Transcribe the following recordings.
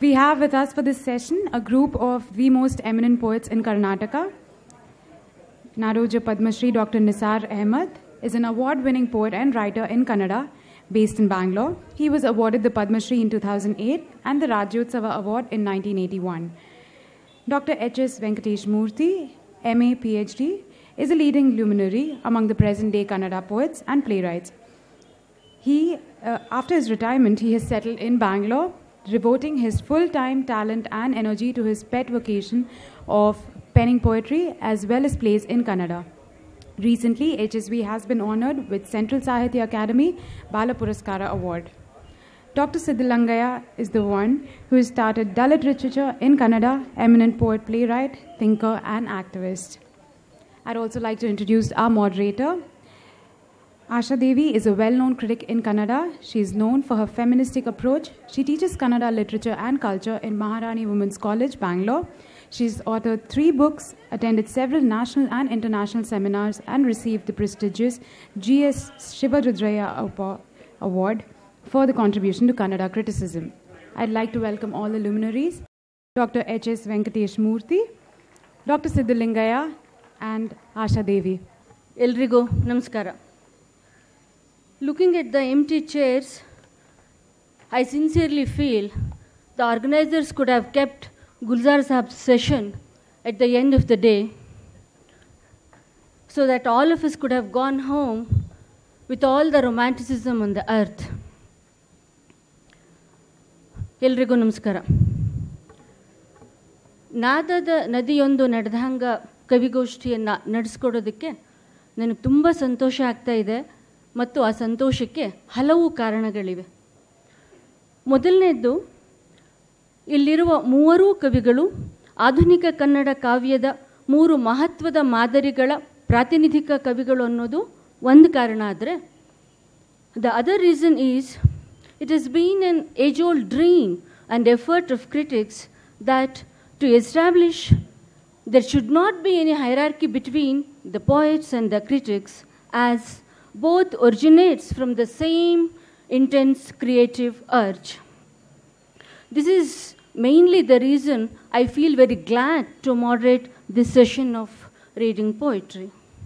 We have with us for this session a group of the most eminent poets in Karnataka. Naroja Padma Shri Dr. Nisar Ahmed is an award-winning poet and writer in Kannada, based in Bangalore. He was awarded the Padma Shri in 2008 and the Rajyotsava Award in 1981. Dr. H.S. Venkatesh Murthy, M.A. Ph.D., is a leading luminary among the present-day Kannada poets and playwrights. After his retirement, he has settled in Bangalore, devoting his full-time talent and energy to his pet vocation of penning poetry as well as plays in Kannada. Recently, HSV has been honored with Central Sahitya Academy Bala Puraskara Award. Dr. Siddhalingaya is the one who has started Dalit literature in Kannada, eminent poet, playwright, thinker, and activist. I'd also like to introduce our moderator. Asha Devi is a well-known critic in Kannada. She is known for her feministic approach. She teaches Kannada literature and culture in Maharani Women's College, Bangalore. She's authored 3 books, attended several national and international seminars, and received the prestigious G.S. Shivarudraya Award for the contribution to Kannada criticism. I'd like to welcome all the luminaries, Dr. H.S. Venkatesh Murthy, Dr. Siddhalingaya, and Asha Devi. Elrigo namaskara. Looking at the empty chairs, I sincerely feel the organizers could have kept Gulzar Saab's session at the end of the day so that all of us could have gone home with all the romanticism on the earth. Elrigo namaskara. ನಾದದ ನದಿಯೊಂದು ನಡೆದಂಗ ಕವಿಗೋಷ್ಠಿಯನ್ನು ನಡೆಸ್ಕೊಡೋದಕ್ಕೆ ನನಗೆ ತುಂಬ ಸಂತೋಷ ಆಗ್ತಾ ಇದೆ ಮತ್ತು ಆ ಸಂತೋಷಕ್ಕೆ ಹಲವು ಕಾರಣಗಳಿವೆ. ಮೊದಲನೇದ್ದು, ಇಲ್ಲಿರುವ 3 ಕವಿಗಳು ಆಧುನಿಕ ಕನ್ನಡ ಕಾವ್ಯದ 3 ಮಹತ್ವದ ಮಾದರಿಗಳ ಪ್ರಾತಿನಿಧಿಕ ಕವಿಗಳು ಅನ್ನೋದು ಒಂದು ಕಾರಣ. ಆದರೆ the other reason is it has been an age-old dream and effort of critics that to establish there should not be any hierarchy between the poets and the critics, as both originates from the same intense creative urge. This is mainly the reason I feel very glad to moderate this session of reading poetry.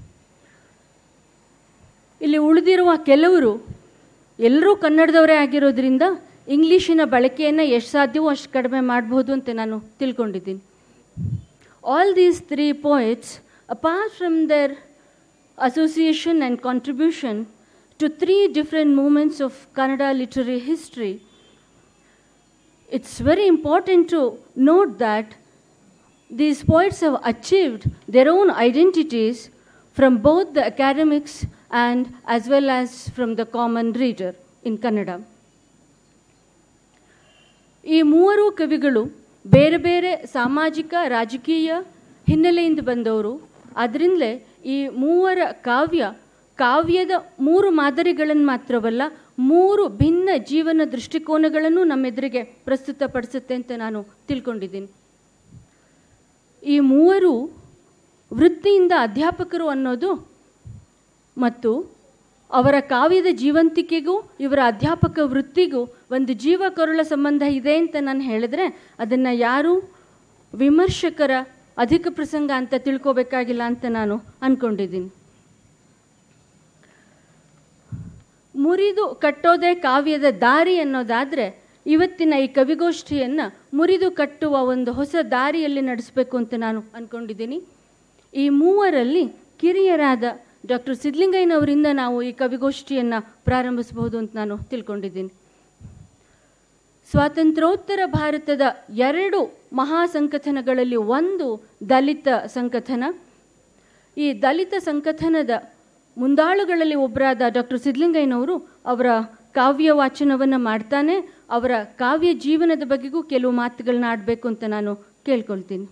ಇಲ್ಲಿ ಉಳಿದಿರುವ ಕೆಲವರು ಎಲ್ಲರೂ ಕನ್ನಡದವರೇ ಆಗಿರೋದ್ರಿಂದ ಇಂಗ್ಲೀಷಿನ ಬಳಕೆಯನ್ನು ಎಷ್ಟು ಸಾಧ್ಯವೋ ಅಷ್ಟು ಕಡಿಮೆ ಮಾಡಬಹುದು ಅಂತ ನಾನು ತಿಳ್ಕೊಂಡಿದ್ದೀನಿ. All these 3 poets, apart from their association and contribution to 3 different moments of Kannada literary history, it's very important to note that these poets have achieved their own identities from both the academics and as well as from the common reader in Kannada. ಈ 3 ಕವಿಗಳು ಬೇರೆ ಬೇರೆ ಸಾಮಾಜಿಕ ರಾಜಕೀಯ ಹಿನ್ನೆಲೆಯಿಂದ ಬಂದವರು. ಅದರಿಂದಲೇ ಈ 3 ಕಾವ್ಯದ 3 ಮಾದರಿಗಳನ್ನು ಮಾತ್ರವಲ್ಲ, 3 ಭಿನ್ನ ಜೀವನ ದೃಷ್ಟಿಕೋನಗಳನ್ನು ನಮ್ಮೆದುರಿಗೆ ಪ್ರಸ್ತುತಪಡಿಸುತ್ತೆ ಅಂತ ನಾನು ತಿಳ್ಕೊಂಡಿದ್ದೀನಿ. ಈ 3 ವೃತ್ತಿಯಿಂದ ಅಧ್ಯಾಪಕರು ಅನ್ನೋದು ಮತ್ತು ಅವರ ಕಾವ್ಯದ ಜೀವಂತಿಕೆಗೂ ಇವರ ಅಧ್ಯಾಪಕ ವೃತ್ತಿಗೂ ಒಂದು ಜೀವ ಕರುಳ ಸಂಬಂಧ ಇದೆ ಅಂತ ನಾನು ಹೇಳಿದ್ರೆ ಅದನ್ನು ಯಾರೂ ವಿಮರ್ಶಕರ ಅಧಿಕ ಪ್ರಸಂಗ ಅಂತ ತಿಳ್ಕೋಬೇಕಾಗಿಲ್ಲ ಅಂತ ನಾನು ಅಂದ್ಕೊಂಡಿದ್ದೀನಿ. ಮುರಿದು ಕಟ್ಟೋದೇ ಕಾವ್ಯದ ದಾರಿ ಅನ್ನೋದಾದರೆ ಇವತ್ತಿನ ಈ ಕವಿಗೋಷ್ಠಿಯನ್ನು ಮುರಿದು ಕಟ್ಟುವ ಒಂದು ಹೊಸ ದಾರಿಯಲ್ಲಿ ನಡೆಸಬೇಕು ಅಂತ ನಾನು ಅಂದ್ಕೊಂಡಿದ್ದೀನಿ. ಈ 3ರಲ್ಲಿ ಕಿರಿಯರಾದ ಡಾಕ್ಟರ್ ಸಿದ್ಧಲಿಂಗಯ್ಯನವರಿಂದ ನಾವು ಈ ಕವಿಗೋಷ್ಠಿಯನ್ನು ಪ್ರಾರಂಭಿಸಬಹುದು ಅಂತ ನಾನು ತಿಳ್ಕೊಂಡಿದ್ದೀನಿ. ಸ್ವಾತಂತ್ರ್ಯೋತ್ತರ ಭಾರತದ 2 ಮಹಾಸಂಕಥನಗಳಲ್ಲಿ ಒಂದು ದಲಿತ ಸಂಕಥನ. ಈ ದಲಿತ ಸಂಕಥನದ ಮುಂದಾಳುಗಳಲ್ಲಿ ಒಬ್ಬರಾದ ಡಾಕ್ಟರ್ ಸಿದ್ಧಲಿಂಗಯ್ಯನವರು ಅವರ ಕಾವ್ಯ ವಾಚನವನ್ನು ಮಾಡ್ತಾನೆ ಅವರ ಕಾವ್ಯ ಜೀವನದ ಬಗ್ಗೆಗೂ ಕೆಲವು ಮಾತುಗಳನ್ನ ಆಡಬೇಕು ಅಂತ ನಾನು ಕೇಳ್ಕೊಳ್ತೀನಿ.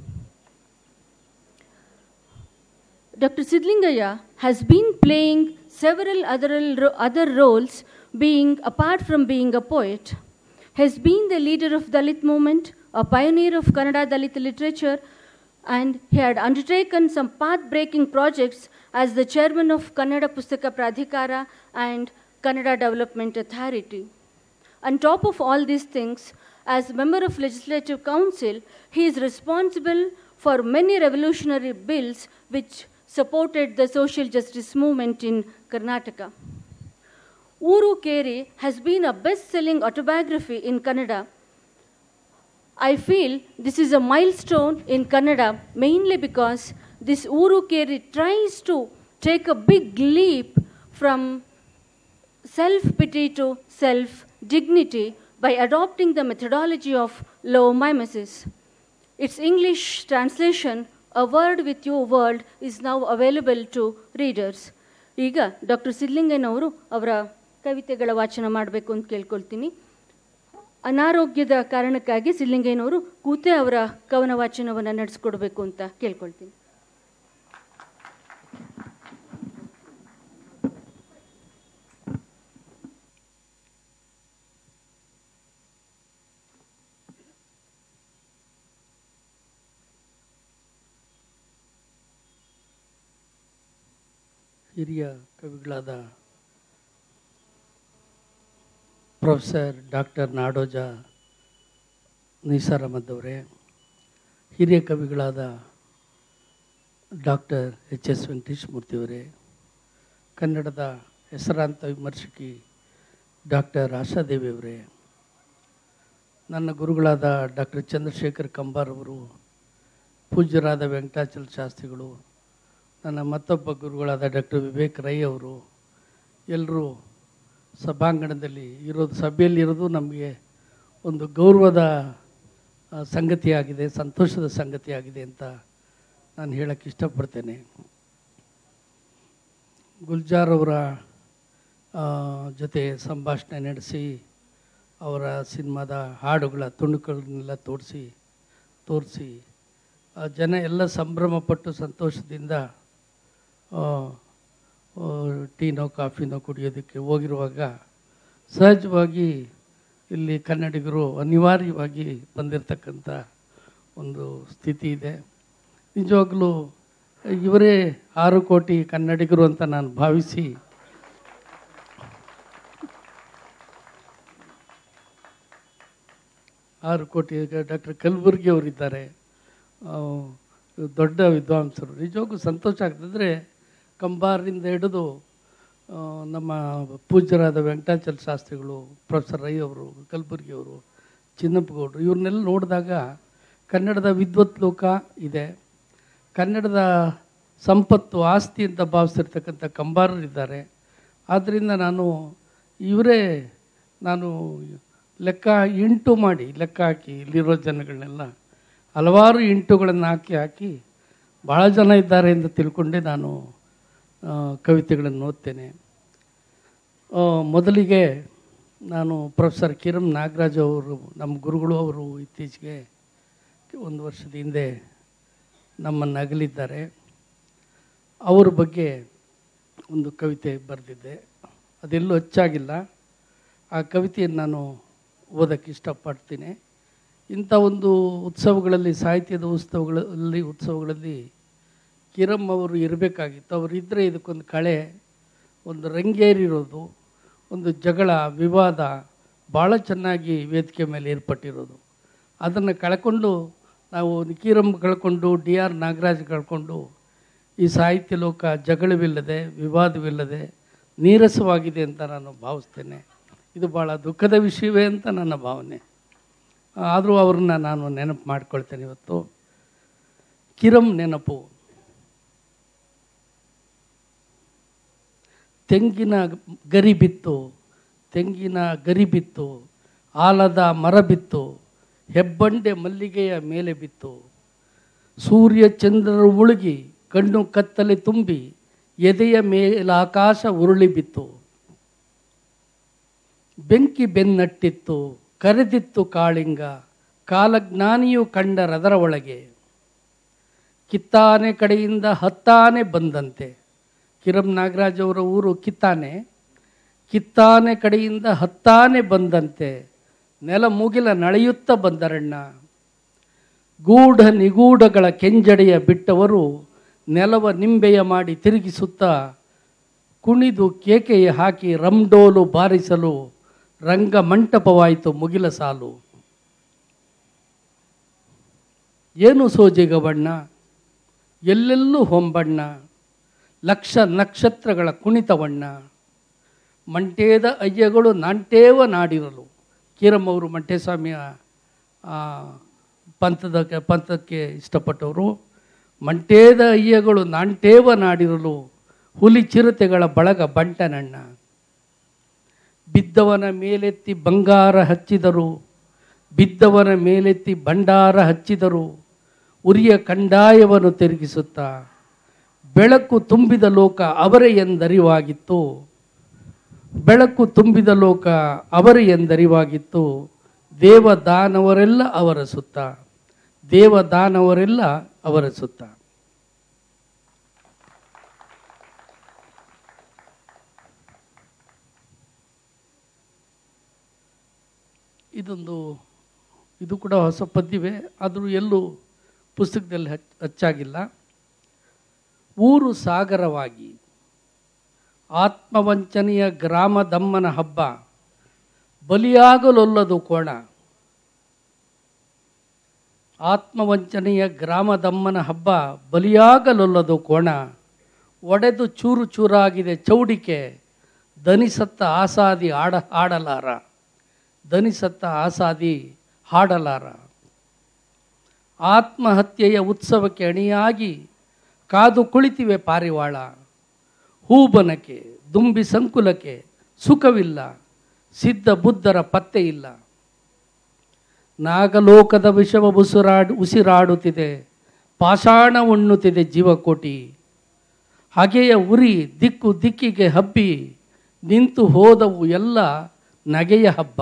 Dr. Siddhalingaya has been playing several other roles, apart from being a poet. Has been the leader of Dalit movement, a pioneer of Kannada Dalit literature, and he had undertaken some path-breaking projects as the chairman of Kannada Pustaka Pradhikara and Kannada Development Authority. On top of all these things, as member of Legislative Council, he is responsible for many revolutionary bills which supported the social justice movement in Karnataka. Uru Keri has been a best-selling autobiography in Kannada. I feel this is a milestone in Kannada mainly because this Uru Keri tries to take a big leap from self-pity to self-dignity by adopting the methodology of low mimesis. Its English translation, A Word with You World, is now available to readers. ಈಗ doctor ಸಿದ್ಧಲಿಂಗಯ್ಯನವರು ಅವರ ಕವಿತೆಗಳ ವಾಚನ ಮಾಡಬೇಕು ಅಂತ ಕೇಳ್ಕೊಳ್ತೀನಿ. ಅನಾರೋಗ್ಯದ ಕಾರಣಕ್ಕಾಗಿ ಸಿದ್ಧಲಿಂಗಯ್ಯನವರು ಕೂತೆ ಅವರ ಕವನ ವಾಚನವನ್ನು ನಡೆಸ್ಕೊಡ್ಬೇಕು ಅಂತ ಕೇಳ್ಕೊಳ್ತೀನಿ. ಹಿರಿಯ ಕವಿಗಳಾದ ಪ್ರೊಫೆಸರ್ ಡಾಕ್ಟರ್ ನಾಡೋಜ ನಿಸಾರ್ ಅಹಮದ್ ಅವರೇ, ಹಿರಿಯ ಕವಿಗಳಾದ ಡಾಕ್ಟರ್ HS ವೆಂಕಟೇಶ್ ಮೂರ್ತಿಯವರೇ, ಕನ್ನಡದ ಹೆಸರಾಂತ ವಿಮರ್ಶಕಿ ಡಾಕ್ಟರ್ ಆಶಾದೇವಿ ಅವರೇ, ನನ್ನ ಗುರುಗಳಾದ ಡಾಕ್ಟರ್ ಚಂದ್ರಶೇಖರ್ ಕಂಬಾರ್ ಅವರು, ಪೂಜ್ಯರಾದ ವೆಂಕಟಾಚಲ ಶಾಸ್ತ್ರಿಗಳು, ನನ್ನ ಮತ್ತೊಬ್ಬ ಗುರುಗಳಾದ ಡಾಕ್ಟರ್ ವಿವೇಕ್ ರೈ ಅವರು, ಎಲ್ಲರೂ ಸಭಾಂಗಣದಲ್ಲಿ ಇರೋದು, ಸಭೆಯಲ್ಲಿರೋದು ನಮಗೆ ಒಂದು ಗೌರವದ ಸಂಗತಿಯಾಗಿದೆ, ಸಂತೋಷದ ಸಂಗತಿಯಾಗಿದೆ ಅಂತ ನಾನು ಹೇಳಕ್ಕೆ ಇಷ್ಟಪಡ್ತೇನೆ. ಗುಲ್ಜಾರ್ ಅವರ ಜೊತೆ ಸಂಭಾಷಣೆ ನಡೆಸಿ ಅವರ ಸಿನಿಮಾದ ಹಾಡುಗಳ ತುಣುಕುಗಳನ್ನೆಲ್ಲ ತೋರಿಸಿ ಜನ ಎಲ್ಲ ಸಂಭ್ರಮಪಟ್ಟು ಸಂತೋಷದಿಂದ ಟೀನೋ ಕಾಫಿನೋ ಕುಡಿಯೋದಕ್ಕೆ ಹೋಗಿರುವಾಗ ಸಹಜವಾಗಿ ಇಲ್ಲಿ ಕನ್ನಡಿಗರು ಅನಿವಾರ್ಯವಾಗಿ ಬಂದಿರತಕ್ಕಂಥ ಒಂದು ಸ್ಥಿತಿ ಇದೆ. ನಿಜವಾಗ್ಲೂ ಇವರೇ 6 ಕೋಟಿ ಕನ್ನಡಿಗರು ಅಂತ ನಾನು ಭಾವಿಸಿ ಡಾಕ್ಟರ್ ಕಲಬುರ್ಗಿ ಅವರಿದ್ದಾರೆ, ದೊಡ್ಡ ವಿದ್ವಾಂಸರು. ನಿಜವಾಗೂ ಸಂತೋಷ ಆಗ್ತದೆ. ಕಂಬಾರಿಂದ ಹಿಡಿದು ನಮ್ಮ ಪೂಜ್ಯರಾದ ವೆಂಕಟಾಚಲ ಶಾಸ್ತ್ರಿಗಳು, ಪ್ರೊಫೆಸರ್ ರೈ ಅವರು, ಕಲಬುರ್ಗಿ ಅವರು, ಚಿನ್ನಪ್ಪಗೌಡರು, ಇವ್ರನ್ನೆಲ್ಲ ನೋಡಿದಾಗ ಕನ್ನಡದ ವಿದ್ವತ್ ಲೋಕ ಇದೆ, ಕನ್ನಡದ ಸಂಪತ್ತು ಆಸ್ತಿ ಅಂತ ಭಾವಿಸಿರ್ತಕ್ಕಂಥ ಕಂಬಾರರಿದ್ದಾರೆ. ಆದ್ದರಿಂದ ನಾನು ಲೆಕ್ಕ ಹಾಕಿ ಇಲ್ಲಿರೋ ಜನಗಳನ್ನೆಲ್ಲ ಹಲವಾರು ಇಂಟುಗಳನ್ನು ಹಾಕಿ ಭಾಳ ಜನ ಇದ್ದಾರೆ ಎಂದು ತಿಳ್ಕೊಂಡೆ ನಾನು ಕವಿತೆಗಳನ್ನು ಓದ್ತೇನೆ. ಮೊದಲಿಗೆ ನಾನು ಪ್ರೊಫೆಸರ್ ಕಿರಂ ನಾಗರಾಜ್ ಅವರು, ನಮ್ಮ ಗುರುಗಳು, ಅವರು ಇತ್ತೀಚೆಗೆ 1 ವರ್ಷದ ಹಿಂದೆ ನಮ್ಮನ್ನು ಅಗಲಿದ್ದಾರೆ. ಅವ್ರ ಬಗ್ಗೆ ಒಂದು ಕವಿತೆ ಬರೆದಿದ್ದೆ, ಅದೆಲ್ಲೂ ಹೆಚ್ಚಾಗಿಲ್ಲ. ಆ ಕವಿತೆಯನ್ನು ನಾನು ಓದೋಕ್ಕೆ ಇಷ್ಟಪಡ್ತೀನಿ. ಇಂಥ ಒಂದು ಉತ್ಸವಗಳಲ್ಲಿ, ಸಾಹಿತ್ಯದ ಉತ್ಸವಗಳಲ್ಲಿ ಕಿರಂ ಅವರು ಇರಬೇಕಾಗಿತ್ತು. ಅವರಿದ್ದರೆ ಇದಕ್ಕೊಂದು ಕಳೆ, ಒಂದು ರಂಗೇರಿರೋದು, ಒಂದು ಜಗಳ ವಿವಾದ ಭಾಳ ಚೆನ್ನಾಗಿ ವೇದಿಕೆ ಮೇಲೆ ಏರ್ಪಟ್ಟಿರೋದು. ಅದನ್ನು ಕಳ್ಕೊಂಡು ನಾವು ಕಿರಂ ಕಳ್ಕೊಂಡು DR ನಾಗರಾಜ್ ಕಳ್ಕೊಂಡು ಈ ಸಾಹಿತ್ಯ ಲೋಕ ಜಗಳವಿಲ್ಲದೆ, ವಿವಾದವಿಲ್ಲದೆ ನೀರಸವಾಗಿದೆ ಅಂತ ನಾನು ಭಾವಿಸ್ತೇನೆ. ಇದು ಭಾಳ ದುಃಖದ ವಿಷಯವೇ ಅಂತ ನನ್ನ ಭಾವನೆ. ಆದರೂ ಅವ್ರನ್ನ ನಾನು ನೆನಪು ಮಾಡ್ಕೊಳ್ತೇನೆ ಇವತ್ತು. ಕಿರಂ ನೆನಪು. ತೆಂಗಿನ ಗರಿ ಬಿತ್ತು, ಆಲದ ಮರ ಬಿತ್ತು, ಹೆಬ್ಬಂಡೆ ಮಲ್ಲಿಗೆಯ ಮೇಲೆ ಬಿತ್ತು, ಸೂರ್ಯ ಚಂದ್ರರು ಮುಳುಗಿ ಕಣ್ಣು ಕತ್ತಲೆ ತುಂಬಿ ಎದೆಯ ಮೇಲಾಕಾಶ ಉರುಳಿ ಬಿತ್ತು, ಬೆಂಕಿ ಬೆನ್ನಟ್ಟಿತ್ತು, ಕರೆದಿತ್ತು ಕಾಳಿಂಗ, ಕಾಲಜ್ಞಾನಿಯು ಕಂಡರದರ ಒಳಗೆ, ಕಿತ್ತಾನೆ ಕಡೆಯಿಂದ ಹತ್ತಾನೆ ಬಂದಂತೆ. ಕಿರಂ ನಾಗರಾಜ್ ಅವರ ಊರು ಕಿತ್ತಾನೆ ಕಡೆಯಿಂದ ಹತ್ತಾನೆ ಬಂದಂತೆ, ನೆಲ ಮುಗಿಲ ನಳೆಯುತ್ತ ಬಂದರಣ್ಣ. ಗೂಢ ನಿಗೂಢಗಳ ಕೆಂಜಡೆಯ ಬಿಟ್ಟವರು ನೆಲವ ನಿಂಬೆಯ ಮಾಡಿ ತಿರುಗಿಸುತ್ತಾ ಕುಣಿದು ಕೇಕೆಯ ಹಾಕಿ ರಂಡೋಲು ಬಾರಿಸಲು ರಂಗಮಂಟಪವಾಯಿತು ಮುಗಿಲ ಸಾಲು. ಏನು ಸೋಜಿಗ ಬಣ್ಣ, ಎಲ್ಲೆಲ್ಲೂ ಹೊಂಬಣ್ಣ, ಲಕ್ಷ ನಕ್ಷತ್ರಗಳ ಕುಣಿತವಣ್ಣ, ಮಂಟೇದ ಅಯ್ಯಗಳು ನಾಂಟೇವ ನಾಡಿರಲು. ಕೀರಮ್ಮವರು ಮಂಟೇಸ್ವಾಮಿಯ ಪಂಥಕ್ಕೆ ಇಷ್ಟಪಟ್ಟವರು. ಮಂಟೇದ ಅಯ್ಯಗಳು ನಾಂಟೇವ ನಾಡಿರಲು, ಹುಲಿ ಚಿರತೆಗಳ ಬಳಗ ಬಂಟನಣ್ಣ. ಬಿದ್ದವನ ಮೇಲೆತ್ತಿ ಬಂಗಾರ ಹಚ್ಚಿದರು, ಬಿದ್ದವನ ಮೇಲೆತ್ತಿ ಭಂಡಾರ ಹಚ್ಚಿದರು, ಉರಿಯ ಕಂಡಾಯವನ್ನು ತಿರುಗಿಸುತ್ತಾ. ಬೆಳಕು ತುಂಬಿದ ಲೋಕ ಅವರೇ ಎಂದರಿವಾಗಿತ್ತು, ಬೆಳಕು ತುಂಬಿದ ಲೋಕ ಅವರೇ ಎಂದರಿವಾಗಿತ್ತು. ದೇವದಾನವರೆಲ್ಲ ಅವರ ಸುತ್ತ, ದೇವದಾನವರೆಲ್ಲ ಅವರ ಸುತ್ತ. ಇದು ಕೂಡ ಹೊಸ ಪದ್ಯವೇ, ಆದರೂ ಎಲ್ಲೂ ಪುಸ್ತಕದಲ್ಲಿ ಹಚ್ಚಾಗಿಲ್ಲ. ಊರು ಸಾಗರವಾಗಿ ಆತ್ಮವಂಚನೆಯ ಗ್ರಾಮದಮ್ಮನ ಹಬ್ಬ, ಬಲಿಯಾಗಲೊಲ್ಲದು ಕೋಣ. ಆತ್ಮವಂಚನೆಯ ಗ್ರಾಮದಮ್ಮನ ಹಬ್ಬ ಬಲಿಯಾಗಲೊಲ್ಲದು ಕೋಣ. ಒಡೆದು ಚೂರು ಚೂರಾಗಿದೆ ಚೌಡಿಕೆ, ದನಿಸತ್ತ ಆಸಾದಿ ಆಡಲಾರ, ದನಿಸತ್ತ ಆಸಾದಿ ಹಾಡಲಾರ. ಆತ್ಮಹತ್ಯೆಯ ಉತ್ಸವಕ್ಕೆ ಅಣಿಯಾಗಿ ಕಾದು ಕುಳಿತಿವೆ ಪಾರಿವಾಳ. ಹೂಬನಕ್ಕೆ ದುಂಬಿ ಸಂಕುಲಕ್ಕೆ ಸುಖವಿಲ್ಲ, ಸಿದ್ಧ ಬುದ್ಧರ ಪತ್ತೆ ಇಲ್ಲ. ನಾಗಲೋಕದ ವಿಷವ ಉಸಿರಾಡುತ್ತಿದೆ, ಪಾಷಾಣ ಉಣ್ಣುತ್ತಿದೆ ಜೀವಕೋಟಿ. ಹಗೆಯ ಉರಿ ದಿಕ್ಕು ದಿಕ್ಕಿಗೆ ಹಬ್ಬಿ, ನಿಂತು ಹೋದವು ಎಲ್ಲ ನಗೆಯ ಹಬ್ಬ.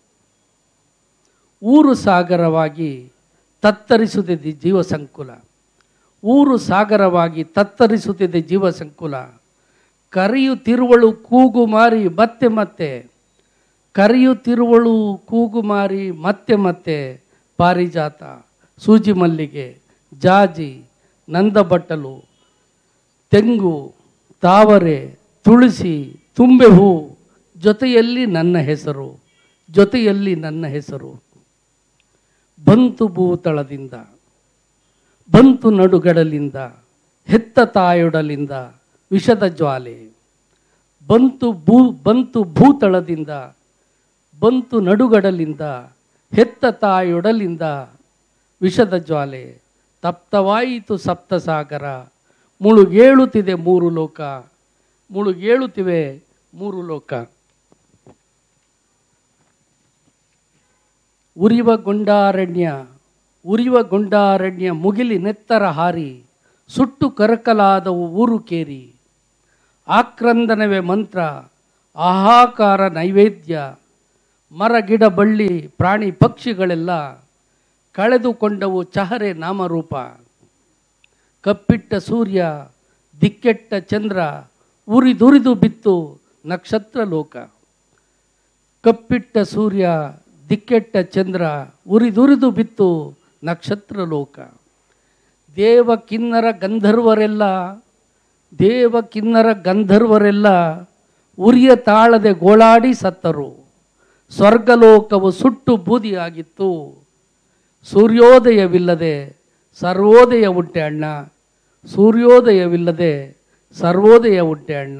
ಊರು ಸಾಗರವಾಗಿ ತತ್ತರಿಸುತ್ತಿದೆ ಜೀವ ಸಂಕುಲ, ಊರು ಸಾಗರವಾಗಿ ತತ್ತರಿಸುತ್ತಿದೆ ಜೀವ ಸಂಕುಲ. ಕರೆಯುತ್ತಿರುವಳು ಕೂಗು ಮಾರಿ ಮತ್ತೆ ಮತ್ತೆ, ಕರೆಯುತ್ತಿರುವಳು ಕೂಗು ಮಾರಿ ಮತ್ತೆ ಮತ್ತೆ. ಪಾರಿಜಾತ, ಸೂಜಿ ಮಲ್ಲಿಗೆ, ಜಾಜಿ, ನಂದಬಟ್ಟಲು, ತೆಂಗು, ತಾವರೆ, ತುಳಸಿ, ತುಂಬೆ ಹೂ, ಜೊತೆಯಲ್ಲಿ ನನ್ನ ಹೆಸರು, ಜೊತೆಯಲ್ಲಿ ನನ್ನ ಹೆಸರು. ಬಂತು ಭೂತಳದಿಂದ, ಬಂತು ನಡುಗಡಲಿಂದ, ಹೆತ್ತ ತಾಯೊಡಲಿಂದ ವಿಷದ ಜ್ವಾಲೆ. ಬಂತು ಭೂತಳದಿಂದ, ಬಂತು ನಡುಗಡಲಿಂದ, ಹೆತ್ತ ತಾಯೊಡಲಿಂದ ವಿಷದ ಜ್ವಾಲೆ. ತಪ್ತವಾಯಿತು ಸಪ್ತಸಾಗರ, ಮುಳುಗೇಳುತ್ತಿದೆ ಮೂರು ಲೋಕ, ಮುಳುಗೇಳುತ್ತಿವೆ ಮೂರು ಲೋಕ. ಉರಿವ ಗೊಂಡಾರಣ್ಯ, ಉರಿವ ಗೊಂಡಾರಣ್ಯ ಮುಗಿಲಿ ನೆತ್ತರ ಹಾರಿ, ಸುಟ್ಟು ಕರಕಲಾದವು ಊರು ಕೇರಿ. ಆಕ್ರಂದನವೇ ಮಂತ್ರ, ಆಹಾಕಾರ ನೈವೇದ್ಯ. ಮರ ಗಿಡ ಬಳ್ಳಿ ಪ್ರಾಣಿ ಪಕ್ಷಿಗಳೆಲ್ಲ ಕಳೆದುಕೊಂಡವು ಚಹರೆ ನಾಮರೂಪ. ಕಪ್ಪಿಟ್ಟ ಸೂರ್ಯ ದಿಕ್ಕೆಟ್ಟ ಚಂದ್ರ, ಉರಿದುರಿದು ಬಿತ್ತು ನಕ್ಷತ್ರ ಲೋಕ. ಕಪ್ಪಿಟ್ಟ ಸೂರ್ಯ ದಿಕ್ಕೆಟ್ಟ ಚಂದ್ರ, ಉರಿದುರಿದು ಬಿತ್ತು ನಕ್ಷತ್ರ ಲೋಕ. ದೇವ ಕಿನ್ನರ ಗಂಧರ್ವರೆಲ್ಲ, ದೇವ ಕಿನ್ನರ ಗಂಧರ್ವರೆಲ್ಲ ಉರಿಯ ತಾಳದೆ ಗೋಳಾಡಿ ಸತ್ತರು. ಸ್ವರ್ಗಲೋಕವು ಸುಟ್ಟು ಬೂದಿಯಾಗಿತ್ತು. ಸೂರ್ಯೋದಯವಿಲ್ಲದೆ ಸರ್ವೋದಯ ಉಂಟೆ ಅಣ್ಣ, ಸೂರ್ಯೋದಯವಿಲ್ಲದೆ ಸರ್ವೋದಯ ಉಂಟೆ ಅಣ್ಣ.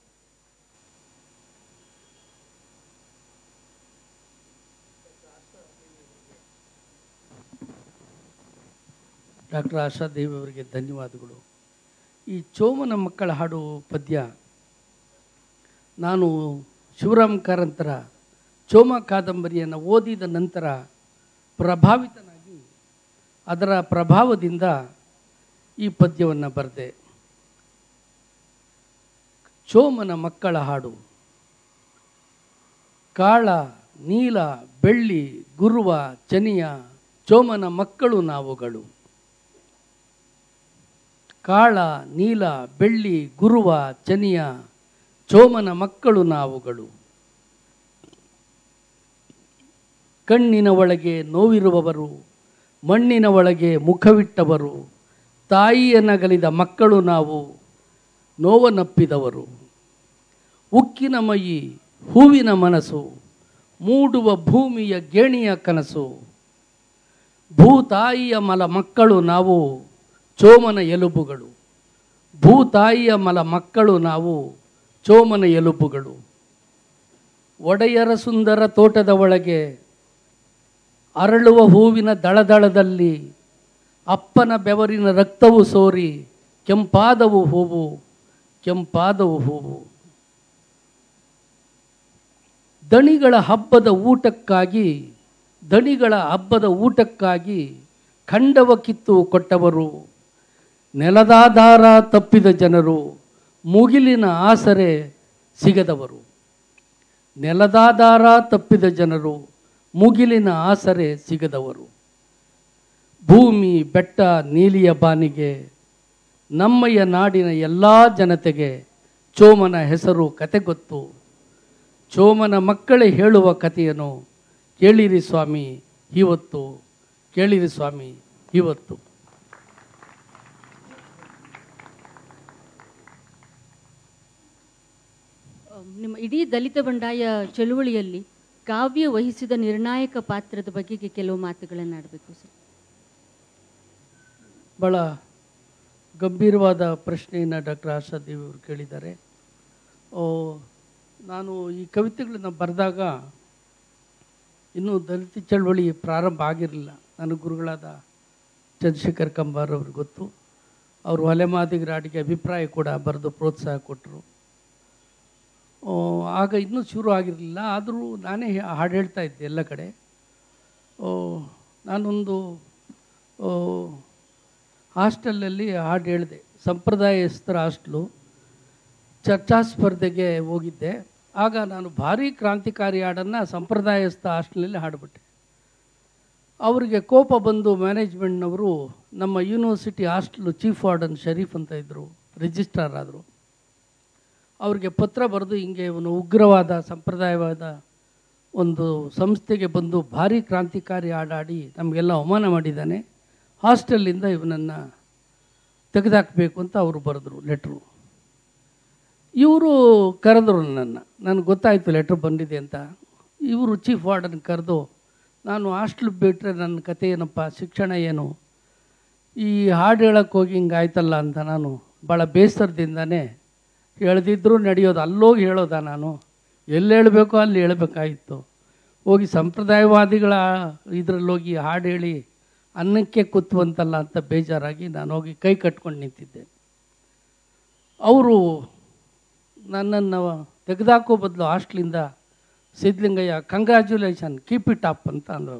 ಡಾಕ್ಟರ್ ಆಶಾದೇವಿ ಅವರಿಗೆ ಧನ್ಯವಾದಗಳು. ಈ ಚೋಮನ ಮಕ್ಕಳ ಹಾಡು ಪದ್ಯ ನಾನು ಶಿವರಾಮ್ ಕಾರಂತರ ಚೋಮ ಕಾದಂಬರಿಯನ್ನು ಓದಿದ ನಂತರ ಪ್ರಭಾವಿತನಾಗಿ ಅದರ ಪ್ರಭಾವದಿಂದ ಈ ಪದ್ಯವನ್ನು ಬರೆದೆ. ಚೋಮನ ಮಕ್ಕಳ ಹಾಡು. ಕಾಳ, ನೀಲ, ಬೆಳ್ಳಿ, ಗುರುವ, ಚನಿಯ ಚೋಮನ ಮಕ್ಕಳು ನಾವುಗಳು. ಕಾಳ, ನೀಲ, ಬೆಳ್ಳಿ, ಗುರುವ, ಚನಿಯ ಚೋಮನ ಮಕ್ಕಳು ನಾವುಗಳು. ಕಣ್ಣಿನ ಒಳಗೆ ನೋವಿರುವವರು, ಮಣ್ಣಿನ ಒಳಗೆ ಮುಖವಿಟ್ಟವರು, ತಾಯಿಯ ನಗಲಿದ ಮಕ್ಕಳು ನಾವು, ನೋವನಪ್ಪಿದವರು. ಉಕ್ಕಿನ ಮೈ, ಹೂವಿನ ಮನಸ್ಸು, ಮೂಡುವ ಭೂಮಿಯ ಗೇಣಿಯ ಕನಸು. ಭೂತಾಯಿಯ ಮಲ ಮಕ್ಕಳು ನಾವು ಚೋಮನ ಎಲುಬುಗಳು. ಭೂತಾಯಿಯ ಮಲ ಮಕ್ಕಳು ನಾವು ಚೋಮನ ಎಲುಬುಗಳು. ಒಡೆಯರ ಸುಂದರ ತೋಟದ ಒಳಗೆ ಅರಳುವ ಹೂವಿನ ದಳದಳದಲ್ಲಿ ಅಪ್ಪನ ಬೆವರಿನ ರಕ್ತವು ಸೋರಿ ಕೆಂಪಾದವು ಹೂವು, ಕೆಂಪಾದವು ಹೂವು. ದಣಿಗಳ ಹಬ್ಬದ ಊಟಕ್ಕಾಗಿ, ದಣಿಗಳ ಹಬ್ಬದ ಊಟಕ್ಕಾಗಿ ಖಂಡವ ಕಿತ್ತು ಕೊಟ್ಟವರು. ನೆಲದಾಧಾರ ತಪ್ಪಿದ ಜನರು, ಮುಗಿಲಿನ ಆಸರೆ ಸಿಗದವರು. ನೆಲದಾಧಾರ ತಪ್ಪಿದ ಜನರು, ಮುಗಿಲಿನ ಆಸರೆ ಸಿಗದವರು. ಭೂಮಿ ಬೆಟ್ಟ ನೀಲಿಯ ಬಾನಿಗೆ, ನಮ್ಮಯ್ಯ ನಾಡಿನ ಎಲ್ಲ ಜನತೆಗೆ ಚೋಮನ ಹೆಸರು ಕತೆ ಗೊತ್ತು. ಚೋಮನ ಮಕ್ಕಳೇ ಹೇಳುವ ಕಥೆಯನ್ನು ಕೇಳಿರಿ ಸ್ವಾಮಿ ಇವತ್ತು, ಕೇಳಿರಿ ಸ್ವಾಮಿ ಇವತ್ತು. ನಿಮ್ಮ ಇಡೀ ದಲಿತ ಬಂಡಾಯ ಚಳುವಳಿಯಲ್ಲಿ ಕಾವ್ಯ ವಹಿಸಿದ ನಿರ್ಣಾಯಕ ಪಾತ್ರದ ಬಗೆಗೆ ಕೆಲವು ಮಾತುಗಳನ್ನು ಆಡಬೇಕು ಸರ್. ಭಾಳ ಗಂಭೀರವಾದ ಪ್ರಶ್ನೆಯನ್ನು ಡಾಕ್ಟರ್ ಆಶಾದೇವಿ ಅವರು ಕೇಳಿದ್ದಾರೆ. ನಾನು ಈ ಕವಿತೆಗಳನ್ನು ಬರೆದಾಗ ಇನ್ನೂ ದಲಿತ ಚಳವಳಿ ಪ್ರಾರಂಭ ಆಗಿರಲಿಲ್ಲ. ನನ್ನ ಗುರುಗಳಾದ ಚಂದ್ರಶೇಖರ್ ಕಂಬಾರ್ ಅವ್ರಿಗೆ ಗೊತ್ತು. ಅವರು ಹೊಲೆಮಾದಿಗರ ಹಾಡಿಗೆ ಅಭಿಪ್ರಾಯ ಕೂಡ ಬರೆದು ಪ್ರೋತ್ಸಾಹ ಕೊಟ್ಟರು. ಆಗ ಇನ್ನೂ ಶುರು ಆಗಿರಲಿಲ್ಲ. ಆದರೂ ನಾನೇ ಹಾಡು ಹೇಳ್ತಾ ಇದ್ದೆ ಎಲ್ಲ ಕಡೆ. ನಾನೊಂದು ಹಾಸ್ಟೆಲಲ್ಲಿ ಹಾಡು ಹೇಳಿದೆ. ಸಂಪ್ರದಾಯಸ್ಥರ ಹಾಸ್ಟೆಲು, ಚರ್ಚಾ ಸ್ಪರ್ಧೆಗೆ ಹೋಗಿದ್ದೆ. ಆಗ ನಾನು ಭಾರೀ ಕ್ರಾಂತಿಕಾರಿ ಹಾಡನ್ನು ಸಂಪ್ರದಾಯಸ್ಥ ಹಾಸ್ಟೆಲಲ್ಲಿ ಹಾಡಿಬಿಟ್ಟೆ. ಅವರಿಗೆ ಕೋಪ ಬಂದು ಮ್ಯಾನೇಜ್ಮೆಂಟ್ನವರು ನಮ್ಮ university hostel chief warden Sharif ಅಂತ ಇದ್ದರು, ರಿಜಿಸ್ಟ್ರಾರ್ ಆದರು. ಅವ್ರಿಗೆ ಪತ್ರ ಬರೆದು ಹಿಂಗೆ ಇವನು ಉಗ್ರವಾದ ಸಂಪ್ರದಾಯವಾದ ಒಂದು ಸಂಸ್ಥೆಗೆ ಬಂದು ಭಾರೀ ಕ್ರಾಂತಿಕಾರಿ ಹಾಡಾಡಿ ನಮಗೆಲ್ಲ ಅವಮಾನ ಮಾಡಿದ್ದಾನೆ, ಹಾಸ್ಟೆಲ್ಲಿಂದ ಇವನನ್ನು ತೆಗೆದುಹಾಕಬೇಕು ಅಂತ ಅವರು ಬರೆದ್ರು ಲೆಟ್ರು. ಇವರು ಕರೆದ್ರು ನನಗೆ ಗೊತ್ತಾಯಿತು ಲೆಟ್ರ್ ಬಂದಿದೆ ಅಂತ. ಇವರು ಚೀಫ್ ವಾರ್ಡನ್ ಕರೆದು, ನಾನು ಹಾಸ್ಟೆಲ್ ಬಿಟ್ಟರೆ ನನ್ನ ಕತೆ ಏನಪ್ಪ, ಶಿಕ್ಷಣ ಏನು, ಈ ಹಾಡು ಹೇಳೋಕ್ಕೆ ಹೋಗಿ ಹಿಂಗೆ ಆಯ್ತಲ್ಲ ಅಂತ ನಾನು ಭಾಳ ಬೇಸರದಿಂದನೇ ಹೇಳ್ದಿದ್ರು ನಡೆಯೋದು, ಅಲ್ಲೋಗಿ ಹೇಳೋದ ನಾನು, ಎಲ್ಲಿ ಹೇಳಬೇಕೋ ಅಲ್ಲಿ ಹೇಳಬೇಕಾಗಿತ್ತು. ಹೋಗಿ ಸಂಪ್ರದಾಯವಾದಿಗಳ ಇದರಲ್ಲೋಗಿ ಹಾಡು ಹೇಳಿ ಅನ್ನಕ್ಕೆ ಕೂತ್ವಂತಲ್ಲ ಅಂತ ಬೇಜಾರಾಗಿ ನಾನು ಹೋಗಿ ಕೈ ಕಟ್ಕೊಂಡು ನಿಂತಿದ್ದೆ. ಅವರು ನನ್ನನ್ನು ತೆಗೆದಾಕೋ ಬದಲು ಹಾಸ್ಟ್ಲಿಂದ Siddalingaiah congratulation keep it up ಅಂತ ಅಂದರು.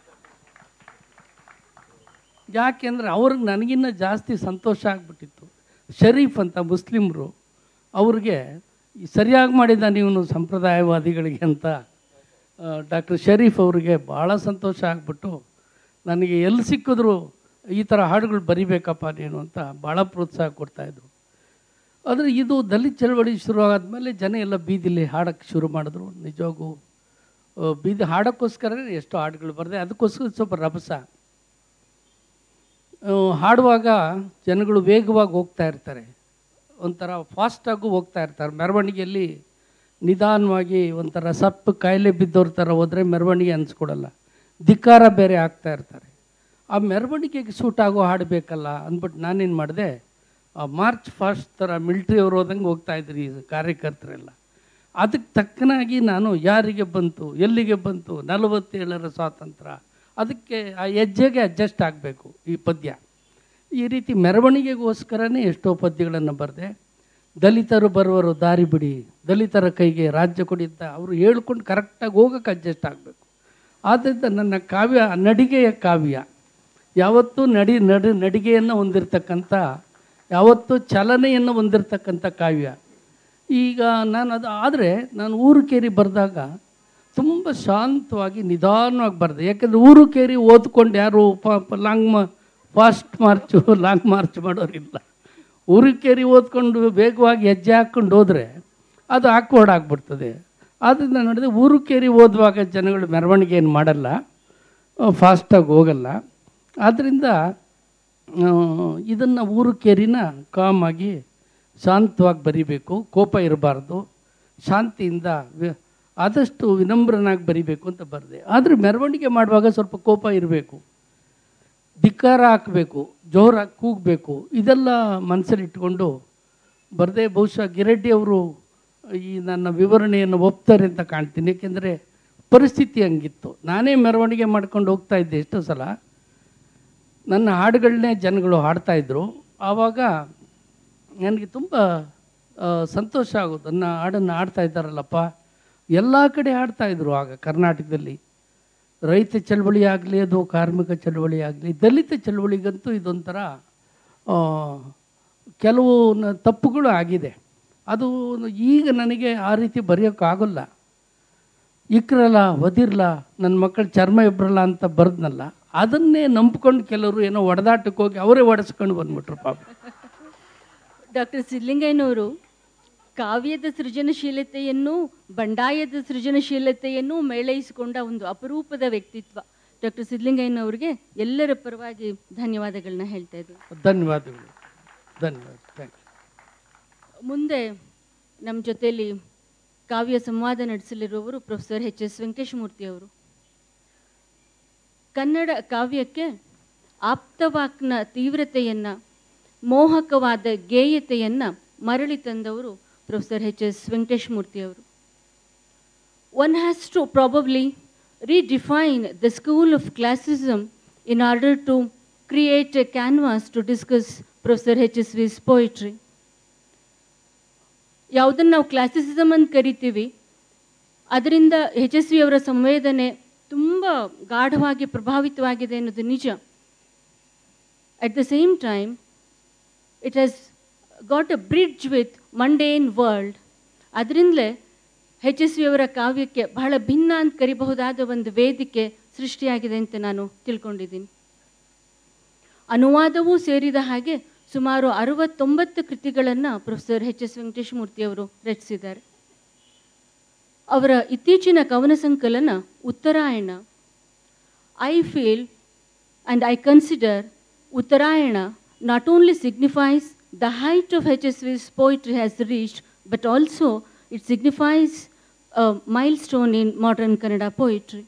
ಯಾಕೆಂದರೆ ಅವ್ರಿಗೆ ನನಗಿನ್ನ ಜಾಸ್ತಿ ಸಂತೋಷ ಆಗಿಬಿಟ್ಟಿತ್ತು. ಶರೀಫ್ ಅಂತ ಮುಸ್ಲಿಮ್ರು, ಅವ್ರಿಗೆ ಸರಿಯಾಗಿ ಮಾಡಿದ ನೀವು ಸಂಪ್ರದಾಯವಾದಿಗಳಿಗೆ ಅಂತ ಡಾಕ್ಟರ್ ಶರೀಫ್ ಅವರಿಗೆ ಭಾಳ ಸಂತೋಷ ಆಗಿಬಿಟ್ಟು ನನಗೆ ಎಲ್ಲಿ ಸಿಕ್ಕಿದ್ರು ಈ ಥರ ಹಾಡುಗಳು ಬರಿಬೇಕಪ್ಪ ನೀನು ಅಂತ ಭಾಳ ಪ್ರೋತ್ಸಾಹ ಕೊಡ್ತಾಯಿದ್ರು. ಆದರೆ ಇದು ದಲಿತ ಚಳವಳಿ ಶುರು ಆದಮೇಲೆ ಜನ ಎಲ್ಲ ಬೀದಿಲಿ ಹಾಡೋಕ್ಕೆ ಶುರು ಮಾಡಿದ್ರು. ನಿಜವಾಗೂ ಬೀದಿ ಹಾಡೋಕ್ಕೋಸ್ಕರನೇ ಎಷ್ಟೋ ಹಾಡುಗಳು ಬರೆದೆ. ಅದಕ್ಕೋಸ್ಕರ ಸ್ವಲ್ಪ ರಭಸ. ಹಾಡುವಾಗ ಜನಗಳು ವೇಗವಾಗಿ ಹೋಗ್ತಾ ಇರ್ತಾರೆ, ಒಂಥರ ಫಾಸ್ಟಾಗೂ ಹೋಗ್ತಾ ಇರ್ತಾರೆ. ಮೆರವಣಿಗೆಯಲ್ಲಿ ನಿಧಾನವಾಗಿ ಒಂಥರ ಸಪ್ಪು ಕಾಯಿಲೆ ಬಿದ್ದವ್ರ ಥರ ಹೋದರೆ ಮೆರವಣಿಗೆ ಅನಿಸ್ಕೊಡಲ್ಲ, ಧಿಕ್ಕಾರ ಬೇರೆ ಆಗ್ತಾ ಇರ್ತಾರೆ. ಆ ಮೆರವಣಿಗೆಗೆ ಸೂಟ್ ಆಗೋ ಹಾಡಬೇಕಲ್ಲ ಅಂದ್ಬಿಟ್ಟು ನಾನೇನು ಮಾಡಿದೆ, ಮಾರ್ಚ್ ಫಾಸ್ಟ್ ಥರ ಮಿಲ್ಟ್ರಿಯವ್ರು ಹೋದಂಗೆ ಹೋಗ್ತಾಯಿದ್ರು ಈ ಕಾರ್ಯಕರ್ತರೆಲ್ಲ. ಅದಕ್ಕೆ ತಕ್ಕನಾಗಿ ನಾನು ಯಾರಿಗೆ ಬಂತು ಎಲ್ಲಿಗೆ ಬಂತು 47ರ ಸ್ವಾತಂತ್ರ್ಯ, ಅದಕ್ಕೆ ಆ ಹೆಜ್ಜೆಗೆ ಅಡ್ಜಸ್ಟ್ ಆಗಬೇಕು ಈ ಪದ್ಯ. ಈ ರೀತಿ ಮೆರವಣಿಗೆಗೋಸ್ಕರನೇ ಎಷ್ಟೋ ಪದ್ಯಗಳನ್ನು ಬರೆದೆ. ದಲಿತರು ಬರುವರು ದಾರಿ ಬಿಡಿ, ದಲಿತರ ಕೈಗೆ ರಾಜ್ಯ ಕೊಡಿದ್ದ ಅವರು ಹೇಳ್ಕೊಂಡು ಕರೆಕ್ಟಾಗಿ ಹೋಗೋಕ್ಕೆ ಅಡ್ಜಸ್ಟ್ ಆಗಬೇಕು. ಆದ್ದರಿಂದ ನನ್ನ ಕಾವ್ಯ ನಡಿಗೆಯ ಕಾವ್ಯ, ಯಾವತ್ತೂ ನಡಿಗೆಯನ್ನು ಹೊಂದಿರತಕ್ಕಂಥ, ಯಾವತ್ತೂ ಚಲನೆಯನ್ನು ಹೊಂದಿರತಕ್ಕಂಥ ಕಾವ್ಯ. ಈಗ ಆದರೆ ನಾನು ಊರು ಕೇರಿ ಬರೆದಾಗ ತುಂಬ ಶಾಂತವಾಗಿ ನಿಧಾನವಾಗಿ ಬರೆದೆ. ಯಾಕೆಂದರೆ ಊರು ಕೇರಿ ಓದ್ಕೊಂಡು ಯಾರು ಫಾಸ್ಟ್ ಲಾಂಗ್ ಮಾರ್ಚ್ ಮಾಡೋರಿಲ್ಲ. ಊರು ಕೇರಿ ಓದ್ಕೊಂಡು ವೇಗವಾಗಿ ಹೆಜ್ಜೆ ಹಾಕ್ಕೊಂಡು ಹೋದರೆ ಅದು ಆಕ್ವರ್ಡ್ ಆಗಿಬಿಡ್ತದೆ. ಆದ್ದರಿಂದ ನೋಡಿದ್ರೆ ಊರು ಕೇರಿ ಓದುವಾಗ ಜನಗಳು ಮೆರವಣಿಗೆ ಏನು ಮಾಡಲ್ಲ, ಫಾಸ್ಟಾಗಿ ಹೋಗಲ್ಲ. ಆದ್ದರಿಂದ ಇದನ್ನು ಊರು ಕೇರಿನ ಕಾಮಾಗಿ ಶಾಂತವಾಗಿ ಬರಿಬೇಕು, ಕೋಪ ಇರಬಾರ್ದು, ಶಾಂತಿಯಿಂದ ಆದಷ್ಟು ವಿನಮ್ರನಾಗಿ ಬರಿಬೇಕು ಅಂತ ಬರೆದೆ. ಆದರೆ ಮೆರವಣಿಗೆ ಮಾಡುವಾಗ ಸ್ವಲ್ಪ ಕೋಪ ಇರಬೇಕು, ಧಿಕ್ಕಾರ ಹಾಕಬೇಕು, ಜೋರಾಗಿ ಕೂಗಬೇಕು, ಇದೆಲ್ಲ ಮನಸ್ಸಲ್ಲಿ ಇಟ್ಕೊಂಡು ಬರದೆ. ಬಹುಶಃ ಗಿರೆಡ್ಡಿ ಅವರು ಈ ನನ್ನ ವಿವರಣೆಯನ್ನು ಒಪ್ತಾರೆ ಅಂತ ಕಾಣ್ತೀನಿ. ಏಕೆಂದರೆ ಪರಿಸ್ಥಿತಿ ಹಂಗಿತ್ತು. ನಾನೇ ಮೆರವಣಿಗೆ ಮಾಡ್ಕೊಂಡು ಹೋಗ್ತಾ ಇದ್ದೆ. ಎಷ್ಟೋ ಸಲ ನನ್ನ ಹಾಡುಗಳನ್ನೇ ಜನಗಳು ಹಾಡ್ತಾಯಿದ್ರು. ಆವಾಗ ನನಗೆ ತುಂಬ ಸಂತೋಷ ಆಗೋದು. ನನ್ನ ಹಾಡನ್ನು ಹಾಡ್ತಾ ಇದ್ದಾರಲ್ಲಪ್ಪ, ಎಲ್ಲ ಕಡೆ ಹಾಡ್ತಾಯಿದ್ರು. ಆಗ ಕರ್ನಾಟಕದಲ್ಲಿ ರೈತ ಚಳವಳಿ ಆಗಲಿ, ಅದು ಕಾರ್ಮಿಕ ಚಳವಳಿ ಆಗಲಿ, ದಲಿತ ಚಳವಳಿಗಂತೂ ಇದೊಂಥರ ಕೆಲವು ತಪ್ಪುಗಳು ಆಗಿದೆ. ಅದು ಈಗ ನನಗೆ ಆ ರೀತಿ ಬರೆಯೋಕ್ಕಾಗಲ್ಲ. ಇಕ್ರಲ್ಲ ಒದಿರಲ್ಲ, ನನ್ನ ಮಕ್ಕಳು ಚರ್ಮ ಇಬ್ಬರಲ್ಲ ಅಂತ ಬರೆದ್ನಲ್ಲ, ಅದನ್ನೇ ನಂಬ್ಕೊಂಡು ಕೆಲವರು ಏನೋ ಒಡೆದಾಟಕ್ಕೆ ಹೋಗಿ ಅವರೇ ಒಡೆಸ್ಕೊಂಡು ಬಂದ್ಬಿಟ್ರು ಪಾಪ. ಡಾಕ್ಟರ್ ಸಿದ್ಧಲಿಂಗಯ್ಯನವರು ಕಾವ್ಯದ ಸೃಜನಶೀಲತೆಯನ್ನು, ಬಂಡಾಯದ ಸೃಜನಶೀಲತೆಯನ್ನು ಮೇಳೈಸಿಕೊಂಡ ಒಂದು ಅಪರೂಪದ ವ್ಯಕ್ತಿತ್ವ. ಡಾಕ್ಟರ್ ಸಿದ್ಧಲಿಂಗಯ್ಯನವ್ರಿಗೆ ಎಲ್ಲರ ಪರವಾಗಿ ಧನ್ಯವಾದಗಳನ್ನ ಹೇಳ್ತಾ ಇದ್ದೀವಿ. ಧನ್ಯವಾದಗಳು. ಧನ್ಯವಾದ. Thank you. ಮುಂದೆ ನಮ್ಮ ಜೊತೆಯಲ್ಲಿ ಕಾವ್ಯ ಸಂವಾದ ನಡೆಸಲಿರುವವರು ಪ್ರೊಫೆಸರ್ ಎಚ್ ಎಸ್ ವೆಂಕಟೇಶಮೂರ್ತಿ ಅವರು. ಕನ್ನಡ ಕಾವ್ಯಕ್ಕೆ ಆಪ್ತವಾಕ್ನ ತೀವ್ರತೆಯನ್ನು, ಮೋಹಕವಾದ ಗೇಯತೆಯನ್ನು ಮರಳಿ ತಂದವರು ಪ್ರೊಫೆಸರ್ ಎಚ್ ಎಸ್ ವೆಂಕಟೇಶಮೂರ್ತಿ ಅವರು. One has to probably redefine the school of classicism in order to create a canvas to discuss Professor HSV's poetry. ಯಾವುದನ್ನು ನಾವು ಕ್ಲಾಸಿಸಿಸಮ್ ಅಂತ ಕರಿತೀವಿ, ಅದರಿಂದ HSV ಅವರ ಸಂವೇದನೆ ತುಂಬ ಗಾಢವಾಗಿ ಪ್ರಭಾವಿತವಾಗಿದೆ ಅನ್ನೋದು ನಿಜ. At the same time it has got a bridge with mundane world. ಅದರಿಂದಲೇ HSV ಅವರ ಕಾವ್ಯಕ್ಕೆ ಬಹಳ ಭಿನ್ನ ಅಂತ ಕರಿಬಹುದಾದ ಒಂದು ವೇದಿಕೆ ಸೃಷ್ಟಿಯಾಗಿದೆ ಅಂತ ನಾನು ತಿಳ್ಕೊಂಡಿದ್ದೀನಿ. ಅನುವಾದವೂ ಸೇರಿದ ಹಾಗೆ ಸುಮಾರು 69 ಕೃತಿಗಳನ್ನು ಪ್ರೊಫೆಸರ್ ಎಚ್ ಎಸ್ ವೆಂಕಟೇಶಮೂರ್ತಿ ಅವರು ರಚಿಸಿದ್ದಾರೆ. ಅವರ ಇತ್ತೀಚಿನ ಕವನ ಸಂಕಲನ Uttarayana, I feel and I consider Uttarayana not only signifies the height of HSV's poetry has reached, but also it signifies a milestone in modern Kannada poetry.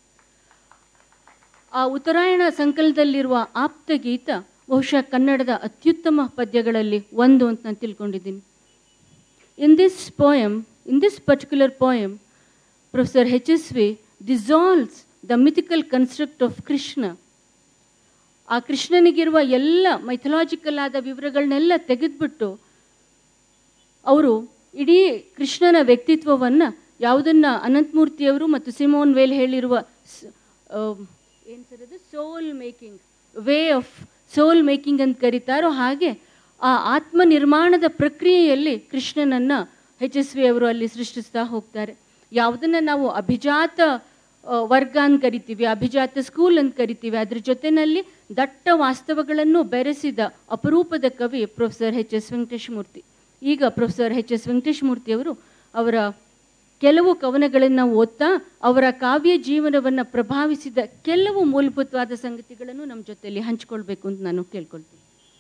ಆ ಉತ್ತರಾಯಣ ಸಂಕಲನದಲ್ಲಿರುವ ಆಪ್ತಗೀತ ಬಹುಶಃ ಕನ್ನಡದ ಅತ್ಯುತ್ತಮ ಪದ್ಯಗಳಲ್ಲಿ ಒಂದು ಅಂತ ನಾನು ತಿಳ್ಕೊಂಡಿದ್ದೀನಿ. In this particular poem professor HSV dissolves the mythical construct of Krishna. ಆ ಕೃಷ್ಣನಿಗಿರುವ ಎಲ್ಲ ಮೈಥಲಾಜಿಕಲ್ ಆದ ವಿವರಗಳನ್ನೆಲ್ಲ ತೆಗೆದುಬಿಟ್ಟು ಅವರು ಇಡೀ ಕೃಷ್ಣನ ವ್ಯಕ್ತಿತ್ವವನ್ನು, ಯಾವುದನ್ನು ಅನಂತಮೂರ್ತಿಯವರು ಮತ್ತು ಸಿಮೋನ್ ವೇಲ್ ಹೇಳಿರುವ ಏನು ಸರ್ ಅದು soul making, way of soul making ಅಂತ ಕರೀತಾರೋ, ಹಾಗೆ ಆ ಆತ್ಮ ನಿರ್ಮಾಣದ ಪ್ರಕ್ರಿಯೆಯಲ್ಲಿ ಕೃಷ್ಣನನ್ನು HSV ಅವರು ಅಲ್ಲಿ ಸೃಷ್ಟಿಸ್ತಾ ಹೋಗ್ತಾರೆ. ಯಾವುದನ್ನು ನಾವು ಅಭಿಜಾತ ವರ್ಗ ಅಂತ ಕರಿತೀವಿ, ಅಭಿಜಾತ ಸ್ಕೂಲ್ ಅಂತ ಕರಿತೀವಿ, ಅದ್ರ ಜೊತೆಯಲ್ಲಿ ದಟ್ಟ ವಾಸ್ತವಗಳನ್ನು ಬೆರೆಸಿದ ಅಪರೂಪದ ಕವಿ ಪ್ರೊಫೆಸರ್ ಎಚ್ ಎಸ್ ವೆಂಕಟೇಶಮೂರ್ತಿ. ಈಗ ಪ್ರೊಫೆಸರ್ ಎಚ್ ಎಸ್ ವೆಂಕಟೇಶಮೂರ್ತಿಯವರು ಅವರ ಕೆಲವು ಕವನಗಳನ್ನು ಓದ್ತಾ ಅವರ ಕಾವ್ಯ ಜೀವನವನ್ನು ಪ್ರಭಾವಿಸಿದ ಕೆಲವು ಮೂಲಭೂತವಾದ ಸಂಗತಿಗಳನ್ನು ನಮ್ಮ ಜೊತೆಯಲ್ಲಿ ಹಂಚಿಕೊಳ್ಬೇಕು ಅಂತ ನಾನು ಕೇಳ್ಕೊಳ್ತೀನಿ.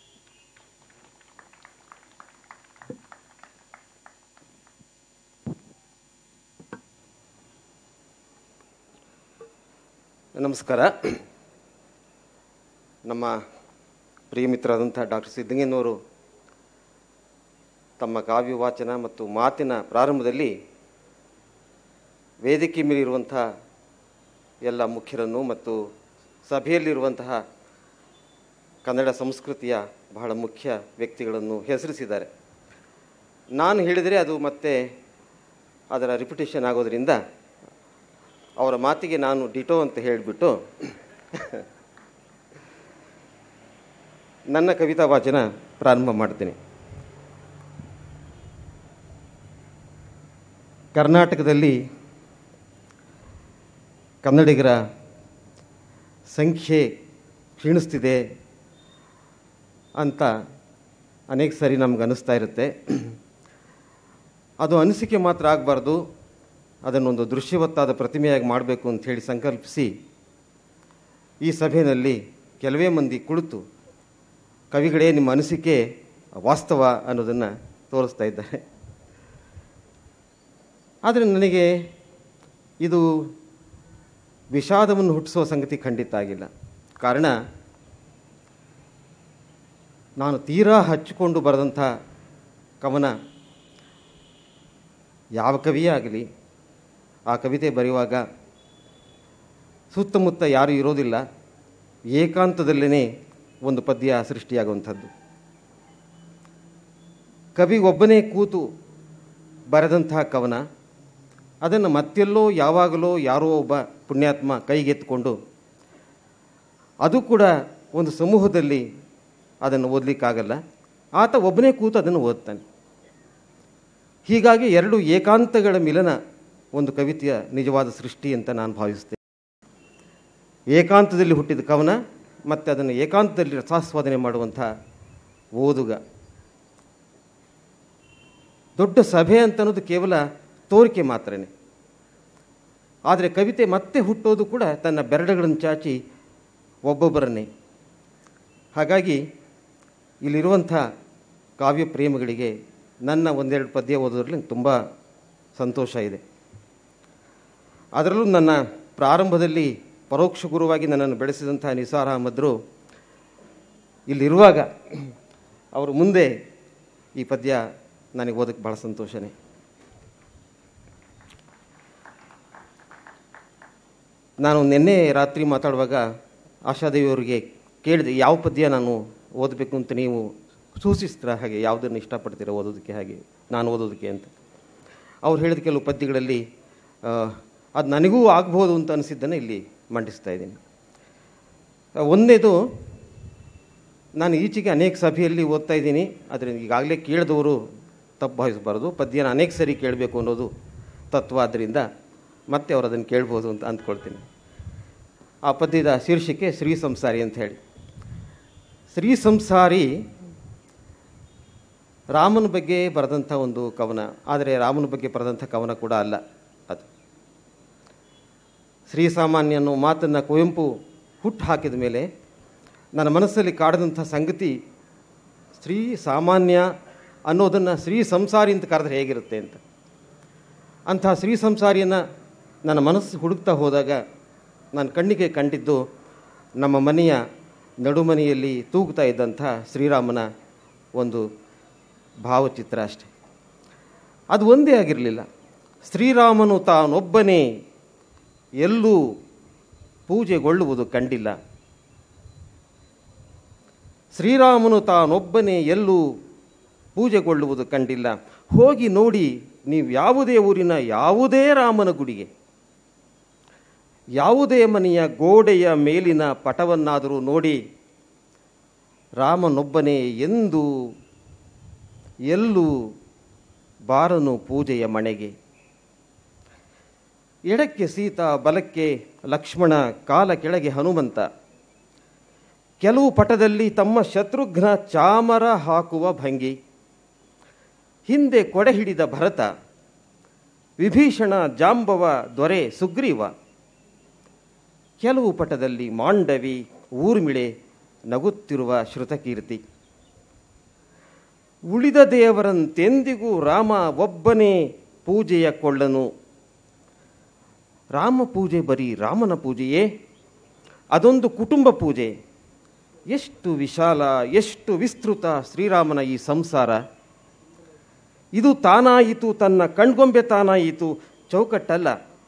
ನಮಸ್ಕಾರ. ನಮ್ಮ ಪ್ರಿಯ ಮಿತ್ರರಾದಂಥ ಡಾಕ್ಟರ್ ಸಿದ್ಧಲಿಂಗಯ್ಯನವರು ತಮ್ಮ ಕಾವ್ಯ ವಾಚನ ಮತ್ತು ಮಾತಿನ ಪ್ರಾರಂಭದಲ್ಲಿ ವೇದಿಕೆ ಮೇಲಿರುವಂಥ ಎಲ್ಲ ಮುಖ್ಯರನ್ನು ಮತ್ತು ಸಭೆಯಲ್ಲಿರುವಂತಹ ಕನ್ನಡ ಸಂಸ್ಕೃತಿಯ ಬಹಳ ಮುಖ್ಯ ವ್ಯಕ್ತಿಗಳನ್ನು ಹೆಸರಿಸಿದ್ದಾರೆ. ನಾನು ಹೇಳಿದರೆ ಅದು ಮತ್ತೆ ಅದರ ರಿಪಿಟೇಷನ್ ಆಗೋದರಿಂದ ಅವರ ಮಾತಿಗೆ ನಾನು ಡಿಟೋ ಅಂತ ಹೇಳಿಬಿಟ್ಟು ನನ್ನ ಕವಿತಾ ವಾಚನ ಪ್ರಾರಂಭ ಮಾಡ್ತೀನಿ. ಕರ್ನಾಟಕದಲ್ಲಿ ಕನ್ನಡಿಗರ ಸಂಖ್ಯೆ ಕ್ಷೀಣಿಸ್ತಿದೆ ಅಂತ ಅನೇಕ ಸಾರಿ ನಮ್ಗೆ ಅನ್ನಿಸ್ತಾ ಇರುತ್ತೆ. ಅದು ಅನಿಸಿಕೆ ಮಾತ್ರ ಆಗಬಾರ್ದು, ಅದನ್ನೊಂದು ದೃಶ್ಯವತ್ತಾದ ಪ್ರತಿಮೆಯಾಗಿ ಮಾಡಬೇಕು ಅಂತ ಹೇಳಿ ಸಂಕಲ್ಪಿಸಿ ಈ ಸಭೆಯಲ್ಲಿ ಕೆಲವೇ ಮಂದಿ ಕುಳಿತು ಕವಿಗಳೇ ನಿಮ್ಮ ಅನಿಸಿಕೆ ವಾಸ್ತವ ಅನ್ನೋದನ್ನು ತೋರಿಸ್ತಾ ಇದ್ದಾರೆ. ಆದರೆ ನನಗೆ ಇದು ವಿಷಾದವನ್ನು ಹುಟ್ಟಿಸುವ ಸಂಗತಿ ಖಂಡಿತ ಆಗಿಲ್ಲ. ಕಾರಣ, ನಾನು ತೀರಾ ಹಚ್ಚಿಕೊಂಡು ಬರೆದಂಥ ಕವನ ಯಾವ ಕವಿಯೇ ಆಗಲಿ ಆ ಕವಿತೆ ಬರೆಯುವಾಗ ಸುತ್ತಮುತ್ತ ಯಾರೂ ಇರೋದಿಲ್ಲ, ಏಕಾಂತದಲ್ಲೇ ಒಂದು ಪದ್ಯ ಸೃಷ್ಟಿಯಾಗುವಂಥದ್ದು. ಕವಿ ಒಬ್ಬನೇ ಕೂತು ಬರೆದಂತಹ ಕವನ, ಅದನ್ನು ಮತ್ತೆಲ್ಲೋ ಯಾವಾಗಲೋ ಯಾರೋ ಒಬ್ಬ ಪುಣ್ಯಾತ್ಮ ಕೈಗೆತ್ತಿಕೊಂಡು, ಅದು ಕೂಡ ಒಂದು ಸಮೂಹದಲ್ಲಿ ಅದನ್ನು ಓದಲಿಕ್ಕಾಗಲ್ಲ, ಆತ ಒಬ್ಬನೇ ಕೂತು ಅದನ್ನು ಓದ್ತಾನೆ. ಹೀಗಾಗಿ ಎರಡು ಏಕಾಂತಗಳ ಮಿಲನ ಒಂದು ಕವಿತೆಯ ನಿಜವಾದ ಸೃಷ್ಟಿ ಅಂತ ನಾನು ಭಾವಿಸ್ತೇನೆ. ಏಕಾಂತದಲ್ಲಿ ಹುಟ್ಟಿದ ಕವನ ಮತ್ತು ಅದನ್ನು ಏಕಾಂತದಲ್ಲಿ ರಸಾಸ್ವಾದನೆ ಮಾಡುವಂಥ ಓದುಗ. ದೊಡ್ಡ ಸಭೆ ಅಂತನ್ನೋದು ಕೇವಲ ತೋರಿಕೆ ಮಾತ್ರನೇ. ಆದರೆ ಕವಿತೆ ಮತ್ತೆ ಹುಟ್ಟೋದು ಕೂಡ ತನ್ನ ಬೆರಳುಗಳನ್ನು ಚಾಚಿ ಒಬ್ಬೊಬ್ಬರನ್ನೇ. ಹಾಗಾಗಿ ಇಲ್ಲಿರುವಂಥ ಕಾವ್ಯ ಪ್ರೇಮಿಗಳಿಗೆ ನನ್ನ ಒಂದೆರಡು ಪದ್ಯ ಓದೋದ್ರಲ್ಲಿ ತುಂಬ ಸಂತೋಷ ಇದೆ. ಅದರಲ್ಲೂ ನನ್ನ ಪ್ರಾರಂಭದಲ್ಲಿ ಪರೋಕ್ಷ ಗುರುವಾಗಿ ನನ್ನನ್ನು ಬೆಳೆಸಿದಂಥ ನಿಸಾರ್ ಅಹಮದ್ರು ಇಲ್ಲಿರುವಾಗ ಅವರು ಮುಂದೆ ಈ ಪದ್ಯ ನನಗೆ ಓದಕ್ಕೆ ಭಾಳ ಸಂತೋಷನೇ. ನಾನು ನಿನ್ನೆ ರಾತ್ರಿ ಮಾತಾಡುವಾಗ ಆಶಾದೇವಿಯವರಿಗೆ ಕೇಳಿದೆ, ಯಾವ ಪದ್ಯ ನಾನು ಓದಬೇಕು ಅಂತ ನೀವು ಸೂಚಿಸ್ತೀರ, ಹಾಗೆ ಯಾವುದನ್ನು ಇಷ್ಟಪಡ್ತೀರ ಓದೋದಕ್ಕೆ, ಹಾಗೆ ನಾನು ಓದೋದಕ್ಕೆ ಅಂತ. ಅವ್ರು ಹೇಳಿದ ಕೆಲವು ಪದ್ಯಗಳಲ್ಲಿ ಅದು ನನಗೂ ಆಗ್ಬೋದು ಅಂತ ಅನಿಸಿದ್ದನ್ನು ಇಲ್ಲಿ ಮಂಡಿಸ್ತಾ ಇದ್ದೀನಿ. ಒಂದೇದು, ನಾನು ಈಚೆಗೆ ಅನೇಕ ಸಭೆಯಲ್ಲಿ ಓದ್ತಾ ಇದ್ದೀನಿ, ಆದರೆ ಈಗಾಗಲೇ ಕೇಳಿದವರು ತಪ್ಪು ಭಾವಿಸಬಾರ್ದು. ಪದ್ಯನ ಅನೇಕ ಸರಿ ಕೇಳಬೇಕು ಅನ್ನೋದು ತತ್ವ, ಆದ್ದರಿಂದ ಮತ್ತೆ ಅವರು ಅದನ್ನು ಕೇಳ್ಬೋದು ಅಂತ ಅಂದ್ಕೊಳ್ತೀನಿ. ಆ ಪದ್ಯದ ಶೀರ್ಷಿಕೆ ಶ್ರೀ ಸಂಸಾರಿ ಅಂತ ಹೇಳಿ. ಶ್ರೀ ಸಂಸಾರಿ ರಾಮನ ಬಗ್ಗೆ ಬರೆದಂಥ ಒಂದು ಕವನ, ಆದರೆ ರಾಮನ ಬಗ್ಗೆ ಬರೆದಂಥ ಕವನ ಕೂಡ ಅಲ್ಲ ಅದು. ಶ್ರೀಸಾಮಾನ್ಯ ಅನ್ನೋ ಮಾತನ್ನು ಕುವೆಂಪು ಹುಟ್ಟು ಹಾಕಿದ ಮೇಲೆ ನನ್ನ ಮನಸ್ಸಲ್ಲಿ ಕಾಡಿದಂಥ ಸಂಗತಿ, ಶ್ರೀ ಸಾಮಾನ್ಯ ಅನ್ನೋದನ್ನು ಶ್ರೀ ಸಂಸಾರಿ ಅಂತ ಕರೆದ್ರೆ ಹೇಗಿರುತ್ತೆ ಅಂತ. ಅಂಥ ಶ್ರೀ ಸಂಸಾರಿಯನ್ನು ನನ್ನ ಮನಸ್ಸು ಹುಡುಕ್ತಾ ಹೋದಾಗ ನನ್ನ ಕಣ್ಣಿಗೆ ಕಂಡಿದ್ದು ನಮ್ಮ ಮನೆಯ ನಡುಮನೆಯಲ್ಲಿ ತೂಗ್ತಾ ಇದ್ದಂಥ ಶ್ರೀರಾಮನ ಒಂದು ಭಾವಚಿತ್ರ ಅಷ್ಟೆ. ಅದು ಒಂದೇ ಆಗಿರಲಿಲ್ಲ. ಶ್ರೀರಾಮನು ತಾನೊಬ್ಬನೇ ಎಲ್ಲೂ ಪೂಜೆಗೊಳ್ಳುವುದು ಕಂಡಿಲ್ಲ. ಶ್ರೀರಾಮನು ತಾನೊಬ್ಬನೇ ಎಲ್ಲೂ ಪೂಜೆಗೊಳ್ಳುವುದು ಕಂಡಿಲ್ಲ. ಹೋಗಿ ನೋಡಿ ನೀವು ಯಾವುದೇ ಊರಿನ ಯಾವುದೇ ರಾಮನ ಗುಡಿಗೆ, ಯಾವುದೇ ಮನೆಯ ಗೋಡೆಯ ಮೇಲಿನ ಪಟವನ್ನಾದರೂ ನೋಡಿ, ರಾಮನೊಬ್ಬನೇ ಎಂದು ಎಲ್ಲೂ ಬಾರನು ಪೂಜೆಯ ಮಣೆಗೆ. ಎಡಕ್ಕೆ ಸೀತಾ, ಬಲಕ್ಕೆ ಲಕ್ಷ್ಮಣ, ಕಾಲ ಕೆಳಗೆ ಹನುಮಂತ. ಕೆಲವು ಪಟದಲ್ಲಿ ತಮ್ಮ ಶತ್ರುಘ್ನ ಚಾಮರ ಹಾಕುವ ಭಂಗಿ. ಹಿಂದೆ ಕೊಡೆ ಹಿಡಿದ ಭರತ, ವಿಭೀಷಣ, ಜಾಂಬವ, ದೊರೆ ಸುಗ್ರೀವ. ಕೆಲವು ಪಟದಲ್ಲಿ ಮಾಂಡವಿ, ಊರ್ಮಿಳೆ, ನಗುತ್ತಿರುವ ಶ್ರುತಕೀರ್ತಿ. ಉಳಿದ ದೇವರಂತೆಂದಿಗೂ ರಾಮ ಒಬ್ಬನೇ ಪೂಜೆಯ ಕೊಳ್ಳನು. ರಾಮ ಪೂಜೆ ಬರೀ ರಾಮನ ಪೂಜೆಯೇ? ಅದೊಂದು ಕುಟುಂಬ ಪೂಜೆ. ಎಷ್ಟು ವಿಶಾಲ, ಎಷ್ಟು ವಿಸ್ತೃತ ಶ್ರೀರಾಮನ ಈ ಸಂಸಾರ. ಇದು ತಾನಾಯಿತು, ತನ್ನ ಕಣ್ಗೊಂಬೆ ತಾನಾಯಿತು, ಚೌಕಟ್ಟಲ್ಲ.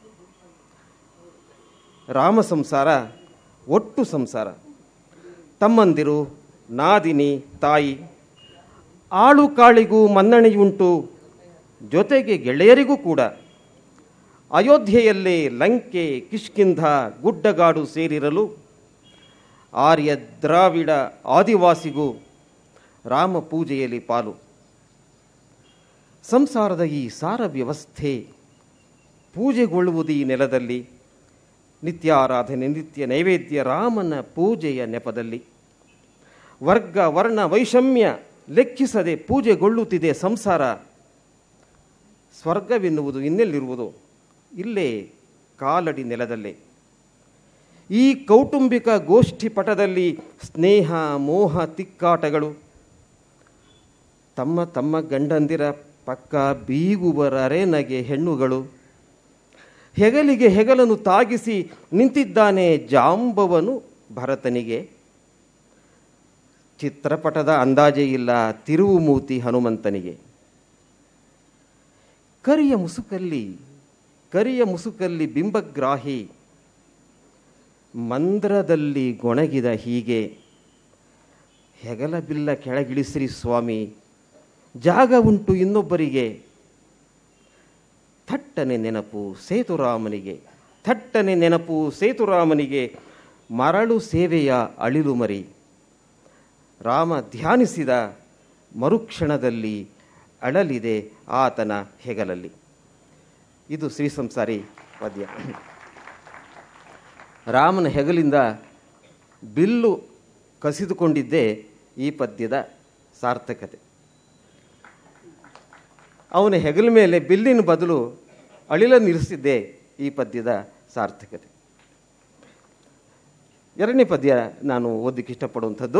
ರಾಮ ಸಂಸಾರ ಒಟ್ಟು ಸಂಸಾರ. ತಮ್ಮಂದಿರು, ನಾದಿನಿ, ತಾಯಿ, ಆಳು ಕಾಳಿಗೂ ಮನ್ನಣೆಯುಂಟು, ಜೊತೆಗೆ ಗೆಳೆಯರಿಗೂ ಕೂಡ. ಅಯೋಧ್ಯೆಯಲ್ಲೇ ಲಂಕೆ, ಕಿಷ್ಕಿಂಧ, ಗುಡ್ಡಗಾಡು ಸೇರಿರಲು ಆರ್ಯ, ದ್ರಾವಿಡ, ಆದಿವಾಸಿಗೂ ರಾಮ ಪೂಜೆಯಲ್ಲಿ ಪಾಲು. ಸಂಸಾರದ ಈ ಸಾರ ವ್ಯವಸ್ಥೆ ಪೂಜೆಗೊಳ್ಳುವುದು ಈ ನೆಲದಲ್ಲಿ. ನಿತ್ಯಾರಾಧನೆ, ನಿತ್ಯ ನೈವೇದ್ಯ ರಾಮನ ಪೂಜೆಯ ನೆಪದಲ್ಲಿ. ವರ್ಗ ವರ್ಣ ವೈಷಮ್ಯ ಲೆಕ್ಕಿಸದೆ ಪೂಜೆಗೊಳ್ಳುತ್ತಿದೆ ಸಂಸಾರ. ಸ್ವರ್ಗವೆನ್ನುವುದು ಇನ್ನೆಲ್ಲಿರುವುದು? ಇಲ್ಲೇ ಕಾಲಡಿ ನೆಲದಲ್ಲೇ. ಈ ಕೌಟುಂಬಿಕ ಗೋಷ್ಠಿ ಪಟದಲ್ಲಿ ಸ್ನೇಹ, ಮೋಹ, ತಿಕ್ಕಾಟಗಳು. ತಮ್ಮ ತಮ್ಮ ಗಂಡಂದಿರ ಪಕ್ಕ ಬೀಗುವರರೆ ನಗೆ ಹೆಣ್ಣುಗಳು. ಹೆಗಲಿಗೆ ಹೆಗಲನ್ನು ತಾಗಿಸಿ ನಿಂತಿದ್ದಾನೆ ಜಾಂಬವನು ಭರತನಿಗೆ. ಚಿತ್ರಪಟದ ಅಂದಾಜೇ ಇಲ್ಲ ತಿರುವು ಮೂತಿ ಹನುಮಂತನಿಗೆ. ಕರಿಯ ಮುಸುಕಲ್ಲಿ ಬಿಂಬಗ್ರಾಹಿ ಮಂದ್ರದಲ್ಲಿ ಗೊಣಗಿದ ಹೀಗೆ. ಹೆಗಲ ಬಿಲ್ಲ ಕೆಳಗಿಳಿಸಿರಿ ಸ್ವಾಮಿ, ಜಾಗ ಉಂಟು ಇನ್ನೊಬ್ಬರಿಗೆ. ಥಟ್ಟನೆ ನೆನಪು ಸೇತುರಾಮನಿಗೆ ಮರಳು ಸೇವೆಯ ಅಳಿಲು ಮರಿ. ರಾಮ ಧ್ಯಾನಿಸಿದ ಮರುಕ್ಷಣದಲ್ಲಿ ಅಳಲಿದೆ ಆತನ ಹೆಗಲಲ್ಲಿ. ಇದು ಶ್ರೀ ಸಂಸಾರಿ ಪದ್ಯ. ರಾಮನ ಹೆಗಲಿಂದ ಬಿಲ್ಲು ಕಸಿದುಕೊಂಡಿದ್ದೇ ಈ ಪದ್ಯದ ಸಾರ್ಥಕತೆ. ಅವನ ಹೆಗಲ ಮೇಲೆ ಬಿಲ್ಲಿನ ಬದಲು ಅಳಿಲನ್ನು ಇರಿಸಿದ್ದೇ ಈ ಪದ್ಯದ ಸಾರ್ಥಕತೆ. ಎರಡನೇ ಪದ್ಯ ನಾನು ಓದಕ್ಕೆ ಇಷ್ಟಪಡುವಂಥದ್ದು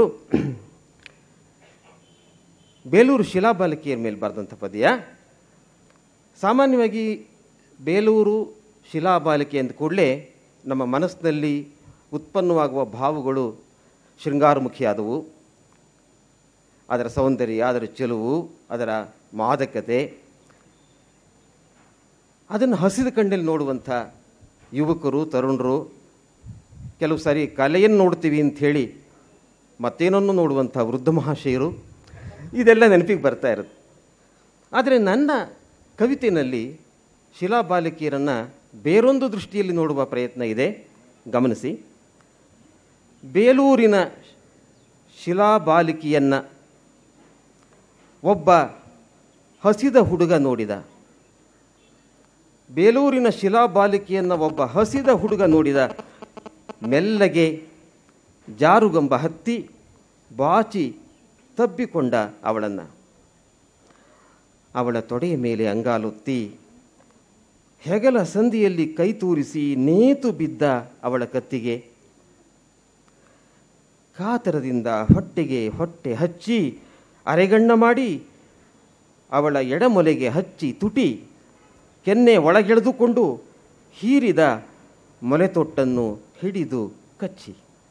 ಬೇಲೂರು ಶಿಲಾಬಾಲಿಕೆಯರ ಮೇಲೆ ಬರೆದಂಥ ಪದ್ಯ. ಸಾಮಾನ್ಯವಾಗಿ ಬೇಲೂರು ಶಿಲಾಬಾಲಿಕೆ ಅಂದ ಕೂಡಲೇ ನಮ್ಮ ಮನಸ್ಸಿನಲ್ಲಿ ಉತ್ಪನ್ನವಾಗುವ ಭಾವಗಳು ಶೃಂಗಾರಮುಖಿಯಾದವು. ಅದರ ಸೌಂದರ್ಯ, ಅದರ ಚೆಲುವು, ಅದರ ಮಾದಕತೆ, ಅದನ್ನು ಹಸಿದ ಕಣ್ಣಲ್ಲಿ ನೋಡುವಂಥ ಯುವಕರು, ತರುಣರು, ಕೆಲವು ಸಾರಿ ಕಲೆಯನ್ನು ನೋಡ್ತೀವಿ ಅಂಥೇಳಿ ಮತ್ತೇನನ್ನು ನೋಡುವಂಥ ವೃದ್ಧ ಮಹಾಶಯರು, ಇದೆಲ್ಲ ನೆನಪಿಗೆ ಬರ್ತಾ ಇರುತ್ತೆ. ಆದರೆ ನನ್ನ ಕವಿತೆಯಲ್ಲಿ ಶಿಲಾಬಾಲಿಕೆಯರನ್ನು ಬೇರೊಂದು ದೃಷ್ಟಿಯಲ್ಲಿ ನೋಡುವ ಪ್ರಯತ್ನ ಇದೆ, ಗಮನಿಸಿ. ಬೇಲೂರಿನ ಶಿಲಾಬಾಲಿಕೆಯನ್ನು ಒಬ್ಬ ಹಸಿದ ಹುಡುಗ ನೋಡಿದ. ಬೇಲೂರಿನ ಶಿಲಾಬಾಲಿಕೆಯನ್ನು ಒಬ್ಬ ಹಸಿದ ಹುಡುಗ ನೋಡಿದ. ಮೆಲ್ಲಗೆ ಜಾರುಗಂಬ ಹತ್ತಿ ಬಾಚಿ ತಬ್ಬಿಕೊಂಡ ಅವಳನ್ನು. ಅವಳ ತೊಡೆಯ ಮೇಲೆ ಅಂಗಾಲೊತ್ತಿ ಹೆಗಲ ಸಂದಿಯಲ್ಲಿ ಕೈ ತೂರಿಸಿ ನೇತು ಬಿದ್ದ ಅವಳ ಕತ್ತಿಗೆ. ಕಾತರದಿಂದ ಹೊಟ್ಟೆಗೆ ಹೊಟ್ಟೆ ಹಚ್ಚಿ ಅರೆಗಣ್ಣ ಮಾಡಿ ಅವಳ ಎಡಮೊಲೆಗೆ ಹಚ್ಚಿ ತುಟಿ ಕೆನ್ನೆ ಒಳಗೆಳೆದುಕೊಂಡು ಹೀರಿದ ಮೊಲೆತೊಟ್ಟನ್ನು ಹಿಡಿದು ಕಚ್ಚಿ.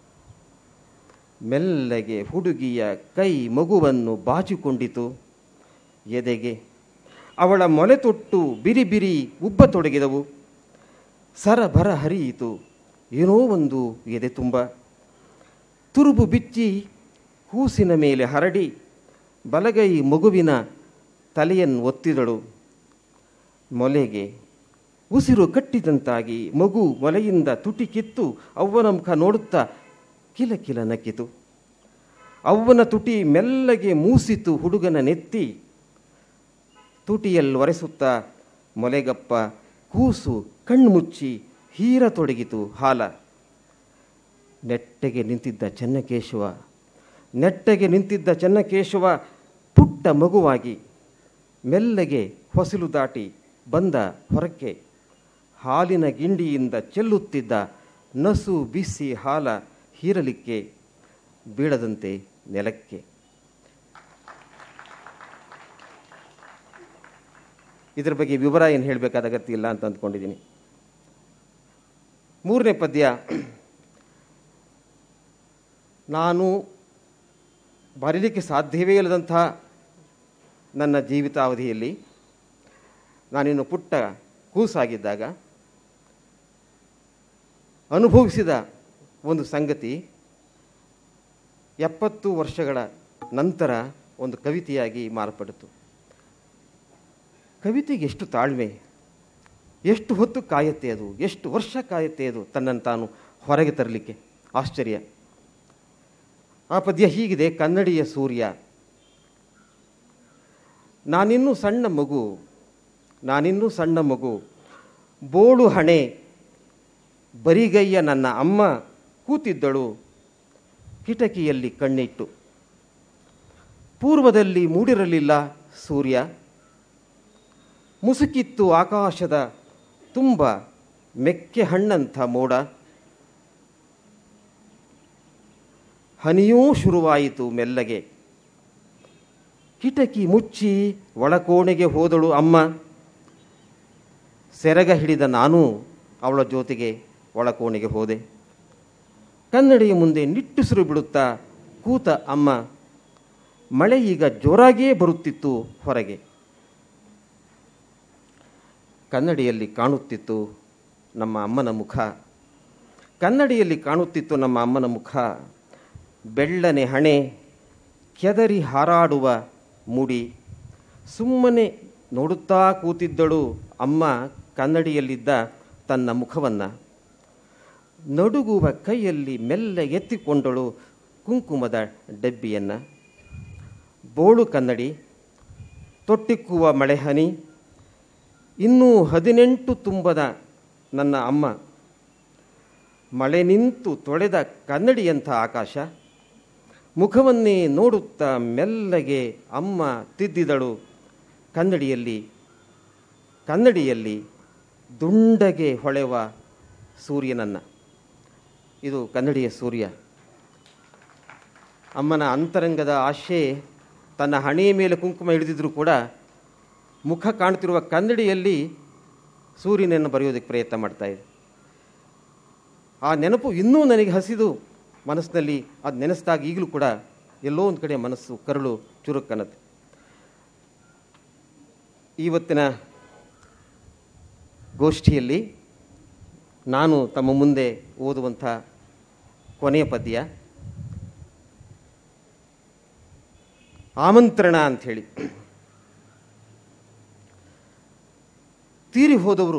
ಮೆಲ್ಲಗೆ ಹುಡುಗಿಯ ಕೈ ಮಗುವನ್ನು ಬಾಚಿಕೊಂಡಿತು ಎದೆಗೆ. ಅವಳ ಮೊಲೆತೊಟ್ಟು ಬಿರಿ ಬಿರಿ ಉಬ್ಬತೊಡಗಿದವು. ಸರಬರ ಹರಿಯಿತು ಏನೋ ಒಂದು ಎದೆ ತುಂಬ. ತುರುಬು ಬಿಚ್ಚಿ ಕೂಸಿನ ಮೇಲೆ ಹರಡಿ ಬಲಗೈ ಮಗುವಿನ ತಲೆಯನ್ನು ಒತ್ತಿದಳು. ಮೊಲೆಗೆ ಉಸಿರು ಕಟ್ಟಿದಂತಾಗಿ ಮಗು ಮೊಲೆಯಿಂದ ತುಟಿ ಕಿತ್ತು ಅವ್ವನ ಮುಖ ನೋಡುತ್ತಾ ಕಿಲಕಿಲ ನಕ್ಕಿತು. ಅವ್ವನ ತುಟಿ ಮೆಲ್ಲಗೆ ಮೂಸಿತು ಹುಡುಗನ ನೆತ್ತಿ. ತುಟಿಯಲ್ಲಿ ಒರೆಸುತ್ತಾ ಮೊಲೆಗಪ್ಪ ಕೂಸು ಕಣ್ಮುಚ್ಚಿ ಹೀರತೊಡಗಿತು ಹಾಲ. ನೆಟ್ಟಗೆ ನಿಂತಿದ್ದ ಚೆನ್ನಕೇಶವ ಪುಟ್ಟ ಮಗುವಾಗಿ ಮೆಲ್ಲಗೆ ಹೊಸಲು ದಾಟಿ ಬಂದ ಹೊರಕ್ಕೆ. ಹಾಲಿನ ಗಿಂಡಿಯಿಂದ ಚೆಲ್ಲುತ್ತಿದ್ದ ನಸು ಬಿಸಿ ಹಾಲ ಹೀರಲಿಕ್ಕೆ ಬೀಳದಂತೆ ನೆಲಕ್ಕೆ. ಇದರ ಬಗ್ಗೆ ವಿವರ ಏನು ಹೇಳಬೇಕಾದ ಅಗತ್ಯ ಇಲ್ಲ ಅಂತ ಅಂದ್ಕೊಂಡಿದ್ದೀನಿ. ಮೂರನೇ ಪದ್ಯ, ನಾನು ಬರೀಲಿಕ್ಕೆ ಸಾಧ್ಯವೇ ಇಲ್ಲದಂಥ ನನ್ನ ಜೀವಿತಾವಧಿಯಲ್ಲಿ ನಾನಿನ್ನು ಪುಟ್ಟ ಕೂಸಾಗಿದ್ದಾಗ ಅನುಭವಿಸಿದ ಒಂದು ಸಂಗತಿ 70 ವರ್ಷಗಳ ನಂತರ ಒಂದು ಕವಿತೆಯಾಗಿ ಮಾರ್ಪಡಿತು. ಕವಿತೆಗೆ ಎಷ್ಟು ತಾಳ್ಮೆ, ಎಷ್ಟು ಹೊತ್ತು ಕಾಯುತ್ತೆ ಅದು, ಎಷ್ಟು ವರ್ಷ ಕಾಯುತ್ತೆ ಅದು ತನ್ನನ್ನು ತಾನು ಹೊರಗೆ ತರಲಿಕ್ಕೆ. ಆಶ್ಚರ್ಯ. ಆ ಪದ್ಯ ಹೀಗಿದೆ. ಕನ್ನಡಿಯ ಸೂರ್ಯ. ನಾನಿನ್ನೂ ಸಣ್ಣ ಮಗು, ಬೋಳು ಹಣೆ ಬರಿಗೈಯ ನನ್ನ ಅಮ್ಮ ಕೂತಿದ್ದಳು ಕಿಟಕಿಯಲ್ಲಿ ಕಣ್ಣಿಟ್ಟು. ಪೂರ್ವದಲ್ಲಿ ಮೂಡಿರಲಿಲ್ಲ ಸೂರ್ಯ, ಮುಸುಕಿತ್ತು ಆಕಾಶದ ತುಂಬ ಮೆಕ್ಕೆ ಹಣ್ಣಂಥ ಮೋಡ. ಹನಿಯೂ ಶುರುವಾಯಿತು ಮೆಲ್ಲಗೆ. ಕಿಟಕಿ ಮುಚ್ಚಿ ಒಳಕೋಣೆಗೆ ಹೋದಳು ಅಮ್ಮ. ಸೆರಗ ಹಿಡಿದ ನಾನು ಅವಳ ಜೊತೆಗೆ ಒಳಕೋಣೆಗೆ ಹೋದೆ. ಕನ್ನಡಿಯ ಮುಂದೆ ನಿಟ್ಟುಸಿರು ಬಿಡುತ್ತಾ ಕೂತ ಅಮ್ಮ, ಮಳೆ ಈಗ ಜೋರಾಗಿಯೇ ಬರುತ್ತಿತ್ತು ಹೊರಗೆ. ಕನ್ನಡಿಯಲ್ಲಿ ಕಾಣುತ್ತಿತ್ತು ನಮ್ಮ ಅಮ್ಮನ ಮುಖ. ಕನ್ನಡಿಯಲ್ಲಿ ಕಾಣುತ್ತಿತ್ತು ನಮ್ಮ ಅಮ್ಮನ ಮುಖ. ಬೆಳ್ಳನೆ ಹಣೆ, ಕೆದರಿ ಹಾರಾಡುವ ಮುಡಿ. ಸುಮ್ಮನೆ ನೋಡುತ್ತಾ ಕೂತಿದ್ದಳು ಅಮ್ಮ ಕನ್ನಡಿಯಲ್ಲಿದ್ದ ತನ್ನ ಮುಖವನ್ನು. ನಡುಗುವ ಕೈಯಲ್ಲಿ ಮೆಲ್ಲ ಎತ್ತಿಕೊಂಡಳು ಕುಂಕುಮದ ಡಬ್ಬಿಯನ್ನು. ಬೋಳು ಕನ್ನಡಿ, ತೊಟ್ಟಿಕ್ಕುವ ಮಳೆಹನಿ. ಇನ್ನೂ 18 ತುಂಬದ ನನ್ನ ಅಮ್ಮ. ಮಳೆ ನಿಂತು ತೊಳೆದ ಕನ್ನಡಿಯಂಥ ಆಕಾಶ. ಮುಖವನ್ನೇ ನೋಡುತ್ತಾ ಮೆಲ್ಲಗೆ ಅಮ್ಮ ತಿದ್ದಿದಳು ಕನ್ನಡಿಯಲ್ಲಿ ದುಂಡಗೆ ಹೊಳೆವ ಸೂರ್ಯನನ್ನು. ಇದು ಕನ್ನಡಿಯ ಸೂರ್ಯ. ಅಮ್ಮನ ಅಂತರಂಗದ ಆಶೆ ತನ್ನ ಹಣೆಯ ಮೇಲೆ ಕುಂಕುಮ ಹಿಡಿದಿದ್ರೂ ಕೂಡ ಮುಖ ಕಾಣ್ತಿರುವ ಕನ್ನಡಿಯಲ್ಲಿ ಸೂರ್ಯನನ್ನು ಬರೆಯೋದಕ್ಕೆ ಪ್ರಯತ್ನ ಮಾಡ್ತಾಯಿದೆ. ಆ ನೆನಪು ಇನ್ನೂ ನನಗೆ ಹಸಿದು ಮನಸ್ಸಿನಲ್ಲಿ ಅದು ನೆನೆಸಿದಾಗ ಈಗಲೂ ಕೂಡ ಎಲ್ಲೋ ಒಂದು ಕಡೆ ಮನಸ್ಸು ಕರುಳು ಚುರುಕನ್ನತ್ತೆ. ಇವತ್ತಿನ ಗೋಷ್ಠಿಯಲ್ಲಿ ನಾನು ತಮ್ಮ ಮುಂದೆ ಓದುವಂಥ ಕೊನೆಯ ಪದ್ಯ ಆಮಂತ್ರಣ ಅಂಥೇಳಿ. ತೀರಿ ಹೋದವರು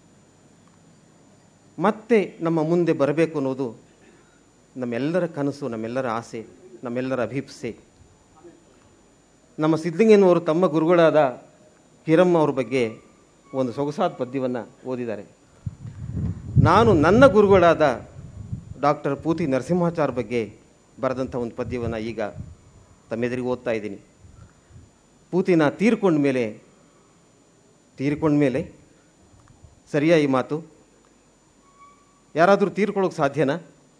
ಮತ್ತೆ ನಮ್ಮ ಮುಂದೆ ಬರಬೇಕು ಅನ್ನೋದು ನಮ್ಮೆಲ್ಲರ ಕನಸು, ನಮ್ಮೆಲ್ಲರ ಆಸೆ, ನಮ್ಮೆಲ್ಲರ ಅಭಿಪ್ಸೆ. ನಮ್ಮ ಸಿದ್ಧಲಿಂಗಯ್ಯನವರು ತಮ್ಮ ಗುರುಗಳಾದ ಹಿರಮ್ಮ ಅವ್ರ ಬಗ್ಗೆ ಒಂದು ಸೊಗಸಾದ ಪದ್ಯವನ್ನು ಓದಿದ್ದಾರೆ. ನಾನು ನನ್ನ ಗುರುಗಳಾದ ಡಾಕ್ಟರ್ ಪೂತಿ ನರಸಿಂಹಾಚಾರ್ಯ ಬಗ್ಗೆ ಬರೆದಂಥ ಒಂದು ಪದ್ಯವನ್ನು ಈಗ ತಮ್ಮೆದುರಿಗೆ ಓದ್ತಾ ಇದ್ದೀನಿ. ಪೂತಿನ ತೀರ್ಕೊಂಡ ಮೇಲೆ ಸರಿಯಾ ಈ ಮಾತು? ಯಾರಾದರೂ ತೀರ್ಕೊಳ್ಳೋಕೆ ಸಾಧ್ಯನಾ?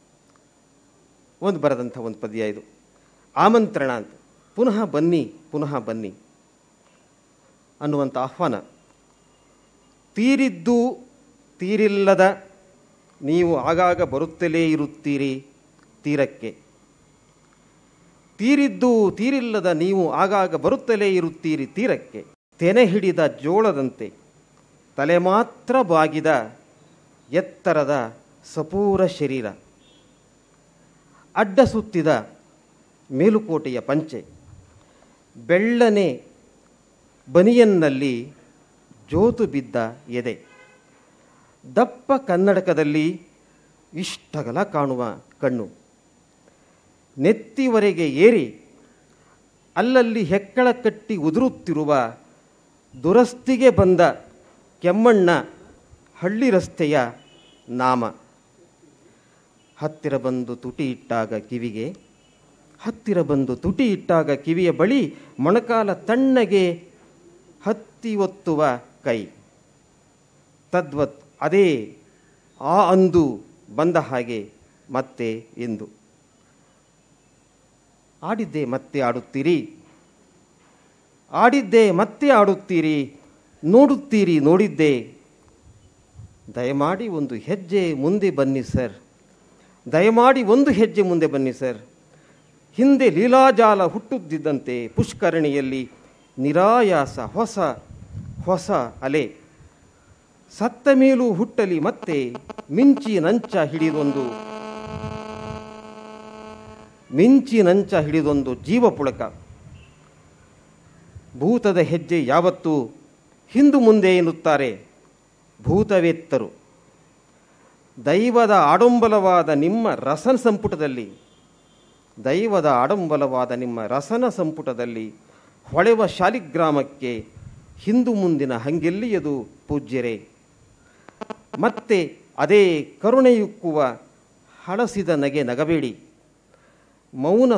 ಒಂದು ಬರೆದಂಥ ಒಂದು ಪದ್ಯ ಇದು. ಆಮಂತ್ರಣ ಅಂತ. ಪುನಃ ಬನ್ನಿ ಅನ್ನುವಂಥ ಆಹ್ವಾನ. ತೀರಿದ್ದು ತೀರಿಲ್ಲದ ನೀವು ಆಗಾಗ ಬರುತ್ತಲೇ ಇರುತ್ತೀರಿ ತೀರಕ್ಕೆ. ತೀರಿದ್ದು ತೀರಿಲ್ಲದ ನೀವು ಆಗಾಗ ಬರುತ್ತಲೇ ಇರುತ್ತೀರಿ ತೀರಕ್ಕೆ. ತೆನೆ ಹಿಡಿದ ಜೋಳದಂತೆ ತಲೆ ಮಾತ್ರ ಬಾಗಿದ ಎತ್ತರದ ಸಪೂರ ಶರೀರ. ಅಡ್ಡ ಸುತ್ತಿದ ಮೇಲುಕೋಟೆಯ ಪಂಚೆ. ಬೆಳ್ಳನೆ ಬನಿಯನ್ನಲ್ಲಿ ಜೋತು ಬಿದ್ದ ಎದೆ. ದಪ್ಪ ಕನ್ನಡಕದಲ್ಲಿ ಇಷ್ಟಗಲ ಕಾಣುವ ಕಣ್ಣು. ನೆತ್ತಿವರೆಗೆ ಏರಿ ಅಲ್ಲಲ್ಲಿ ಹೆಕ್ಕಳ ಕಟ್ಟಿ ಉದುರುತ್ತಿರುವ ದುರಸ್ತಿಗೆ ಬಂದ ಕೆಮ್ಮಣ್ಣ ಹಳ್ಳಿ ರಸ್ತೆಯ ನಾಮ. ಹತ್ತಿರ ಬಂದು ತುಟಿ ಇಟ್ಟಾಗ ಕಿವಿಯ ಬಳಿ ಮೊಣಕಾಲ ತಣ್ಣಗೆ ಹತ್ತಿ ಒತ್ತುವ ಕೈ. ತದ್ವತ್ ಅದೇ ಆ ಅಂದು ಬಂದ ಹಾಗೆ ಮತ್ತೆ ಎಂದು. ಆಡಿದ್ದೆ ಮತ್ತೆ ಆಡುತ್ತೀರಿ, ನೋಡಿದ್ದೆ. ದಯಮಾಡಿ ಒಂದು ಹೆಜ್ಜೆ ಮುಂದೆ ಬನ್ನಿ ಸರ್. ಹಿಂದೆ ಲೀಲಾಜಾಲ ಹುಟ್ಟುತ್ತಿದ್ದಂತೆ ಪುಷ್ಕರಣಿಯಲ್ಲಿ ನಿರಾಯಾಸ ಹೊಸ ಅಲೆ. ಸತ್ತ ಮೇಲೂ ಹುಟ್ಟಲಿ ಮತ್ತೆ ಮಿಂಚಿ ನಂಚ ಹಿಡಿದೊಂದು ಜೀವ ಪುಳಕ. ಭೂತದ ಹೆಜ್ಜೆ ಯಾವತ್ತೂ ಹಿಂದು ಮುಂದೆ ಎನ್ನುತ್ತಾರೆ ಭೂತವೇತ್ತರು. ದೈವದ ಆಡಂಬಲವಾದ ನಿಮ್ಮ ರಸನ ಸಂಪುಟದಲ್ಲಿ ಹೊಳೆವ ಶಾಲಿಗ್ರಾಮಕ್ಕೆ ಹಿಂದು ಮುಂದಿನ ಹಂಗೆಲ್ಲಿಯದು ಪೂಜ್ಯರೇ. ಮತ್ತೆ ಅದೇ ಕರುಣೆಯುಕ್ಕುವ ಹಳಸಿದ ನಗೆ ನಗಬೇಡಿ. ಮೌನ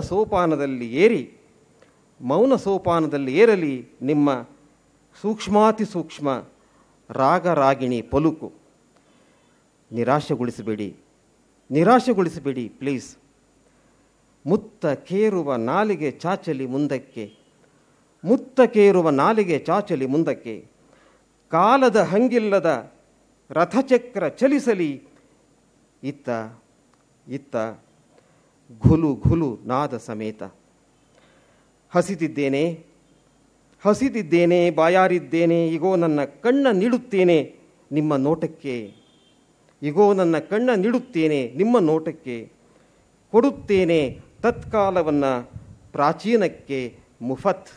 ಸೋಪಾನದಲ್ಲಿ ಏರಲಿ ನಿಮ್ಮ ಸೂಕ್ಷ್ಮಾತಿ ಸೂಕ್ಷ್ಮ ರಾಗರಾಗಿಣಿ ಪಲುಕು. ನಿರಾಶೆಗೊಳಿಸಬೇಡಿ ಪ್ಲೀಸ್. ಮುತ್ತ ಕೇರುವ ನಾಲಿಗೆ ಚಾಚಲಿ ಮುಂದಕ್ಕೆ. ಕಾಲದ ಹಂಗಿಲ್ಲದ ರಥಚಕ್ರ ಚಲಿಸಲಿ ಇತ್ತ ಇತ್ತ ಘುಲು ಘುಲು ನಾದ ಸಮೇತ. ಹಸಿದಿದ್ದೇನೆ ಹಸಿದಿದ್ದೇನೆ ಬಾಯಾರಿದ್ದೇನೆ, ಇಗೋ ನನ್ನ ಕಣ್ಣ ನೀಡುತ್ತೇನೆ ನಿಮ್ಮ ನೋಟಕ್ಕೆ, ಇಗೋ ನನ್ನ ಕಣ್ಣ ನೀಡುತ್ತೇನೆ ನಿಮ್ಮ ನೋಟಕ್ಕೆ, ಕೊಡುತ್ತೇನೆ ತತ್ಕಾಲವನ್ನು ಪ್ರಾಚೀನಕ್ಕೆ ಮುಫತ್.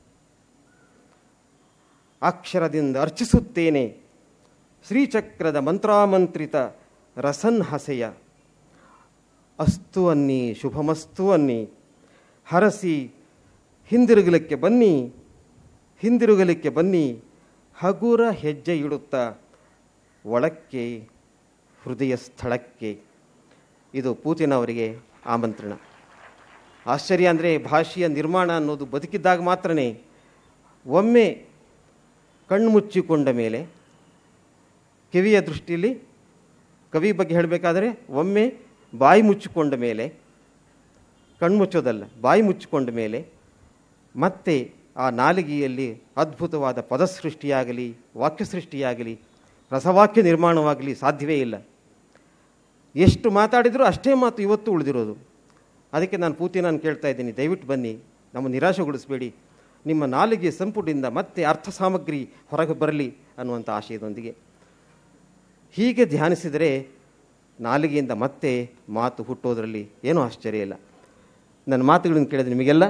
ಅಕ್ಷರದಿಂದ ಅರ್ಚಿಸುತ್ತೇನೆ ಶ್ರೀಚಕ್ರದ ಮಂತ್ರಾಮಂತ್ರಿತ ರಸನ್ಹಸೆಯ. ಅಸ್ತು ಅನ್ನಿ ಶುಭಮಸ್ತು ಅನ್ನಿ, ಹರಸಿ ಹಿಂದಿರುಗಲಿಕ್ಕೆ ಬನ್ನಿ ಹಿಂದಿರುಗಲಿಕ್ಕೆ ಬನ್ನಿ, ಹಗುರ ಹೆಜ್ಜೆ ಇಡುತ್ತಾ ಒಳಕ್ಕೆ ಹೃದಯ ಸ್ಥಳಕ್ಕೆ. ಇದು ಪೂತಿನ್ ಅವರಿಗೆ ಆಮಂತ್ರಣ. ಆಶ್ಚರ್ಯ ಅಂದರೆ ಭಾಷೆಯ ನಿರ್ಮಾಣ ಅನ್ನೋದು ಬದುಕಿದ್ದಾಗ ಮಾತ್ರನೇ. ಒಮ್ಮೆ ಕಣ್ಮುಚ್ಚಿಕೊಂಡ ಮೇಲೆ, ಕಿವಿಯ ದೃಷ್ಟಿಯಲ್ಲಿ ಕವಿ ಬಗ್ಗೆ ಹೇಳಬೇಕಾದರೆ ಒಮ್ಮೆ ಬಾಯಿ ಮುಚ್ಚಿಕೊಂಡ ಮೇಲೆ, ಕಣ್ಮುಚ್ಚೋದಲ್ಲ ಬಾಯಿ ಮುಚ್ಚಿಕೊಂಡ ಮೇಲೆ ಮತ್ತೆ ಆ ನಾಲಿಗೆಯಲ್ಲಿ ಅದ್ಭುತವಾದ ಪದಸೃಷ್ಟಿಯಾಗಲಿ ವಾಕ್ಯ ಸೃಷ್ಟಿಯಾಗಲಿ ರಸವಾಕ್ಯ ನಿರ್ಮಾಣವಾಗಲಿ ಸಾಧ್ಯವೇ ಇಲ್ಲ. ಎಷ್ಟು ಮಾತಾಡಿದರೂ ಅಷ್ಟೇ ಮಾತು ಇವತ್ತು ಉಳಿದಿರೋದು. ಅದಕ್ಕೆ ನಾನು ಪೂತಿನನ್ನು ಕೇಳ್ತಾ ಇದ್ದೀನಿ, ದಯವಿಟ್ಟು ಬನ್ನಿ, ನಮ್ಮ ನಿರಾಶೆಗೊಳಿಸಬೇಡಿ, ನಿಮ್ಮ ನಾಲಿಗೆ ಸಂಪುಟಿಂದ ಮತ್ತೆ ಅರ್ಥ ಸಾಮಗ್ರಿ ಹೊರಗೆ ಬರಲಿ ಅನ್ನುವಂಥ ಆಶಯದೊಂದಿಗೆ. ಹೀಗೆ ಧ್ಯಾನಿಸಿದರೆ ನಾಲಿಗೆಯಿಂದ ಮತ್ತೆ ಮಾತು ಹುಟ್ಟೋದರಲ್ಲಿ ಏನೂ ಆಶ್ಚರ್ಯ ಇಲ್ಲ. ನನ್ನ ಮಾತುಗಳನ್ನು ಕೇಳಿದ ನಿಮಗೆಲ್ಲ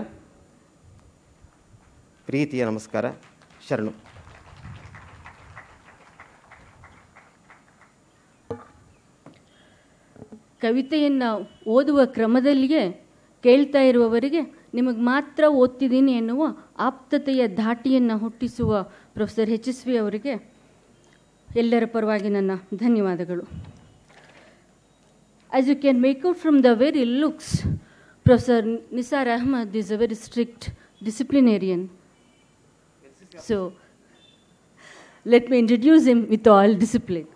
ಪ್ರೀತಿಯ ನಮಸ್ಕಾರ, ಶರಣು. ಕವಿತೆಯನ್ನು ಓದುವ ಕ್ರಮದಲ್ಲಿಯೇ ಕೇಳ್ತಾ ಇರುವವರಿಗೆ ನಿಮಗೆ ಮಾತ್ರ ಓದ್ತಿದ್ದೀನಿ ಎನ್ನುವ ಆಪ್ತತೆಯ ಧಾಟಿಯನ್ನು ಹುಟ್ಟಿಸುವ ಪ್ರೊಫೆಸರ್ HSV ಅವರಿಗೆ ಎಲ್ಲರ ಪರವಾಗಿ ನನ್ನ ಧನ್ಯವಾದಗಳು. As you can make out from the very looks, Professor Nisar Ahmed is a very strict disciplinarian. So, let me introduce him with all discipline.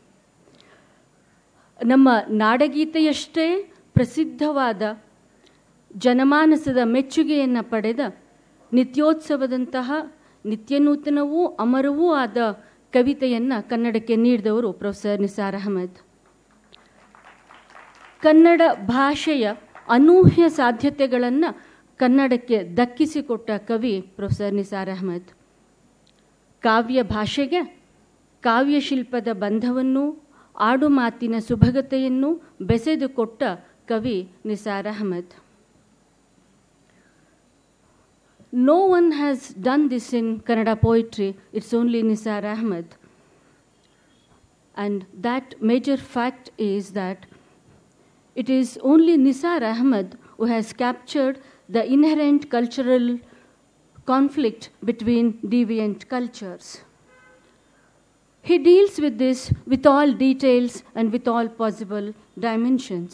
ನಮ್ಮ ನಾಡಗೀತೆಯಷ್ಟೇ ಪ್ರಸಿದ್ಧವಾದ, ಜನಮಾನಸದ ಮೆಚ್ಚುಗೆಯನ್ನು ಪಡೆದ, ನಿತ್ಯೋತ್ಸವದಂತಹ ನಿತ್ಯನೂತನವೂ ಅಮರವೂ ಆದ ಕವಿತೆಯನ್ನು ಕನ್ನಡಕ್ಕೆ ನೀಡಿದವರು ಪ್ರೊಫೆಸರ್ ನಿಸಾರ್ ಅಹಮದ್. ಕನ್ನಡ ಭಾಷೆಯ ಅನೂಹ್ಯ ಸಾಧ್ಯತೆಗಳನ್ನು ಕನ್ನಡಕ್ಕೆ ದಕ್ಕಿಸಿಕೊಟ್ಟ ಕವಿ ಪ್ರೊಫೆಸರ್ ನಿಸಾರ್ ಅಹಮದ್. ಕಾವ್ಯ ಭಾಷೆಗೆ ಕಾವ್ಯಶಿಲ್ಪದ ಬಂಧವನ್ನು, ಆಡು ಮಾತಿನ ಸುಭಗತೆಯನ್ನು ಬೆಸೆದುಕೊಟ್ಟ ಕವಿ Nisar Ahmed. No one has done this in Kannada poetry, it's only Nisar Ahmed. And that major fact is that it is only Nisar Ahmed who has captured the inherent cultural conflict between deviant cultures. He deals with this with all details and with all possible dimensions.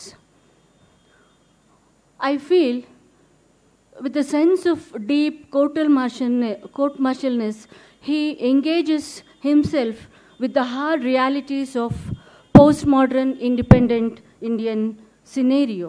I feel with a sense of deep court-martialness, he engages himself with the hard realities of postmodern independent Indian scenario.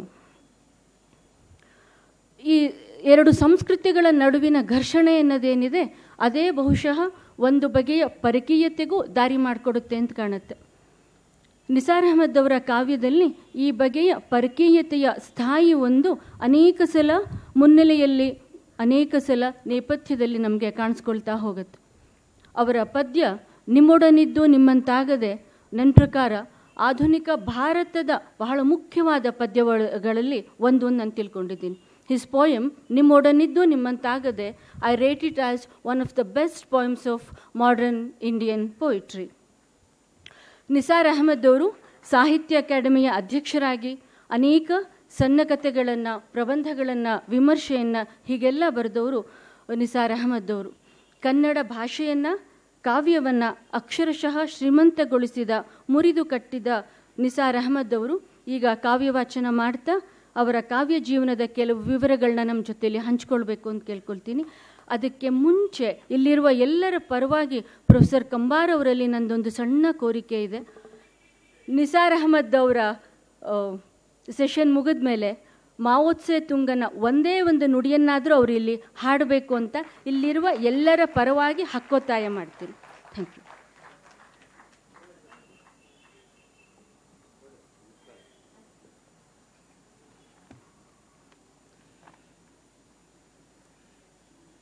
ಈ ಎರಡು ಸಂಸ್ಕೃತಿಗಳ ನಡುವಿನ ಘರ್ಷಣೆ ಎನ್ನೋದೇನಿದೆ, ಅದೇ ಬಹುಶಃ ಒಂದು ಬಗೆಯ ಪರಕೀಯತೆಗೂ ದಾರಿ ಮಾಡಿಕೊಡುತ್ತೆ ಅಂತ ಕಾಣುತ್ತೆ. ನಿಸಾರ್ ಅಹಮದ್ ಅವರ ಕಾವ್ಯದಲ್ಲಿ ಈ ಬಗೆಯ ಪರಕೀಯತೆಯ ಸ್ಥಾಯಿ ಒಂದು ಅನೇಕ ಸಲ ಮುನ್ನೆಲೆಯಲ್ಲಿ, ಅನೇಕ ಸಲ ನೇಪಥ್ಯದಲ್ಲಿ ನಮಗೆ ಕಾಣಿಸ್ಕೊಳ್ತಾ ಹೋಗುತ್ತೆ. ಅವರ ಪದ್ಯ ನಿಮ್ಮೊಡನಿದ್ದು ನಿಮ್ಮಂತಾಗದೆ ನನ್ನ ಪ್ರಕಾರ ಆಧುನಿಕ ಭಾರತದ ಬಹಳ ಮುಖ್ಯವಾದ ಪದ್ಯಗಳಲ್ಲಿ ಒಂದು ನಾನು ತಿಳ್ಕೊಂಡಿದ್ದೀನಿ. ಹಿಸ್ ಪೋಯಮ್ ನಿಮ್ಮೊಡನಿದ್ದು ನಿಮ್ಮಂತಾಗದೆ, I rate it as one of the best poems of modern Indian poetry. Nisar Ahmed ಅವರು ಸಾಹಿತ್ಯ ಅಕಾಡೆಮಿಯ ಅಧ್ಯಕ್ಷರಾಗಿ ಅನೇಕ ಸಣ್ಣ ಕಥೆಗಳನ್ನು, ಪ್ರಬಂಧಗಳನ್ನು, ವಿಮರ್ಶೆಯನ್ನು ಹೀಗೆಲ್ಲ ಬರೆದವರು ನಿಸಾರ್ ಅಹಮದ್ ಅವರು. ಕನ್ನಡ ಭಾಷೆಯನ್ನು, ಕಾವ್ಯವನ್ನು ಅಕ್ಷರಶಃ ಶ್ರೀಮಂತಗೊಳಿಸಿದ, ಮುರಿದು ಕಟ್ಟಿದ ನಿಸಾರ್ ಅಹಮದ್ ಅವರು ಈಗ ಕಾವ್ಯವಾಚನ ಮಾಡ್ತಾ ಅವರ ಕಾವ್ಯ ಜೀವನದ ಕೆಲವು ವಿವರಗಳನ್ನ ನಮ್ಮ ಜೊತೆಯಲ್ಲಿ ಹಂಚ್ಕೊಳ್ಬೇಕು ಅಂತ ಕೇಳ್ಕೊಳ್ತೀನಿ. ಅದಕ್ಕೆ ಮುಂಚೆ ಇಲ್ಲಿರುವ ಎಲ್ಲರ ಪರವಾಗಿ ಪ್ರೊಫೆಸರ್ ಕಂಬಾರ್ ಅವರಲ್ಲಿ ನಂದೊಂದು ಸಣ್ಣ ಕೋರಿಕೆ ಇದೆ. ನಿಸಾರ್ ಅಹಮದ್ ಅವರ ಸೆಷನ್ ಮುಗಿದ ಮೇಲೆ ಮಾವೋತ್ಸೆ ತುಂಗನ ಒಂದೇ ಒಂದು ನುಡಿಯನ್ನಾದರೂ ಅವರು ಇಲ್ಲಿ ಹಾಡಬೇಕು ಅಂತ ಇಲ್ಲಿರುವ ಎಲ್ಲರ ಪರವಾಗಿ ಹಕ್ಕೊತ್ತಾಯ ಮಾಡ್ತೀನಿ. Thank you.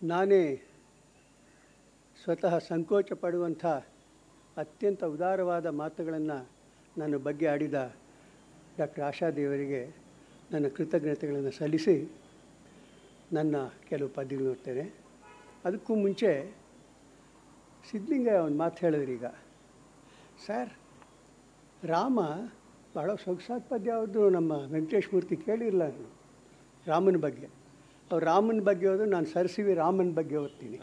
ನಾನೇ ಸ್ವತಃ ಸಂಕೋಚ ಪಡುವಂಥ ಅತ್ಯಂತ ಉದಾರವಾದ ಮಾತುಗಳನ್ನು ನನ್ನ ಬಗ್ಗೆ ಆಡಿದ ಡಾಕ್ಟರ್ ಆಶಾದೇವರಿಗೆ ನನ್ನ ಕೃತಜ್ಞತೆಗಳನ್ನು ಸಲ್ಲಿಸಿ ನನ್ನ ಕೆಲವು ಪದ್ಯಗಳು ಓದ್ತೇನೆ. ಅದಕ್ಕೂ ಮುಂಚೆ ಸಿದ್ಧಲಿಂಗಯ್ಯ ಒಂದು ಮಾತು ಹೇಳಿದ್ರಿ. ಈಗ ಸರ್, ರಾಮ ಭಾಳ ಸೊಗಸಾದ ಪದ್ಯ ಯಾವುದು ನಮ್ಮ ವೆಂಕಟೇಶ್ ಮೂರ್ತಿ ಕೇಳಿರಲ್ಲ ನಾನು ರಾಮನ ಬಗ್ಗೆ. ಅವ್ರು ರಾಮನ ಬಗ್ಗೆ ಓದು, ನಾನು ಸರಸಿವಿ ರಾಮನ ಬಗ್ಗೆ ಓದ್ತೀನಿ.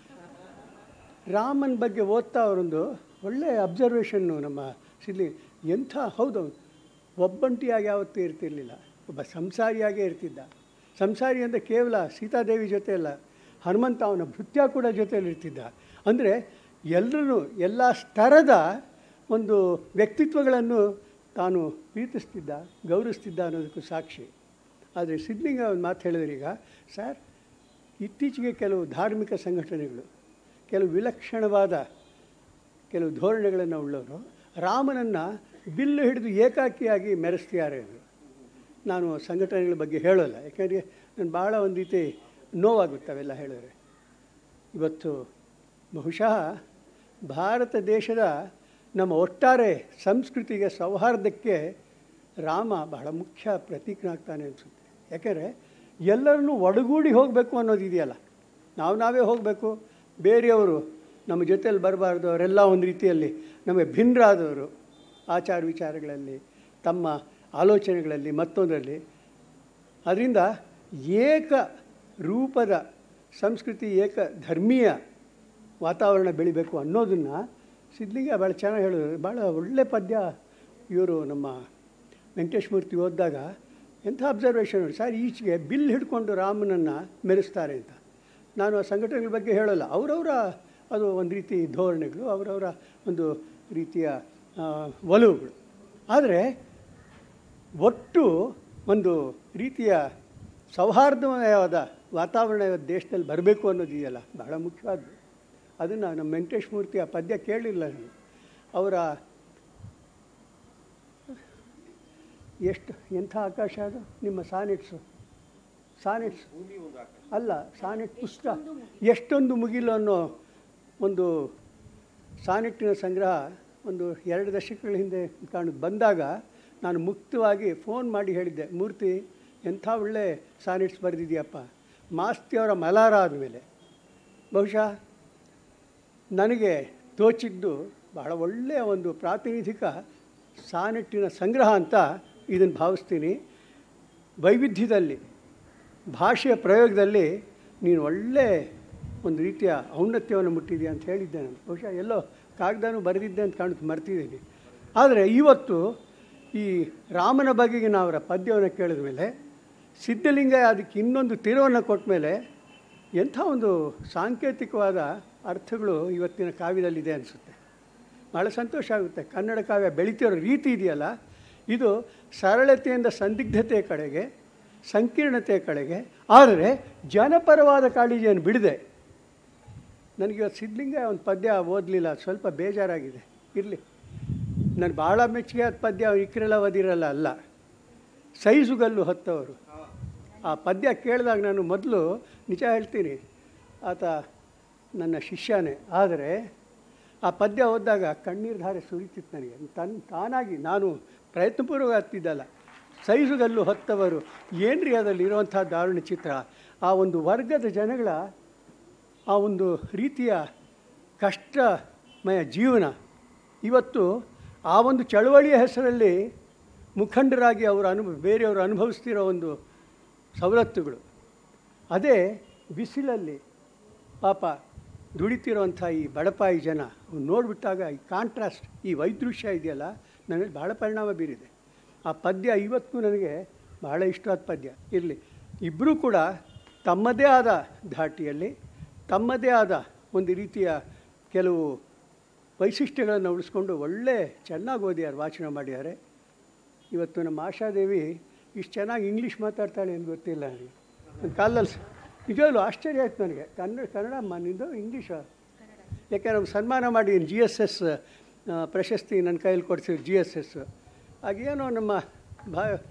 ರಾಮನ ಬಗ್ಗೆ ಓದ್ತಾ ಅವರೊಂದು ಒಳ್ಳೆಯ ಅಬ್ಸರ್ವೇಷನ್ನು ನಮ್ಮ ಎಂಥ ಹೌದು, ಒಬ್ಬಂಟಿಯಾಗಿ ಯಾವತ್ತೂ ಇರ್ತಿರಲಿಲ್ಲ, ಒಬ್ಬ ಸಂಸಾರಿಯಾಗೇ ಇರ್ತಿದ್ದ. ಸಂಸಾರಿ ಅಂದರೆ ಕೇವಲ ಸೀತಾದೇವಿ ಜೊತೆ ಅಲ್ಲ, ಹನುಮಂತ ಅವನ ಭೃತ್ಯ ಕೂಡ ಜೊತೆಯಲ್ಲಿರ್ತಿದ್ದ. ಅಂದರೆ ಎಲ್ಲರೂ ಎಲ್ಲ ಸ್ತರದ ಒಂದು ವ್ಯಕ್ತಿತ್ವಗಳನ್ನು ತಾನು ಪ್ರೀತಿಸ್ತಿದ್ದ, ಗೌರವಿಸ್ತಿದ್ದ ಅನ್ನೋದಕ್ಕೂ ಸಾಕ್ಷಿ. ಆದರೆ ಸಿದ್ಧಲಿಂಗ ಒಂದು ಮಾತು ಹೇಳಿದ್ರೆ, ಈಗ ಸರ್, ಇತ್ತೀಚೆಗೆ ಕೆಲವು ಧಾರ್ಮಿಕ ಸಂಘಟನೆಗಳು ಕೆಲವು ವಿಲಕ್ಷಣವಾದ ಕೆಲವು ಧೋರಣೆಗಳನ್ನು ಉಳ್ಳವರು ರಾಮನನ್ನು ಬಿಲ್ಲು ಹಿಡಿದು ಏಕಾಕಿಯಾಗಿ ಮೆರೆಸ್ತಿದ್ದಾರೆ ಅವರು. ನಾನು ಸಂಘಟನೆಗಳ ಬಗ್ಗೆ ಹೇಳೋಲ್ಲ, ಯಾಕೆಂದರೆ ನಾನು ಭಾಳ ಒಂದು ರೀತಿ ನೋವಾಗುತ್ತೆ ಅವೆಲ್ಲ ಹೇಳಿದ್ರೆ. ಇವತ್ತು ಬಹುಶಃ ಭಾರತ ದೇಶದ ನಮ್ಮ ಒಟ್ಟಾರೆ ಸಂಸ್ಕೃತಿಗೆ, ಸೌಹಾರ್ದಕ್ಕೆ ರಾಮ ಬಹಳ ಮುಖ್ಯ ಪ್ರತೀಕನಾಗ್ತಾನೆ ಅನಿಸುತ್ತೆ. ಯಾಕೆಂದರೆ ಎಲ್ಲರನ್ನೂ ಒಡಗೂಡಿ ಹೋಗಬೇಕು ಅನ್ನೋದಿದೆಯಲ್ಲ, ನಾವೇ ಹೋಗಬೇಕು, ಬೇರೆಯವರು ನಮ್ಮ ಜೊತೆಯಲ್ಲಿ ಬರಬಾರ್ದು, ಅವರೆಲ್ಲ ಒಂದು ರೀತಿಯಲ್ಲಿ ನಮಗೆ ಭಿನ್ನರಾದವರು ಆಚಾರ ವಿಚಾರಗಳಲ್ಲಿ, ತಮ್ಮ ಆಲೋಚನೆಗಳಲ್ಲಿ, ಮತ್ತೊಂದರಲ್ಲಿ. ಅದರಿಂದ ಏಕ ರೂಪದ ಸಂಸ್ಕೃತಿ, ಏಕ ಧರ್ಮೀಯ ವಾತಾವರಣ ಬೆಳಿಬೇಕು ಅನ್ನೋದನ್ನು ಸಿದ್ಧಲಿಂಗ ಭಾಳ ಚೆನ್ನಾಗಿ ಹೇಳಿದ್ರು. ಭಾಳ ಒಳ್ಳೆ ಪದ್ಯ ಇವರು ನಮ್ಮ ವೆಂಕಟೇಶ್ ಮೂರ್ತಿ ಓದಿದಾಗ ಎಂಥ ಅಬ್ಸರ್ವೇಷನ್ ಸರ್, ಈಚೆಗೆ ಬಿಲ್ ಹಿಡ್ಕೊಂಡು ರಾಮನನ್ನು ಮೆರೆಸ್ತಾರೆ ಅಂತ. ನಾನು ಆ ಸಂಘಟನೆಗಳ ಬಗ್ಗೆ ಹೇಳೋಲ್ಲ, ಅವರವರ ಅದು ಒಂದು ರೀತಿ ಧೋರಣೆಗಳು, ಅವರವರ ಒಂದು ರೀತಿಯ ಒಲವುಗಳು. ಆದರೆ ಒಟ್ಟು ಒಂದು ರೀತಿಯ ಸೌಹಾರ್ದಮಯವಾದ ವಾತಾವರಣ ದೇಶದಲ್ಲಿ ಬರಬೇಕು ಅನ್ನೋದಿದೆಯಲ್ಲ, ಬಹಳ ಮುಖ್ಯವಾದ್ದು. ಅದನ್ನು ನಮ್ಮ ವೆಂಕಟೇಶ್ ಮೂರ್ತಿ ಆ ಪದ್ಯ ಕೇಳಿಲ್ಲ ನಾನು. ಅವರ ಎಷ್ಟು ಎಂಥ ಆಕಾಶ ಅದು ನಿಮ್ಮ ಸಾನೆಟ್ಸು ಅಲ್ಲ, ಸಾನೆಟ್ ಪುಸ್ತಕ ಎಷ್ಟೊಂದು ಮುಗಿಲು ಅನ್ನೋ ಒಂದು ಸಾನೆಟ್ಟಿನ ಸಂಗ್ರಹ ಒಂದು 2 ದಶಕಗಳ ಹಿಂದೆ ಬಂದಾಗ ನಾನು ಮುಕ್ತವಾಗಿ ಫೋನ್ ಮಾಡಿ ಹೇಳಿದ್ದೆ, ಮೂರ್ತಿ ಎಂಥ ಒಳ್ಳೆ ಸಾನೆಟ್ಸ್ ಬರೆದಿದೆಯಪ್ಪ. ಮಾಸ್ತಿಯವರ ಮಲಾರ ಆದಮೇಲೆ ಬಹುಶಃ ನನಗೆ ತೋಚಿದ್ದು ಬಹಳ ಒಳ್ಳೆಯ ಒಂದು ಪ್ರಾತಿನಿಧಿಕ ಸಾನೆಟ್ಟಿನ ಸಂಗ್ರಹ ಅಂತ ಇದನ್ನು ಭಾವಿಸ್ತೀನಿ. ವೈವಿಧ್ಯದಲ್ಲಿ, ಭಾಷೆಯ ಪ್ರಯೋಗದಲ್ಲಿ ನೀನು ಒಳ್ಳೆ ಒಂದು ರೀತಿಯ ಔನ್ನತ್ಯವನ್ನು ಮುಟ್ಟಿದೆಯಾ ಅಂತ ಹೇಳಿದ್ದೆ ನಾನು. ಬಹುಶಃ ಎಲ್ಲೋ ಕಾಗದನೂ ಬರೆದಿದ್ದೆ ಅಂತ ಕಾಣುತ್ತೆ, ಮರ್ತಿದ್ದೀನಿ. ಆದರೆ ಇವತ್ತು ಈ ರಾಮನ ಬಗೆಗೆ ಅವರ ಪದ್ಯವನ್ನು ಕೇಳಿದ ಮೇಲೆ, ಸಿದ್ಧಲಿಂಗ ಅದಕ್ಕೆ ಇನ್ನೊಂದು ತಿರುವನ್ನು ಕೊಟ್ಟ ಮೇಲೆ ಎಂಥ ಒಂದು ಸಾಂಕೇತಿಕವಾದ ಅರ್ಥಗಳು ಇವತ್ತಿನ ಕಾವ್ಯದಲ್ಲಿದೆ ಅನಿಸುತ್ತೆ. ಭಾಳ ಸಂತೋಷ ಆಗುತ್ತೆ. ಕನ್ನಡ ಕಾವ್ಯ ಬೆಳೀತಿರೋ ರೀತಿ ಇದೆಯಲ್ಲ, ಇದು ಸರಳತೆಯಿಂದ ಸಂದಿಗ್ಧತೆಯ ಕಡೆಗೆ, ಸಂಕೀರ್ಣತೆಯ ಕಡೆಗೆ, ಆದರೆ ಜನಪರವಾದ ಕಾಳಜಿಯನ್ನು ಬಿಡದೆ. ನನಗಿವತ್ತು ಸಿದ್ಧಲಿಂಗ ಒಂದು ಪದ್ಯ ಓದಲಿಲ್ಲ, ಸ್ವಲ್ಪ ಬೇಜಾರಾಗಿದೆ. ಇರಲಿ, ನಾನು ಭಾಳ ಮೆಚ್ಚುಗೆ ಆದ ಪದ್ಯ ಇಕ್ರೆಲ್ಲ ಓದಿರಲ್ಲ ಅಲ್ಲ, ಸೈಜುಗಲ್ಲು ಹೊತ್ತವರು. ಆ ಪದ್ಯ ಕೇಳಿದಾಗ ನಾನು ಮೊದಲು ನಿಜ ಹೇಳ್ತೀನಿ, ಆತ ನನ್ನ ಶಿಷ್ಯನೇ. ಆದರೆ ಆ ಪದ್ಯ ಓದಿದಾಗ ಕಣ್ಣೀರು ಧಾರೆ ಸುರಿತಿತ್ತು ನನಗೆ. ತಾನಾಗಿ ನಾನು ಪ್ರಯತ್ನಪೂರ್ವಕ ಆಗ್ತಿದ್ದಲ್ಲ. ಸೈಜುಗಲ್ಲು ಹೊತ್ತವರು ಏನ್ರಿ ಅದರಲ್ಲಿರುವಂಥ ದಾರುಣ ಚಿತ್ರ. ಆ ಒಂದು ವರ್ಗದ ಜನಗಳ ಆ ಒಂದು ರೀತಿಯ ಕಷ್ಟಮಯ ಜೀವನ, ಇವತ್ತು ಆ ಒಂದು ಚಳವಳಿಯ ಹೆಸರಲ್ಲಿ ಮುಖಂಡರಾಗಿ ಬೇರೆಯವರು ಅನುಭವಿಸ್ತಿರೋ ಒಂದು ಸವಲತ್ತುಗಳು, ಅದೇ ಬಿಸಿಲಲ್ಲಿ ಪಾಪ ದುಡಿತಿರೋಂಥ ಈ ಬಡಪಾಯಿ ಜನ ನೋಡಿಬಿಟ್ಟಾಗ ಈ ಕಾಂಟ್ರಾಸ್ಟ್, ಈ ವೈದೃಶ್ಯ ಇದೆಯಲ್ಲ, ನನಗೆ ಭಾಳ ಪರಿಣಾಮ ಬೀರಿದೆ. ಆ ಪದ್ಯ ಇವತ್ತು ನನಗೆ ಭಾಳ ಇಷ್ಟವಾದ ಪದ್ಯ. ಇರಲಿ, ಇಬ್ಬರೂ ಕೂಡ ತಮ್ಮದೇ ಆದ ಧಾಟಿಯಲ್ಲಿ, ತಮ್ಮದೇ ಆದ ಒಂದು ರೀತಿಯ ಕೆಲವು ವೈಶಿಷ್ಟ್ಯಗಳನ್ನು ಉಳಿಸ್ಕೊಂಡು ಒಳ್ಳೆ ಚೆನ್ನಾಗಿ ಓದಿದ್ದಾರೆ, ವಾಚನ ಮಾಡಿದ್ದಾರೆ. ಇವತ್ತು ನಮ್ಮ ಆಶಾದೇವಿ ಇಷ್ಟು ಚೆನ್ನಾಗಿ ಇಂಗ್ಲೀಷ್ ಮಾತಾಡ್ತಾಳೆ ಅಂತ ಗೊತ್ತಿಲ್ಲ ನನಗೆ. ನನ್ನ ಕಾಲದಲ್ಲಿ ನಿಜವಾಗ್ಲೂ ಆಶ್ಚರ್ಯ ಆಯ್ತು ನನಗೆ. ಕನ್ನಡ ನಿಂದು ಇಂಗ್ಲೀಷು. ಯಾಕೆ ನಾವು ಸನ್ಮಾನ ಮಾಡಿ GSS ಪ್ರಶಸ್ತಿ ನನ್ನ ಕೈಯಲ್ಲಿ ಕೊಡ್ತೀವಿ, GSS. ಹಾಗೇನೋ ನಮ್ಮ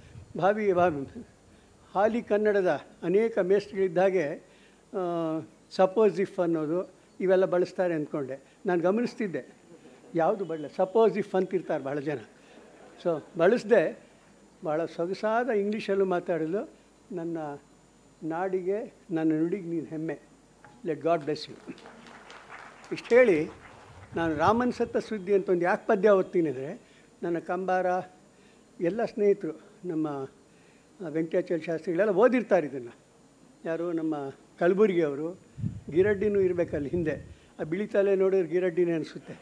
ಹಾಲಿ ಕನ್ನಡದ ಅನೇಕ ಮೇಸ್ಟ್ಗಳಿದ್ದಾಗೆ ಸಪೋಸ್ ಇಫ್ ಅನ್ನೋದು ಇವೆಲ್ಲ ಬಳಸ್ತಾರೆ ಅಂದ್ಕೊಂಡೆ. ನಾನು ಗಮನಿಸ್ತಿದ್ದೆ ಯಾವುದು ಬರಲ್ಲ, ಸಪೋಸ್ ಇಫ್ ಅಂತಿರ್ತಾರೆ ಭಾಳ ಜನ. ಸೊ ಬಳಸದೆ ಭಾಳ ಸೊಗಸಾದ ಇಂಗ್ಲೀಷಲ್ಲೂ ಮಾತಾಡಲು ನನ್ನ ನಾಡಿಗೆ, ನನ್ನ ನುಡಿಗೆ ನೀನು ಹೆಮ್ಮೆ. Let God bless you. ಇಷ್ಟು ಹೇಳಿ ನಾನು ರಾಮನ್ ಸತ್ತ ಸುದ್ದಿ ಅಂತ ಒಂದು ಯಾಕೆ ಪದ್ಯ ಓದ್ತೀನಿ ಅಂದರೆ, ನನ್ನ ಕಂಬಾರ ಎಲ್ಲ ಸ್ನೇಹಿತರು, ನಮ್ಮ ವೆಂಕಟಾಚಲ ಶಾಸ್ತ್ರಿಗಳೆಲ್ಲ ಓದಿರ್ತಾರೆ ಇದನ್ನು. ಯಾರು ನಮ್ಮ ಕಲಬುರ್ಗಿಯವರು, ಗಿರಡ್ಡಿನೂ ಇರಬೇಕಲ್ಲಿ ಹಿಂದೆ. ಆ ಬಿಳಿತಲೆ ನೋಡಿದ್ರೆ ಗಿರಡ್ಡಿನೇ ಅನಿಸುತ್ತೆ.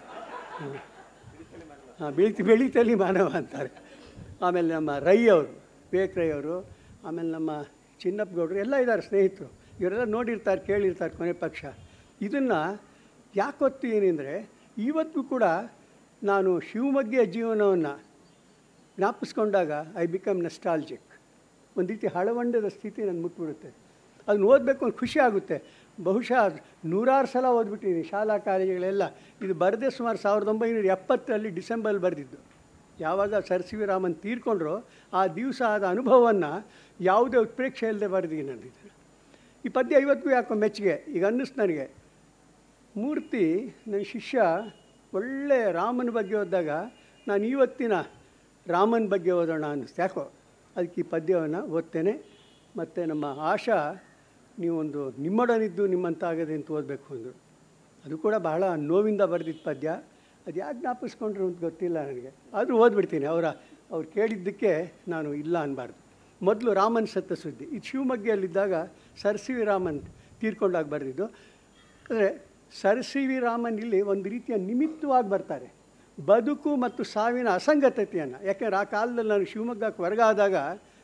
ಹಾಂ, ಬೆಳಿತಲ್ಲಿ ಮಾನವ ಅಂತಾರೆ. ಆಮೇಲೆ ನಮ್ಮ ರೈ ಅವರು, ವಿವೇಕ್ ರೈ ಅವರು, ಆಮೇಲೆ ನಮ್ಮ ಚಿನ್ನಪ್ಪ ಗೌಡರು ಎಲ್ಲ ಇದ್ದಾರೆ ಸ್ನೇಹಿತರು. ಇವರೆಲ್ಲ ನೋಡಿರ್ತಾರೆ, ಕೇಳಿರ್ತಾರೆ ಕೊನೆ ಪಕ್ಷ. ಇದನ್ನು ಯಾಕೆ ಓದ್ತೀನಿ ಅಂದರೆ, ಇವತ್ತು ಕೂಡ ನಾನು ಶಿವಮೊಗ್ಗೆಯ ಜೀವನವನ್ನು ಜ್ಞಾಪಿಸ್ಕೊಂಡಾಗ ಐ ಬಿಕಮ್ ನಸ್ಟಾಲ್ಜಿಕ್. ಒಂದು ರೀತಿ ಹಳವಂಡದ ಸ್ಥಿತಿ ನನಗೆ ಮುಟ್ಬಿಡುತ್ತೆ. ಅದನ್ನ ಓದಬೇಕು ಅಂತ ಖುಷಿ ಆಗುತ್ತೆ. ಬಹುಶಃ 100 ಸಲ ಓದ್ಬಿಟ್ಟಿದ್ದೀನಿ ಶಾಲಾ ಕಾಲೇಜುಗಳೆಲ್ಲ. ಇದು ಬರೆದೇ ಸುಮಾರು 1970 ಡಿಸೆಂಬರಲ್ಲಿ ಬರೆದಿದ್ದು. ಯಾವಾಗ ಸರ್ ಸಿ ವಿ ರಾಮನ್ ತೀರ್ಕೊಂಡ್ರು ಆ ದಿವಸ ಆದ ಅನುಭವವನ್ನು ಯಾವುದೇ ಉತ್ಪ್ರೇಕ್ಷೆ ಇಲ್ಲದೆ ಬರೆದಿದ್ದೀನಿ ನಾನು ಇದನ್ನು. ಈ ಪದ್ಯ ಇವತ್ತಿಗೂ ಯಾಕೋ ಮೆಚ್ಚುಗೆ. ಈಗ ಅನ್ನಿಸ್ತು ನನಗೆ, ಮೂರ್ತಿ ನನ್ನ ಶಿಷ್ಯ ಒಳ್ಳೆ ರಾಮನ ಬಗ್ಗೆ ಓದಿದಾಗ ನಾನು ಇವತ್ತಿನ ರಾಮನ ಬಗ್ಗೆ ಓದೋಣ ಅನ್ನಿಸ್ತು. ಯಾಕೋ ಅದಕ್ಕೆ ಈ ಪದ್ಯವನ್ನು ಓದ್ತೇನೆ. ಮತ್ತು ನಮ್ಮ ಆಶಾ ನೀವೊಂದು ನಿಮ್ಮೊಡನಿದ್ದು ನಿಮ್ಮಂತಾಗದೆ ಅಂತ ಓದಬೇಕು ಅಂದರು. ಅದು ಕೂಡ ಬಹಳ ನೋವಿಂದ ಬರೆದಿದ್ದ ಪದ್ಯ. ಅದು ಯಾಕೆ ಜ್ಞಾಪಿಸ್ಕೊಂಡ್ರು ಅಂತ ಗೊತ್ತಿಲ್ಲ ನನಗೆ. ಆದರೂ ಓದ್ಬಿಡ್ತೀನಿ. ಅವ್ರು ಕೇಳಿದ್ದಕ್ಕೆ ನಾನು ಇಲ್ಲ ಅನ್ನಬಾರ್ದು. ಮೊದಲು ರಾಮನ್ ಸತ್ತ ಸುದ್ದಿ. ಇದು ಶಿವಮೊಗ್ಗೆಯಲ್ಲಿದ್ದಾಗ ಸರ್ ಸಿ ವಿ ರಾಮನ್ ತೀರ್ಕೊಂಡಾಗ ಬರೆದಿದ್ದು. ಅಂದರೆ ಸರ್ ಸಿ ವಿ ರಾಮನ್ ಇಲ್ಲಿ ಒಂದು ರೀತಿಯ ನಿಮಿತ್ತವಾಗಿ ಬರ್ತಾರೆ, ಬದುಕು ಮತ್ತು ಸಾವಿನ ಅಸಂಗತತೆಯನ್ನು. ಯಾಕೆಂದರೆ ಆ ಕಾಲದಲ್ಲಿ ನಾನು ಶಿವಮೊಗ್ಗಕ್ಕೆ ಹೊರಗಾದಾಗ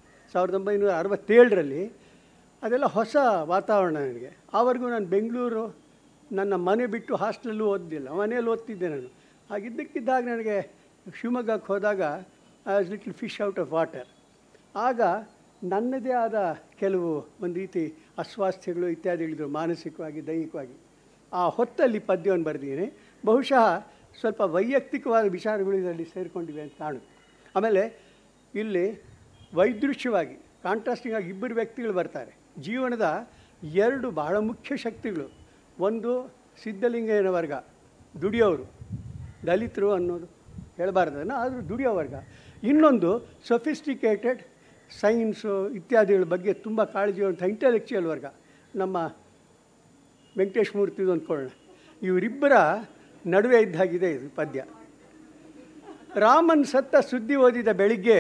1967 ಅದೆಲ್ಲ ಹೊಸ ವಾತಾವರಣ ನನಗೆ. ಆವರೆಗೂ ನಾನು ಬೆಂಗಳೂರು, ನನ್ನ ಮನೆ ಬಿಟ್ಟು ಹಾಸ್ಟೆಲ್ಲೂ ಓದಿಲ್ಲ, ಮನೆಯಲ್ಲಿ ಓದ್ತಿದ್ದೆ ನಾನು. ಹಾಗಿದ್ದಕ್ಕಿದ್ದಾಗ ನನಗೆ ಶಿವಮೊಗ್ಗಕ್ಕೆ ಹೋದಾಗ I was little fish out of water. ಆಗ ನನ್ನದೇ ಆದ ಕೆಲವು ಒಂದು ರೀತಿ ಅಸ್ವಾಸ್ಥ್ಯಗಳು ಇತ್ಯಾದಿಗಳಿದ್ರು, ಮಾನಸಿಕವಾಗಿ ದೈಹಿಕವಾಗಿ. ಆ ಹೊತ್ತಲ್ಲಿ ಪದ್ಯವನ್ನು ಬರೆದಿದ್ದೀನಿ. ಬಹುಶಃ ಸ್ವಲ್ಪ ವೈಯಕ್ತಿಕವಾದ ವಿಚಾರಗಳು ಇದರಲ್ಲಿ ಸೇರಿಕೊಂಡಿವೆ ಅಂತ ಕಾಣುತ್ತೆ. ಆಮೇಲೆ ಇಲ್ಲಿ ವೈದೃಶ್ಯವಾಗಿ ಕಾಂಟ್ರಾಸ್ಟಿಂಗ್ ಆಗಿ ಇಬ್ಬರು ವ್ಯಕ್ತಿಗಳು ಬರ್ತಾರೆ. ಜೀವನದ 2 ಬಹಳ ಮುಖ್ಯ ಶಕ್ತಿಗಳು. ಒಂದು ಸಿದ್ಧಲಿಂಗಯ್ಯನ ವರ್ಗ, ದುಡಿಯೋರು, ದಲಿತರು ಅನ್ನೋದು ಹೇಳಬಾರ್ದನ್ನು, ಆದರೂ ದುಡಿಯೋ ವರ್ಗ. ಇನ್ನೊಂದು ಸೊಫಿಸ್ಟಿಕೇಟೆಡ್ ಸೈನ್ಸು ಇತ್ಯಾದಿಗಳ ಬಗ್ಗೆ ತುಂಬ ಕಾಳಜಿಯುವಂಥ ಇಂಟೆಲೆಕ್ಚುಯಲ್ ವರ್ಗ, ನಮ್ಮ ವೆಂಕಟೇಶ್ ಮೂರ್ತಿದು ಅಂದ್ಕೊಳ್ಳೋಣ. ಇವರಿಬ್ಬರ ನಡುವೆ ಇದ್ದಾಗಿದೆ ಇದು ಪದ್ಯ. ರಾಮನ್ ಸತ್ತ ಸುದ್ದಿ ಓದಿದ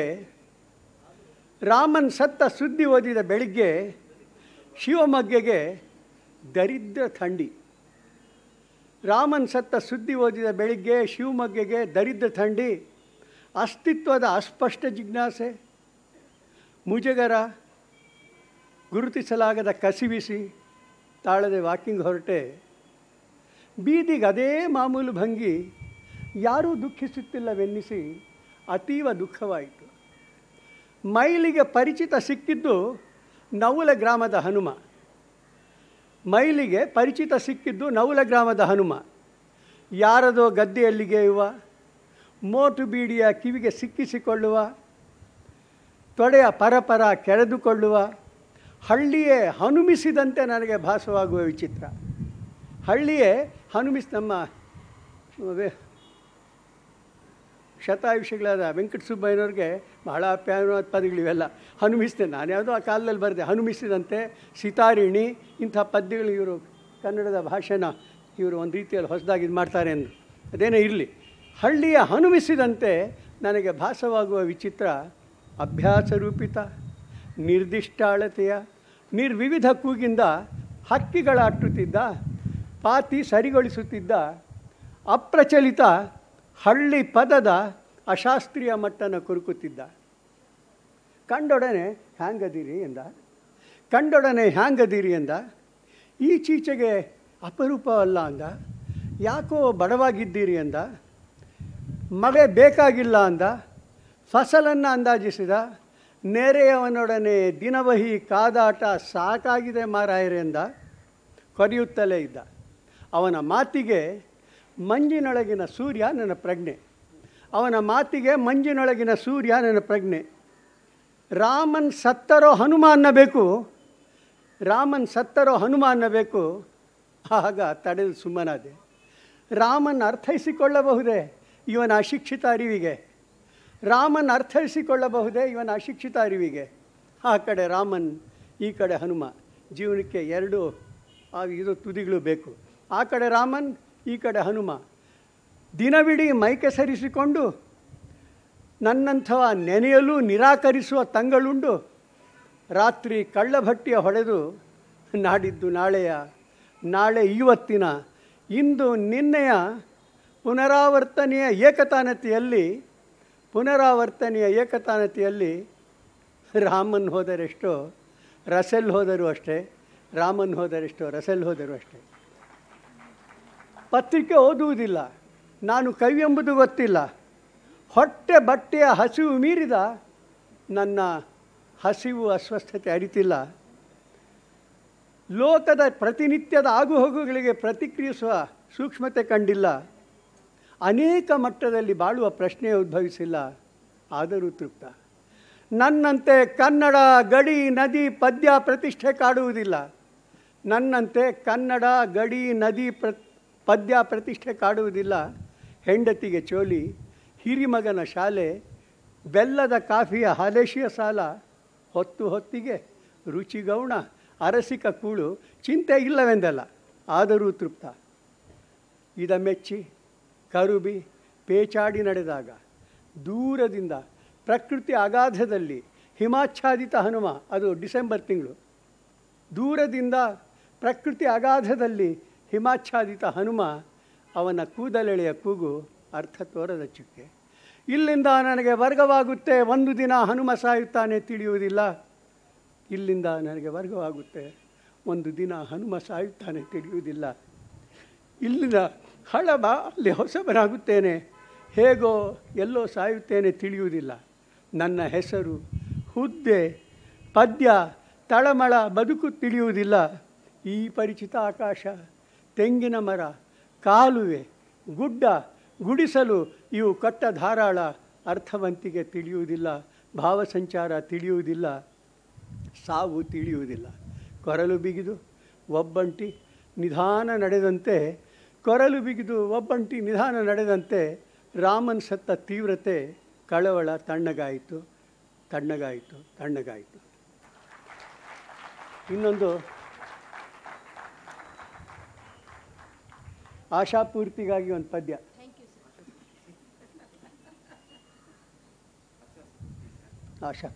ಬೆಳಿಗ್ಗೆ ಶಿವಮೊಗ್ಗೆಗೆ ದರಿದ್ರ ಥಂಡಿ. ರಾಮನ್ ಸತ್ತ ಸುದ್ದಿ ಓದಿದ ಬೆಳಿಗ್ಗೆ ಶಿವಮೊಗ್ಗೆಗೆ ದರಿದ್ರ ಥಂಡಿ. ಅಸ್ತಿತ್ವದ ಅಸ್ಪಷ್ಟ ಜಿಜ್ಞಾಸೆ, ಮುಜುಗರ, ಗುರುತಿಸಲಾಗದ ಕಸಿವಿಸಿ, ತಾಳದೆ ವಾಕಿಂಗ್ ಹೊರಟೆ. ಬೀದಿಗೆ ಅದೇ ಮಾಮೂಲು ಭಂಗಿ, ಯಾರೂ ದುಃಖಿಸುತ್ತಿಲ್ಲವೆನ್ನಿಸಿ ಅತೀವ ದುಃಖವಾಯಿತು. ಮೈಲಿಗೆ ಪರಿಚಿತ ಸಿಕ್ಕಿದ್ದು ನವುಲ ಗ್ರಾಮದ ಹನುಮ. ಯಾರದೋ ಗದ್ದೆಯಲ್ಲಿಗೆಯುವ, ಮೋಟು ಬೀಡಿಯ ಕಿವಿಗೆ ಸಿಕ್ಕಿಸಿಕೊಳ್ಳುವ, ತೊಡೆಯ ಪರಪರ ಕೆರೆದುಕೊಳ್ಳುವ, ಹಳ್ಳಿಯೇ ಹನುಮಿಸಿದಂತೆ ನನಗೆ ಭಾಸವಾಗುವ ವಿಚಿತ್ರ. ಹಳ್ಳಿಯೇ ನಮ್ಮ ಶತಾಯುಷಿಗಳಾದ ವೆಂಕಟ ಸುಬ್ಬಯ್ಯನವ್ರಿಗೆ ಬಹಳ ಪ್ಯಾನವಾದ ಪದಗಳಿವೆಲ್ಲ. ಹನುಮಿಸ್ತೇನೆ ನಾನು ಯಾವುದೋ ಆ ಕಾಲದಲ್ಲಿ ಬರೆದೆ. ಹನುಮಿಸಿದಂತೆ, ಸಿತಾರಿಣಿ, ಇಂಥ ಪದ್ಯಗಳು ಇವರು ಕನ್ನಡದ ಭಾಷೆನ ಇವರು ಒಂದು ರೀತಿಯಲ್ಲಿ ಹೊಸದಾಗಿ ಇದು ಮಾಡ್ತಾರೆ ಅಂದರು. ಅದೇನೇ ಇರಲಿ, ಹಳ್ಳಿಯ ಹನುಮಿಸಿದಂತೆ ನನಗೆ ಭಾಸವಾಗುವ ವಿಚಿತ್ರ. ಅಭ್ಯಾಸ ರೂಪಿತ, ನಿರ್ದಿಷ್ಟ ಅಳತೆಯ, ನಿರ್ವಿವಿಧ ಕೂಗಿಂದ ಹಕ್ಕಿಗಳ ಅಟ್ಟುತ್ತಿದ್ದ, ಪಾತಿ ಸರಿಗೊಳಿಸುತ್ತಿದ್ದ, ಅಪ್ರಚಲಿತ ಹಳ್ಳಿ ಪದದ ಅಶಾಸ್ತ್ರೀಯ ಮಟ್ಟನ ಕುರುಕುತ್ತಿದ್ದ. ಕಂಡೊಡನೆ ಹ್ಯಾಂಗದಿರಿ ಎಂದ. ಈಚೀಚೆಗೆ ಅಪರೂಪವಲ್ಲ ಅಂದ. ಯಾಕೋ ಬಡವಾಗಿದ್ದೀರಿ ಅಂದ. ಮಳೆ ಬೇಕಾಗಿಲ್ಲ ಅಂದ. ಫಸಲನ್ನು ಅಂದಾಜಿಸಿದ. ನೆರೆಯವನೊಡನೆ ದಿನವಹಿ ಕಾದಾಟ ಸಾಕಾಗಿದೆ ಮಾರಾಯರೆ ಎಂದ. ಕೊರೆಯುತ್ತಲೇ ಇದ್ದ. ಅವನ ಮಾತಿಗೆ ಮಂಜಿನೊಳಗಿನ ಸೂರ್ಯ ನನ್ನ ಪ್ರಜ್ಞೆ. ರಾಮನ್ ಸತ್ತರೋ ಹನುಮ ಅನ್ನಬೇಕು. ಆಗ ತಡೆದು ಸುಮ್ಮನಾದೆ. ರಾಮನ್ ಅರ್ಥೈಸಿಕೊಳ್ಳಬಹುದೇ ಇವನ ಅಶಿಕ್ಷಿತ ಅರಿವಿಗೆ? ರಾಮನ್ ಅರ್ಥೈಸಿಕೊಳ್ಳಬಹುದೇ ಇವನ ಅಶಿಕ್ಷಿತ ಅರಿವಿಗೆ? ಆ ಕಡೆ ರಾಮನ್, ಈ ಕಡೆ ಹನುಮ. ಜೀವನಕ್ಕೆ ಎರಡು ಇದು ತುದಿಗಳು ಬೇಕು. ಆ ಕಡೆ ರಾಮನ್, ಈ ಕಡೆ ಹನುಮ. ದಿನವಿಡೀ ಮೈಕೆ ಸರಿಸಿಕೊಂಡು ನನ್ನಂಥವ ನೆನೆಯಲು ನಿರಾಕರಿಸುವ ತಂಗಳುಂಡು, ರಾತ್ರಿ ಕಳ್ಳಭಟ್ಟಿಯ ಹೊಡೆದು ನಾಡಿದ್ದು ನಾಳೆಯ, ನಾಳೆ ಇವತ್ತಿನ, ಇಂದು ನಿನ್ನೆಯ ಪುನರಾವರ್ತನೆಯ ಏಕತಾನತೆಯಲ್ಲಿ ರಾಮನ್ ಹೋದರೆಷ್ಟೋ ರಸೆಲ್ ಹೋದರೂ ಅಷ್ಟೇ, ರಾಮನ್ ಹೋದರೆಷ್ಟೋ ರಸೆಲ್ ಹೋದರೂ ಅಷ್ಟೇ. ಪತ್ರಿಕೆ ಓದುವುದಿಲ್ಲ, ನಾನು ಕವಿ ಎಂಬುದು ಗೊತ್ತಿಲ್ಲ, ಹೊಟ್ಟೆ ಬಟ್ಟೆಯ ಹಸಿವು ಮೀರಿದ ನನ್ನ ಹಸಿವು ಅಸ್ವಸ್ಥತೆ ಅರಿತಿಲ್ಲ, ಲೋಕದ ಪ್ರತಿನಿತ್ಯದ ಆಗುಹೋಗುಗಳಿಗೆ ಪ್ರತಿಕ್ರಿಯಿಸುವ ಸೂಕ್ಷ್ಮತೆ ಕಂಡಿಲ್ಲ, ಅನೇಕ ಮಟ್ಟದಲ್ಲಿ ಬಾಳುವ ಪ್ರಶ್ನೆ ಉದ್ಭವಿಸಿಲ್ಲ, ಆದರೂ ತೃಪ್ತ. ನನ್ನಂತೆ ಕನ್ನಡ ಗಡಿ ನದಿ ಪದ್ಯ ಪ್ರತಿಷ್ಠೆ ಕಾಡುವುದಿಲ್ಲ, ನನ್ನಂತೆ ಕನ್ನಡ ಗಡಿ ನದಿ ಪದ್ಯ ಪ್ರತಿಷ್ಠೆ ಕಾಡುವುದಿಲ್ಲ. ಹೆಂಡತಿಗೆ ಚೋಲಿ, ಹಿರಿಮಗನ ಶಾಲೆ, ಬೆಲ್ಲದ ಕಾಫಿಯ ಹಲೇಶಿಯ ಸಾಲ, ಹೊತ್ತು ಹೊತ್ತಿಗೆ ರುಚಿಗೌಣ ಅರಸಿಕ ಕೂಳು, ಚಿಂತೆ ಇಲ್ಲವೆಂದಲ್ಲ, ಆದರೂ ತೃಪ್ತ. ಇದ ಮೆಚ್ಚಿ ಕರುಬಿ ಪೇಚಾಡಿ ನಡೆದಾಗ ದೂರದಿಂದ ಪ್ರಕೃತಿ ಅಗಾಧದಲ್ಲಿ ಹಿಮಾಚ್ಛಾದಿತ ಹನುಮ, ಅದು ಡಿಸೆಂಬರ್ ತಿಂಗಳು, ದೂರದಿಂದ ಪ್ರಕೃತಿ ಅಗಾಧದಲ್ಲಿ ಹಿಮಾಚ್ಛಾದಿತ ಹನುಮ, ಅವನ ಕೂದಲೆಳೆಯ ಕೂಗು ಅರ್ಥ ತೋರದ ಚುಕ್ಕೆ. ಇಲ್ಲಿಂದ ನನಗೆ ವರ್ಗವಾಗುತ್ತೆ ಒಂದು ದಿನ ಹನುಮ ಸಾಯುತ್ತಾನೆ ತಿಳಿಯುವುದಿಲ್ಲ, ಇಲ್ಲಿಂದ ನನಗೆ ವರ್ಗವಾಗುತ್ತೆ ಒಂದು ದಿನ ಹನುಮ ಸಾಯುತ್ತಾನೆ ತಿಳಿಯುವುದಿಲ್ಲ. ಇಲ್ಲಿಂದ ಹಳಬ ಅಲ್ಲಿ ಹೊಸಬನಾಗುತ್ತೇನೆ, ಹೇಗೋ ಎಲ್ಲೋ ಸಾಯುತ್ತೇನೆ ತಿಳಿಯುವುದಿಲ್ಲ. ನನ್ನ ಹೆಸರು, ಹುದ್ದೆ, ಪದ್ಯ, ತಳಮಳ ಬದುಕು ತಿಳಿಯುವುದಿಲ್ಲ. ಈ ಪರಿಚಿತ ಆಕಾಶ, ತೆಂಗಿನ ಮರ, ಕಾಲುವೆ, ಗುಡ್ಡ, ಗುಡಿಸಲು ಇವು ಕಟ್ಟ ಧಾರಾಳ, ಅರ್ಥವಂತಿಗೆ ತಿಳಿಯುವುದಿಲ್ಲ, ಭಾವಸಂಚಾರ ತಿಳಿಯುವುದಿಲ್ಲ, ಸಾವು ತಿಳಿಯುವುದಿಲ್ಲ. ಕೊರಲು ಬಿಗಿದು ಒಬ್ಬಂಟಿ ನಿಧಾನ ನಡೆದಂತೆ ರಾಮನ್ ಸತ್ತ ತೀವ್ರತೆ ಕಳವಳ ತಣ್ಣಗಾಯಿತು. ಇನ್ನೊಂದು ಆಶಾಪೂರ್ತಿಗಾಗಿ ಒಂದು ಪದ್ಯ. ಆಶಾ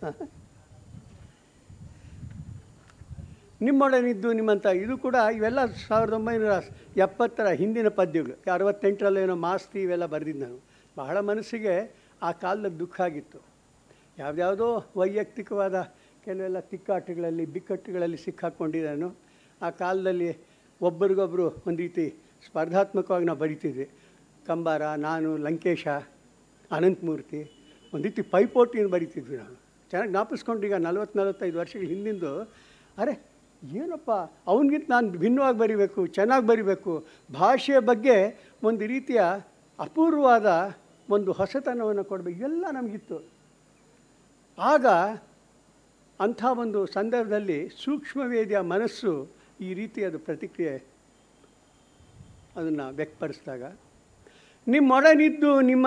ನಿಮ್ಮೊಡನಿದ್ದು ನಿಮ್ಮಂಥ, ಇದು ಕೂಡ ಇವೆಲ್ಲ 1970 ಹಿಂದಿನ ಪದ್ಯಗಳು. 68ರಲ್ಲೇನೋ ಮಾಸ್ತಿ ಇವೆಲ್ಲ ಬರೆದಿದ್ದು ನಾನು. ಬಹಳ ಮನಸ್ಸಿಗೆ ಆ ಕಾಲದ ದುಃಖ ಆಗಿತ್ತು. ಯಾವುದ್ಯಾವುದೋ ವೈಯಕ್ತಿಕವಾದ ಕೆಲವೆಲ್ಲ ತಿಕ್ಕಾಟಗಳಲ್ಲಿ ಬಿಕ್ಕಟ್ಟುಗಳಲ್ಲಿ ಸಿಕ್ಕಾಕ್ಕೊಂಡಿದ್ದಾನು. ಆ ಕಾಲದಲ್ಲಿ ಒಬ್ಬರಿಗೊಬ್ಬರು ಒಂದು ರೀತಿ ಸ್ಪರ್ಧಾತ್ಮಕವಾಗಿ ನಾವು ಬರಿತಿದ್ವಿ. ಕಂಬಾರ, ನಾನು, ಲಂಕೇಶ, ಅನಂತಮೂರ್ತಿ, ಒಂದು ರೀತಿ ಪೈಪೋಟಿಯನ್ನು ಬರಿತಿದ್ವಿ ನಾವು. ಚೆನ್ನಾಗಿ ಜ್ಞಾಪಿಸ್ಕೊಂಡು ಈಗ 40-45 ವರ್ಷಗಳ ಹಿಂದಿಂದು, ಅರೆ ಏನಪ್ಪ ಅವನಿಗಿಂತ ನಾನು ಭಿನ್ನವಾಗಿ ಬರಿಬೇಕು, ಚೆನ್ನಾಗಿ ಬರಿಬೇಕು, ಭಾಷೆಯ ಬಗ್ಗೆ ಒಂದು ರೀತಿಯ ಅಪೂರ್ವವಾದ ಒಂದು ಹೊಸತನವನ್ನು ಕೊಡಬೇಕು, ಇವೆಲ್ಲ ನಮಗಿತ್ತು. ಆಗ ಅಂಥ ಒಂದು ಸಂದರ್ಭದಲ್ಲಿ ಸೂಕ್ಷ್ಮವೇದಿಯ ಮನಸ್ಸು ಈ ರೀತಿಯಾದ ಪ್ರತಿಕ್ರಿಯೆ ಅದನ್ನು ವ್ಯಕ್ತಪಡಿಸಿದಾಗ, ನಿಮ್ಮೊಡನಿದ್ದು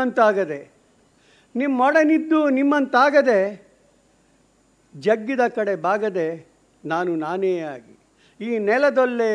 ನಿಮ್ಮಂತಾಗದೆ ಜಗ್ಗಿದ ಕಡೆ ಬಾಗದೆ ನಾನು ನಾನೇ ಆಗಿ, ಈ ನೆಲದಲ್ಲೇ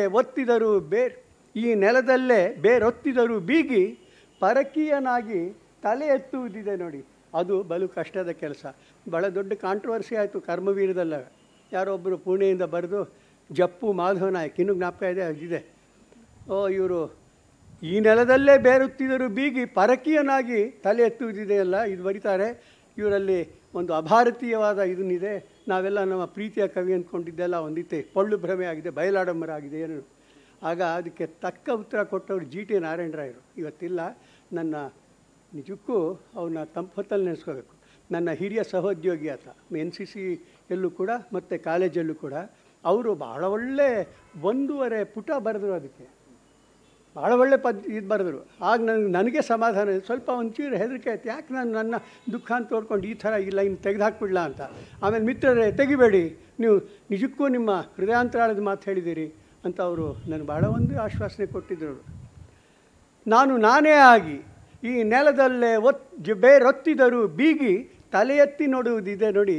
ಬೇರೊತ್ತಿದರೂ ಬೀಗಿ ಪರಕೀಯನಾಗಿ ತಲೆ ಎತ್ತುವುದಿದೆ ನೋಡಿ, ಅದು ಬಲು ಕಷ್ಟದ ಕೆಲಸ. ಭಾಳ ದೊಡ್ಡ ಕಾಂಟ್ರವರ್ಸಿ ಆಯಿತು ಕರ್ಮವೀರದಲ್ಲ. ಯಾರೊಬ್ಬರು ಪುಣೆಯಿಂದ ಬರೆದು, ಜಪ್ಪು ಮಾಧವನಾಯಕ್, ಇನ್ನೂ ಜ್ಞಾಪಕ ಇದೆ, ಇವರು ಈ ನೆಲದಲ್ಲೇ ಬೇರೊತ್ತಿದರೂ ಬೀಗಿ ಪರಕೀಯನಾಗಿ ತಲೆ ಎತ್ತುವುದಿದೆಯಲ್ಲ, ಇದು ಬರೀತಾರೆ. ಇವರಲ್ಲಿ ಒಂದು ಅಭಾರತೀಯವಾದ ಇದನ್ನಿದೆ. ನಾವೆಲ್ಲ ನಮ್ಮ ಪ್ರೀತಿಯ ಕವಿ ಅಂದ್ಕೊಂಡಿದ್ದೆಲ್ಲ ಒಂದಿತ್ತೆ ಪೊಳ್ಳು ಭ್ರಮೆ ಆಗಿದೆ, ಬಯಲಾಡಂಬರ ಆಗಿದೆ ಏನು. ಆಗ ಅದಕ್ಕೆ ತಕ್ಕ ಉತ್ತರ ಕೊಟ್ಟವರು GT ನಾರಾಯಣರಾಯರು. ಇವತ್ತಿಲ್ಲ. ನನ್ನ ನಿಜಕ್ಕೂ ಅವನ್ನ ತಂಪೊತ್ತಲ್ಲಿ ನೆನೆಸ್ಕೋಬೇಕು. ನನ್ನ ಹಿರಿಯ ಸಹೋದ್ಯೋಗಿ ಆತ, NCC ಯಲ್ಲೂ ಕೂಡ ಮತ್ತು ಕಾಲೇಜಲ್ಲೂ ಕೂಡ. ಅವರು ಭಾಳ ಒಳ್ಳೆ 1.5 ಪುಟ ಬರೆದರು, ಅದಕ್ಕೆ ಭಾಳ ಒಳ್ಳೆ ಇದು ಬರೆದರು. ಆಗ ನನಗೆ ಸಮಾಧಾನ, ಸ್ವಲ್ಪ ಒಂಚೂರು ಹೆದರಿಕೆ ಆಯ್ತು, ಯಾಕೆ ನಾನು ನನ್ನ ದುಃಖ ಅಂತ ತೋಡ್ಕೊಂಡು ಈ ಥರ ಈ ಲೈನ್ ತೆಗೆದುಹಾಕ್ಬಿಡ್ಲ ಅಂತ. ಆಮೇಲೆ ಮಿತ್ರರೇ, ತೆಗಿಬೇಡಿ, ನೀವು ನಿಜಕ್ಕೂ ನಿಮ್ಮ ಹೃದಯಾಂತರಾಳದ ಮಾತು ಹೇಳಿದ್ದೀರಿ, ಅಂತ ಅವರು ನನಗೆ ಭಾಳ ಒಂದು ಆಶ್ವಾಸನೆ ಕೊಟ್ಟಿದ್ದರು. ನಾನು ನಾನೇ ಆಗಿ ಈ ನೆಲದಲ್ಲೇ ಬೇರೊತ್ತಿದರೂ ಬೀಗಿ ತಲೆ ಎತ್ತಿ ನೋಡುವುದಿದೆ ನೋಡಿ,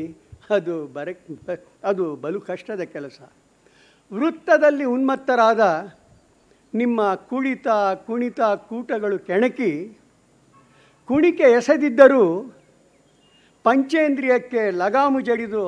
ಅದು ಬಲು ಕಷ್ಟದ ಕೆಲಸ. ವೃತ್ತದಲ್ಲಿ ಉನ್ಮತ್ತರಾದ ನಿಮ್ಮ ಕುಣಿತ ಕೂಟಗಳು ಕೆಣಕಿ ಕುಣಿಕೆ ಎಸೆದಿದ್ದರೂ ಪಂಚೇಂದ್ರಿಯಕ್ಕೆ ಲಗಾಮು ಜಡಿದು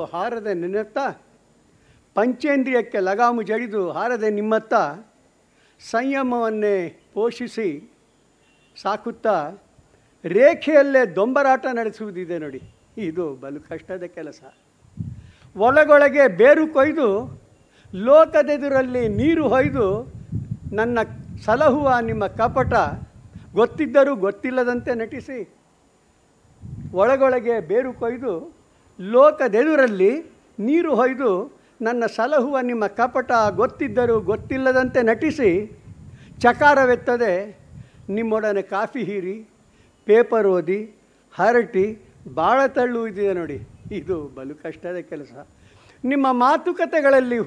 ಹಾರದೆ ನಿಮ್ಮತ್ತ ಸಂಯಮವನ್ನೇ ಪೋಷಿಸಿ ಸಾಕುತ್ತಾ ರೇಖೆಯಲ್ಲೇ ದೊಂಬರಾಟ ನಡೆಸುವುದಿದೆ ನೋಡಿ, ಇದು ಬಲು ಕಷ್ಟದ ಕೆಲಸ. ಒಳಗೊಳಗೆ ಬೇರು ಕೊಯ್ದು ಲೋಕದೆದುರಲ್ಲಿ ನೀರು ಹೊಯ್ದು ನನ್ನ ಸಲಹುವ ನಿಮ್ಮ ಕಪಟ ಗೊತ್ತಿದ್ದರೂ ಗೊತ್ತಿಲ್ಲದಂತೆ ನಟಿಸಿ. ಒಳಗೊಳಗೆ ಬೇರು ಕೊಯ್ದು ಲೋಕದೆದುರಲ್ಲಿ ನೀರು ಹೊಯ್ದು ನನ್ನ ಸಲಹುವ ನಿಮ್ಮ ಕಪಟ ಗೊತ್ತಿದ್ದರೂ ಗೊತ್ತಿಲ್ಲದಂತೆ ನಟಿಸಿ ಚಕಾರವೆತ್ತದೆ ನಿಮ್ಮೊಡನೆ ಕಾಫಿ ಹೀರಿ ಪೇಪರ್ ಓದಿ ಹರಟಿ ಬಾಳ ತಳ್ಳುವುದಿದೆ ನೋಡಿ, ಇದು ಬಲು ಕಷ್ಟದ ಕೆಲಸ. ನಿಮ್ಮ ಮಾತುಕತೆಗಳಲ್ಲಿ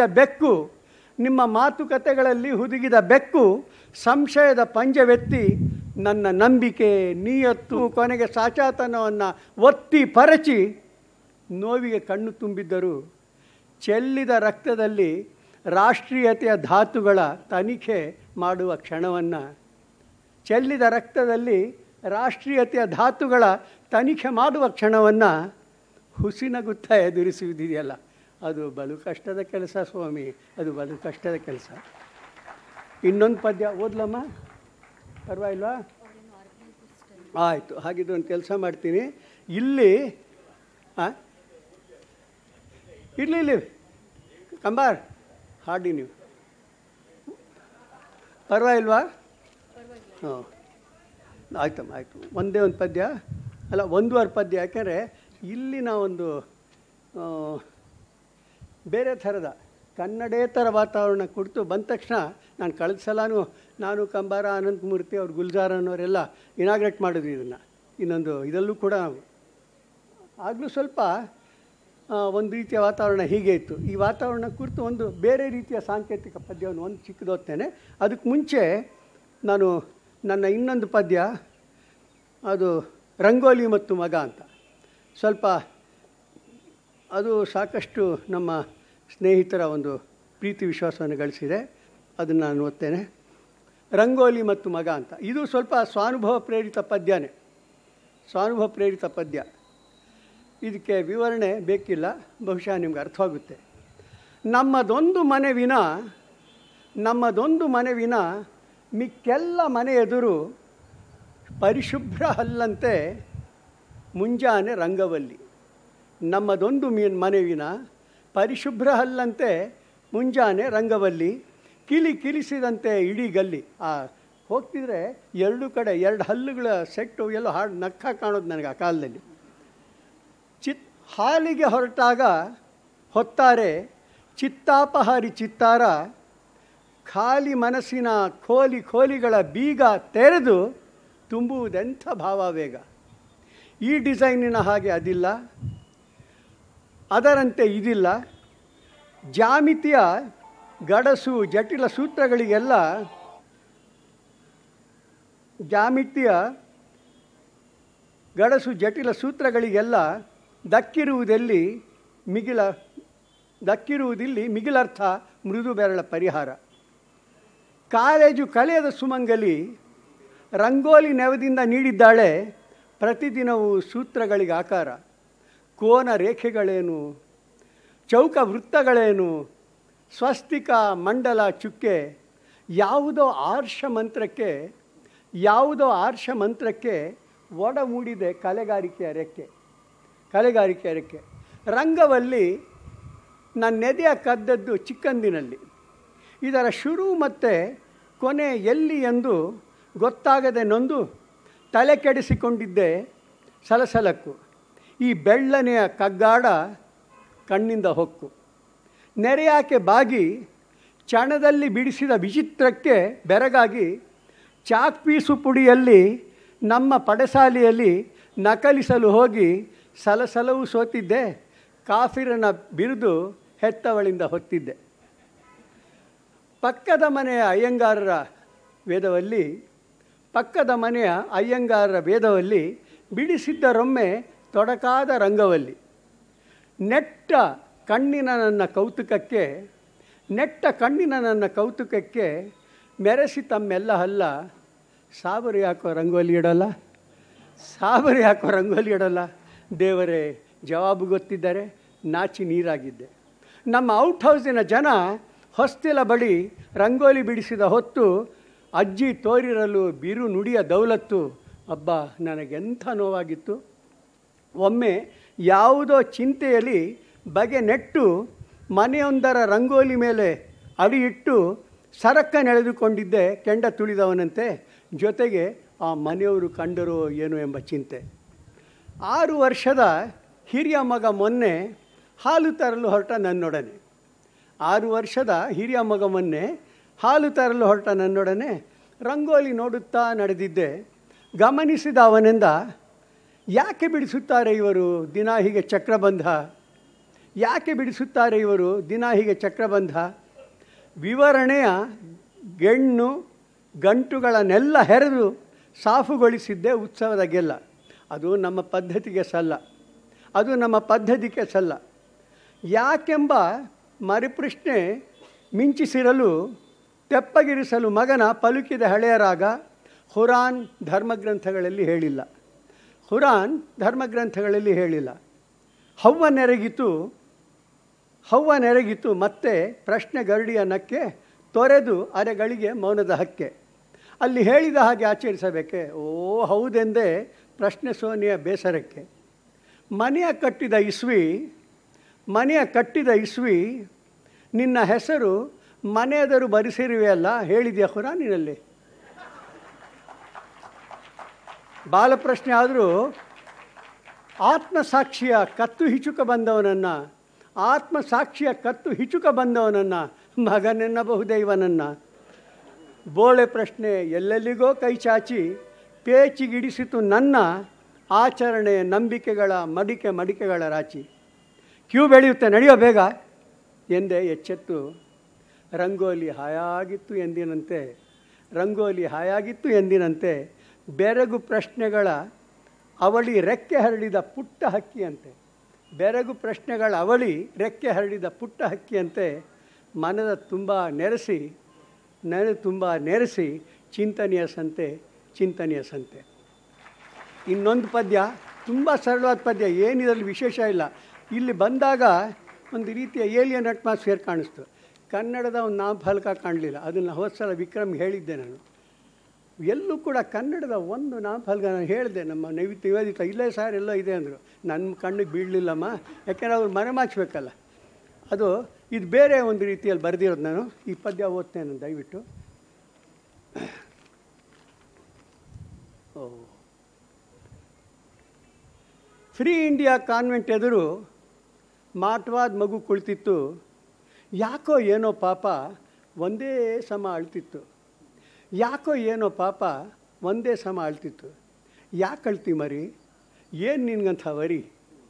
ಹುದುಗಿದ ಬೆಕ್ಕು ಸಂಶಯದ ಪಂಜವೆತ್ತಿ ನನ್ನ ನಂಬಿಕೆ ನಿಯತ್ತು ಕೊನೆಗೆ ಸಾಚಾತನವನ್ನು ಒತ್ತಿ ಪರಚಿ ನೋವಿಗೆ ಕಣ್ಣು ತುಂಬಿದ್ದರು ಚೆಲ್ಲಿದ ರಕ್ತದಲ್ಲಿ ರಾಷ್ಟ್ರೀಯತೆಯ ಧಾತುಗಳ ತನಿಖೆ ಮಾಡುವ ಕ್ಷಣವನ್ನು ಹುಸಿನಗುತ್ತಾ ಎದುರಿಸುವುದಿದೆಯಲ್ಲ, ಅದು ಬಲು ಕಷ್ಟದ ಕೆಲಸ ಸ್ವಾಮಿ, ಅದು ಬಲು ಕಷ್ಟದ ಕೆಲಸ. ಇನ್ನೊಂದು ಪದ್ಯ ಓದ್ಲಮ್ಮ, ಪರವಾಗಿಲ್ವಾ? ಆಯಿತು, ಹಾಗಿದ್ದು ಒಂದು ಕೆಲಸ ಮಾಡ್ತೀನಿ. ಇಲ್ಲಿ ಇರಲಿ ಕಂಬಾರ್ ಹಾಡಿ ನೀವು, ಪರವಾಗಿಲ್ವಾ? ಹಾಂ ಆಯ್ತಮ್ಮ, ಆಯಿತು. ಒಂದೇ ಒಂದು ಪದ್ಯ ಅಲ್ಲ, ಒಂದೂವರೆ ಪದ್ಯ. ಯಾಕೆಂದರೆ ಇಲ್ಲಿ ನಾವೊಂದು ಬೇರೆ ಥರದ ಕನ್ನಡೇತರ ವಾತಾವರಣ ಕುರಿತು ಬಂದ ತಕ್ಷಣ ನಾನು ಕಳೆದ ಸಲನೂ ನಾನು ಕಂಬಾರ ಅನಂತಮೂರ್ತಿ ಅವ್ರು ಗುಲ್ಜಾರ್ ಅನ್ನೋರೆಲ್ಲ ಇನಾಗ್ರೇಟ್ ಮಾಡಿದ್ವಿ ಇದನ್ನು. ಇನ್ನೊಂದು ಇದರಲ್ಲೂ ಕೂಡ ಆಗಲೂ ಸ್ವಲ್ಪ ಒಂದು ರೀತಿಯ ವಾತಾವರಣ ಹೀಗೆ ಇತ್ತು. ಈ ವಾತಾವರಣ ಕುರಿತು ಒಂದು ಬೇರೆ ರೀತಿಯ ಸಾಂಕೇತಿಕ ಪದ್ಯವನ್ನು ಒಂದು ಚಿಕ್ಕದೋಗ್ತೇನೆ. ಅದಕ್ಕೆ ಮುಂಚೆ ನಾನು ನನ್ನ ಇನ್ನೊಂದು ಪದ್ಯ, ಅದು ರಂಗೋಲಿ ಮತ್ತು ಮಗ ಅಂತ, ಸ್ವಲ್ಪ ಅದು ಸಾಕಷ್ಟು ನಮ್ಮ ಸ್ನೇಹಿತರ ಒಂದು ಪ್ರೀತಿ ವಿಶ್ವಾಸವನ್ನು ಗಳಿಸಿದೆ. ಅದನ್ನು ನಾನು ಓದ್ತೇನೆ. ರಂಗೋಲಿ ಮತ್ತು ಮಗ ಅಂತ, ಇದು ಸ್ವಲ್ಪ ಸ್ವಾನುಭವ ಪ್ರೇರಿತ ಪದ್ಯ. ಇದಕ್ಕೆ ವಿವರಣೆ ಬೇಕಿಲ್ಲ, ಬಹುಶಃ ನಿಮ್ಗೆ ಅರ್ಥವಾಗುತ್ತೆ. ನಮ್ಮದೊಂದು ಮನೆ ವಿನ ಮಿಕ್ಕೆಲ್ಲ ಮನೆ ಎದುರು ಪರಿಶುಭ್ರ ಹಲ್ಲಂತೆ ಮುಂಜಾನೆ ರಂಗವಲ್ಲಿ. ನಮ್ಮದೊಂದು ಮನೆ ವಿನ ಪರಿಶುಭ್ರ ಹಲ್ಲಂತೆ ಮುಂಜಾನೆ ರಂಗವಲ್ಲಿ, ಕಿಲಿಸಿದಂತೆ ಇಡೀ ಗಲ್ಲಿ. ಹೋಗ್ತಿದ್ರೆ ಎರಡು ಕಡೆ ಎರಡು ಹಲ್ಲುಗಳ ಸೆಟ್ಟು ಎಲ್ಲೋ ಹಾಡು ನಕ್ಕ ಕಾಣೋದು ನನಗೆ ಆ ಕಾಲದಲ್ಲಿ. ಹಾಲಿಗೆ ಹೊರಟಾಗ ಹೊತ್ತಾರೆ ಚಿತ್ತಾಪಹಾರಿ ಚಿತ್ತಾರ, ಖಾಲಿ ಮನಸ್ಸಿನ ಖೋಲಿಗಳ ಬೀಗ ತೆರೆದು ತುಂಬುವುದೆಂಥ ಭಾವಾವೇಗ. ಈ ಡಿಸೈನಿನ ಹಾಗೆ ಅದಿಲ್ಲ, ಅದರಂತೆ ಇದಿಲ್ಲ. ಜಾಮಿತಿಯ ಗಡಸು ಜಟಿಲ ಸೂತ್ರಗಳಿಗೆಲ್ಲ ದಕ್ಕಿರುವುದಿಲ್ಲಿ ಮಿಗಿಲರ್ಥ ಮೃದು ಬೆರಳ ಪರಿಹಾರ. ಕಾಲೇಜು ಕಳೆಯದ ಸುಮಂಗಲಿ ರಂಗೋಲಿ ನೆವದಿಂದ ನೀಡಿದ್ದಾಳೆ ಪ್ರತಿದಿನವೂ ಸೂತ್ರಗಳಿಗೆ ಆಕಾರ. ಕೋನ ರೇಖೆಗಳೇನು, ಚೌಕ ವೃತ್ತಗಳೇನು, ಸ್ವಸ್ತಿಕ ಮಂಡಲ ಚುಕ್ಕೆ, ಯಾವುದೋ ಆರ್ಷ ಮಂತ್ರಕ್ಕೆ ಒಡಮೂಡಿದೆ ಕಲೆಗಾರಿಕೆಯ ರೆಕ್ಕೆ. ರಂಗವಲ್ಲಿ ನನ್ನೆದೆಯ ಕದ್ದದ್ದು ಚಿಕ್ಕಂದಿನಲ್ಲಿ. ಇದರ ಶುರು ಮತ್ತು ಕೊನೆ ಎಲ್ಲಿ ಎಂದು ಗೊತ್ತಾಗದೆ ನೊಂದು ತಲೆ ಕೆಡಿಸಿಕೊಂಡಿದ್ದೆ ಸಲಸಲಕ್ಕೂ. ಈ ಬೆಳ್ಳನೆಯ ಕಗ್ಗಾಡ ಕಣ್ಣಿಂದ ಹೊಕ್ಕು. ನೆರೆಯಾಕೆ ಬಾಗಿ ಚಣದಲ್ಲಿ ಬಿಡಿಸಿದ ವಿಚಿತ್ರಕ್ಕೆ ಬೆರಗಾಗಿ ಚಾಕ್ ಪೀಸು ಪುಡಿಯಲ್ಲಿ ನಮ್ಮ ಪಡಸಾಲೆಯಲ್ಲಿ ನಕಲಿಸಲು ಹೋಗಿ ಸಲಸಲವೂ ಸೋತಿದ್ದೆ. ಕಾಫಿರನ ಬಿರುದು ಹೆತ್ತವಳಿಂದ ಹೊತ್ತಿದ್ದೆ. ಪಕ್ಕದ ಮನೆಯ ಅಯ್ಯಂಗಾರರ ವೇದವಲ್ಲಿ ಬಿಡಿಸಿದ್ದ ರೊಮ್ಮೆ ತೊಡಕಾದ ರಂಗವಲ್ಲಿ ನೆಟ್ಟ ಕಣ್ಣಿನ ನನ್ನ ಕೌತುಕಕ್ಕೆ ಮೆರೆಸಿ ತಮ್ಮೆಲ್ಲ ಹಲ್ಲ ಸಾಬರು ಯಾಕೋ ರಂಗೋಲಿ ಇಡೋಲ್ಲ ದೇವರೇ ಜವಾಬು ಗೊತ್ತಿದ್ದರೆ ನಾಚಿ ನೀರಾಗಿದ್ದೆ. ನಮ್ಮ ಔಟ್ ಹೌಸಿನ ಜನ ಹೊಸ್ತಿಲ ಬಳಿ ರಂಗೋಲಿ ಬಿಡಿಸಿದ ಹೊತ್ತು ಅಜ್ಜಿ ತೋರಿರಲು ಬಿರು ನುಡಿಯ ದೌಲತ್ತು. ಅಬ್ಬಾ, ನನಗೆಂಥ ನೋವಾಗಿತ್ತು. ಒಮ್ಮೆ ಯಾವುದೋ ಚಿಂತೆಯಲ್ಲಿ ಬಗೆ ನೆಟ್ಟು ಮನೆಯೊಂದರ ರಂಗೋಲಿ ಮೇಲೆ ಅಡಿಯಿಟ್ಟು ಸರಕ್ಕನೆಳೆದುಕೊಂಡಿದ್ದೆ ಕೆಂಡ ತುಳಿದವನಂತೆ. ಜೊತೆಗೆ ಆ ಮನೆಯವರು ಕಂಡರೋ ಏನೋ ಎಂಬ ಚಿಂತೆ. 6 ವರ್ಷದ ಹಿರಿಯ ಮಗ ಮೊನ್ನೆ ಹಾಲು ತರಲು ಹೊರಟ ನನ್ನೊಡನೆ ರಂಗೋಲಿ ನೋಡುತ್ತಾ ನಡೆದಿದ್ದೆ. ಗಮನಿಸಿದ ಅವನಿಂದ, ಯಾಕೆ ಬಿಡಿಸುತ್ತಾರೆ ಇವರು ದಿನ ಹೀಗೆ ಚಕ್ರಬಂಧ? ವಿವರಣೆಯ ಗಂಟುಗಳನ್ನೆಲ್ಲ ಹೆರೆದು ಸಾಫುಗೊಳಿಸಿದ್ದೆ ಉತ್ಸವದ ಗೆಲ್ಲ. ಅದು ನಮ್ಮ ಪದ್ಧತಿಗೆ ಸಲ್ಲ. ಯಾಕೆಂಬ ಮರುಪ್ರಶ್ನೆ ಮಿಂಚಿಸಿರಲು ತೆಪ್ಪಗಿರಿಸಲು ಮಗನ ಪಲುಕಿದ ಹಳೆಯ ರಾಗ ಹುರಾನ್ ಧರ್ಮಗ್ರಂಥಗಳಲ್ಲಿ ಹೇಳಿಲ್ಲ. ಹವ್ವ ನೆರಗಿತು ಮತ್ತೆ ಪ್ರಶ್ನೆ ಗರುಡಿಯ ನಕ್ಕೆ ತೊರೆದು ಅರೆಗಳಿಗೆ ಮೌನದ ಹಕ್ಕೆ. ಅಲ್ಲಿ ಹೇಳಿದ ಹಾಗೆ ಆಚರಿಸಬೇಕೆ? ಓ ಹೌದೆಂದೇ ಪ್ರಶ್ನೆ ಸೋನಿಯ ಬೇಸರಕ್ಕೆ. ಮನೆಯ ಕಟ್ಟಿದ ಇಸ್ವಿ ನಿನ್ನ ಹೆಸರು ಮನೆಯದರು ಬರೆಸಿರುವೆಯಲ್ಲ, ಹೇಳಿದೆಯಾ ಹುರಾನಿನಲ್ಲಿ? ಬಾಲಪ್ರಶ್ನೆ ಆದರೂ ಆತ್ಮಸಾಕ್ಷಿಯ ಕತ್ತು ಹಿಚುಕ ಬಂದವನನ್ನು ಮಗನೆನ್ನಬಹುದೇ ಇವನನ್ನು? ಬೋಳೆ ಪ್ರಶ್ನೆ ಎಲ್ಲೆಲ್ಲಿಗೋ ಕೈ ಚಾಚಿ ಪೇಚಿಗಿಡಿಸಿತು ನನ್ನ ಆಚರಣೆ ನಂಬಿಕೆಗಳ ಮಡಿಕೆಗಳ ರಾಚಿ. ಕ್ಯೂ ಬೆಳೆಯುತ್ತೆ, ನಡೆಯೋ ಬೇಗ ಎಂದೇ ಎಚ್ಚೆತ್ತು. ರಂಗೋಲಿ ಹಾಯಾಗಿತ್ತು ಎಂದಿನಂತೆ ಬೆರಗು ಪ್ರಶ್ನೆಗಳ ಅವಳಿ ರೆಕ್ಕೆ ಹರಡಿದ ಪುಟ್ಟ ಹಕ್ಕಿಯಂತೆ ಮನದ ತುಂಬ ನೆರೆಸಿ ಚಿಂತನೆಯ ಸಂತೆ. ಇನ್ನೊಂದು ಪದ್ಯ ತುಂಬ ಸರಳವಾದ ಪದ್ಯ, ಏನಿದ್ರಲ್ಲಿ ವಿಶೇಷ ಇಲ್ಲ. ಇಲ್ಲಿ ಬಂದಾಗ ಒಂದು ರೀತಿಯ ಏಲಿಯನ್ ಅಟ್ಮಾಸ್ಫಿಯರ್ ಕಾಣಿಸ್ತು. ಕನ್ನಡದ ಒಂದು ನಾಮಫಲಕ ಕಾಣಲಿಲ್ಲ. ಅದನ್ನು ಹೋದ ಸಲ ವಿಕ್ರಮ್ಗೆ ಹೇಳಿದ್ದೆ ನಾನು. ಎಲ್ಲೂ ಕೂಡ ಕನ್ನಡದ ಒಂದು ನಾಮಫಲಕ ನಾನು ಹೇಳಿದೆ. ನಮ್ಮ ನಿವೇದಿತ ಇಲ್ಲೇ ಸರ್ ಎಲ್ಲೋ ಇದೆ ಅಂದರು. ನನ್ನ ಕಣ್ಣಿಗೆ ಬೀಳಲಿಲ್ಲಮ್ಮ, ಯಾಕೆಂದರೆ ಅವ್ರು ಮರೆಮಾಚಬೇಕಲ್ಲ. ಇದು ಬೇರೆ ಒಂದು ರೀತಿಯಲ್ಲಿ ಬರೆದಿರೋದು. ನಾನು ಈ ಪದ್ಯ ಓದ್ತೇನೆ ದಯವಿಟ್ಟು. ಫ್ರೀ ಇಂಡಿಯಾ ಕಾನ್ವೆಂಟ್ ಎದುರು ಮಾಟವಾದ ಮಗು ಕುಳಿತಿತ್ತು. ಯಾಕೋ ಏನೋ ಪಾಪ ಒಂದೇ ಸಮ ಅಳ್ತಿತ್ತು. ಯಾಕೆ ಅಳ್ತಿ ಮರಿ, ಏನು ನಿನ್ಗಂಥ ವರಿ?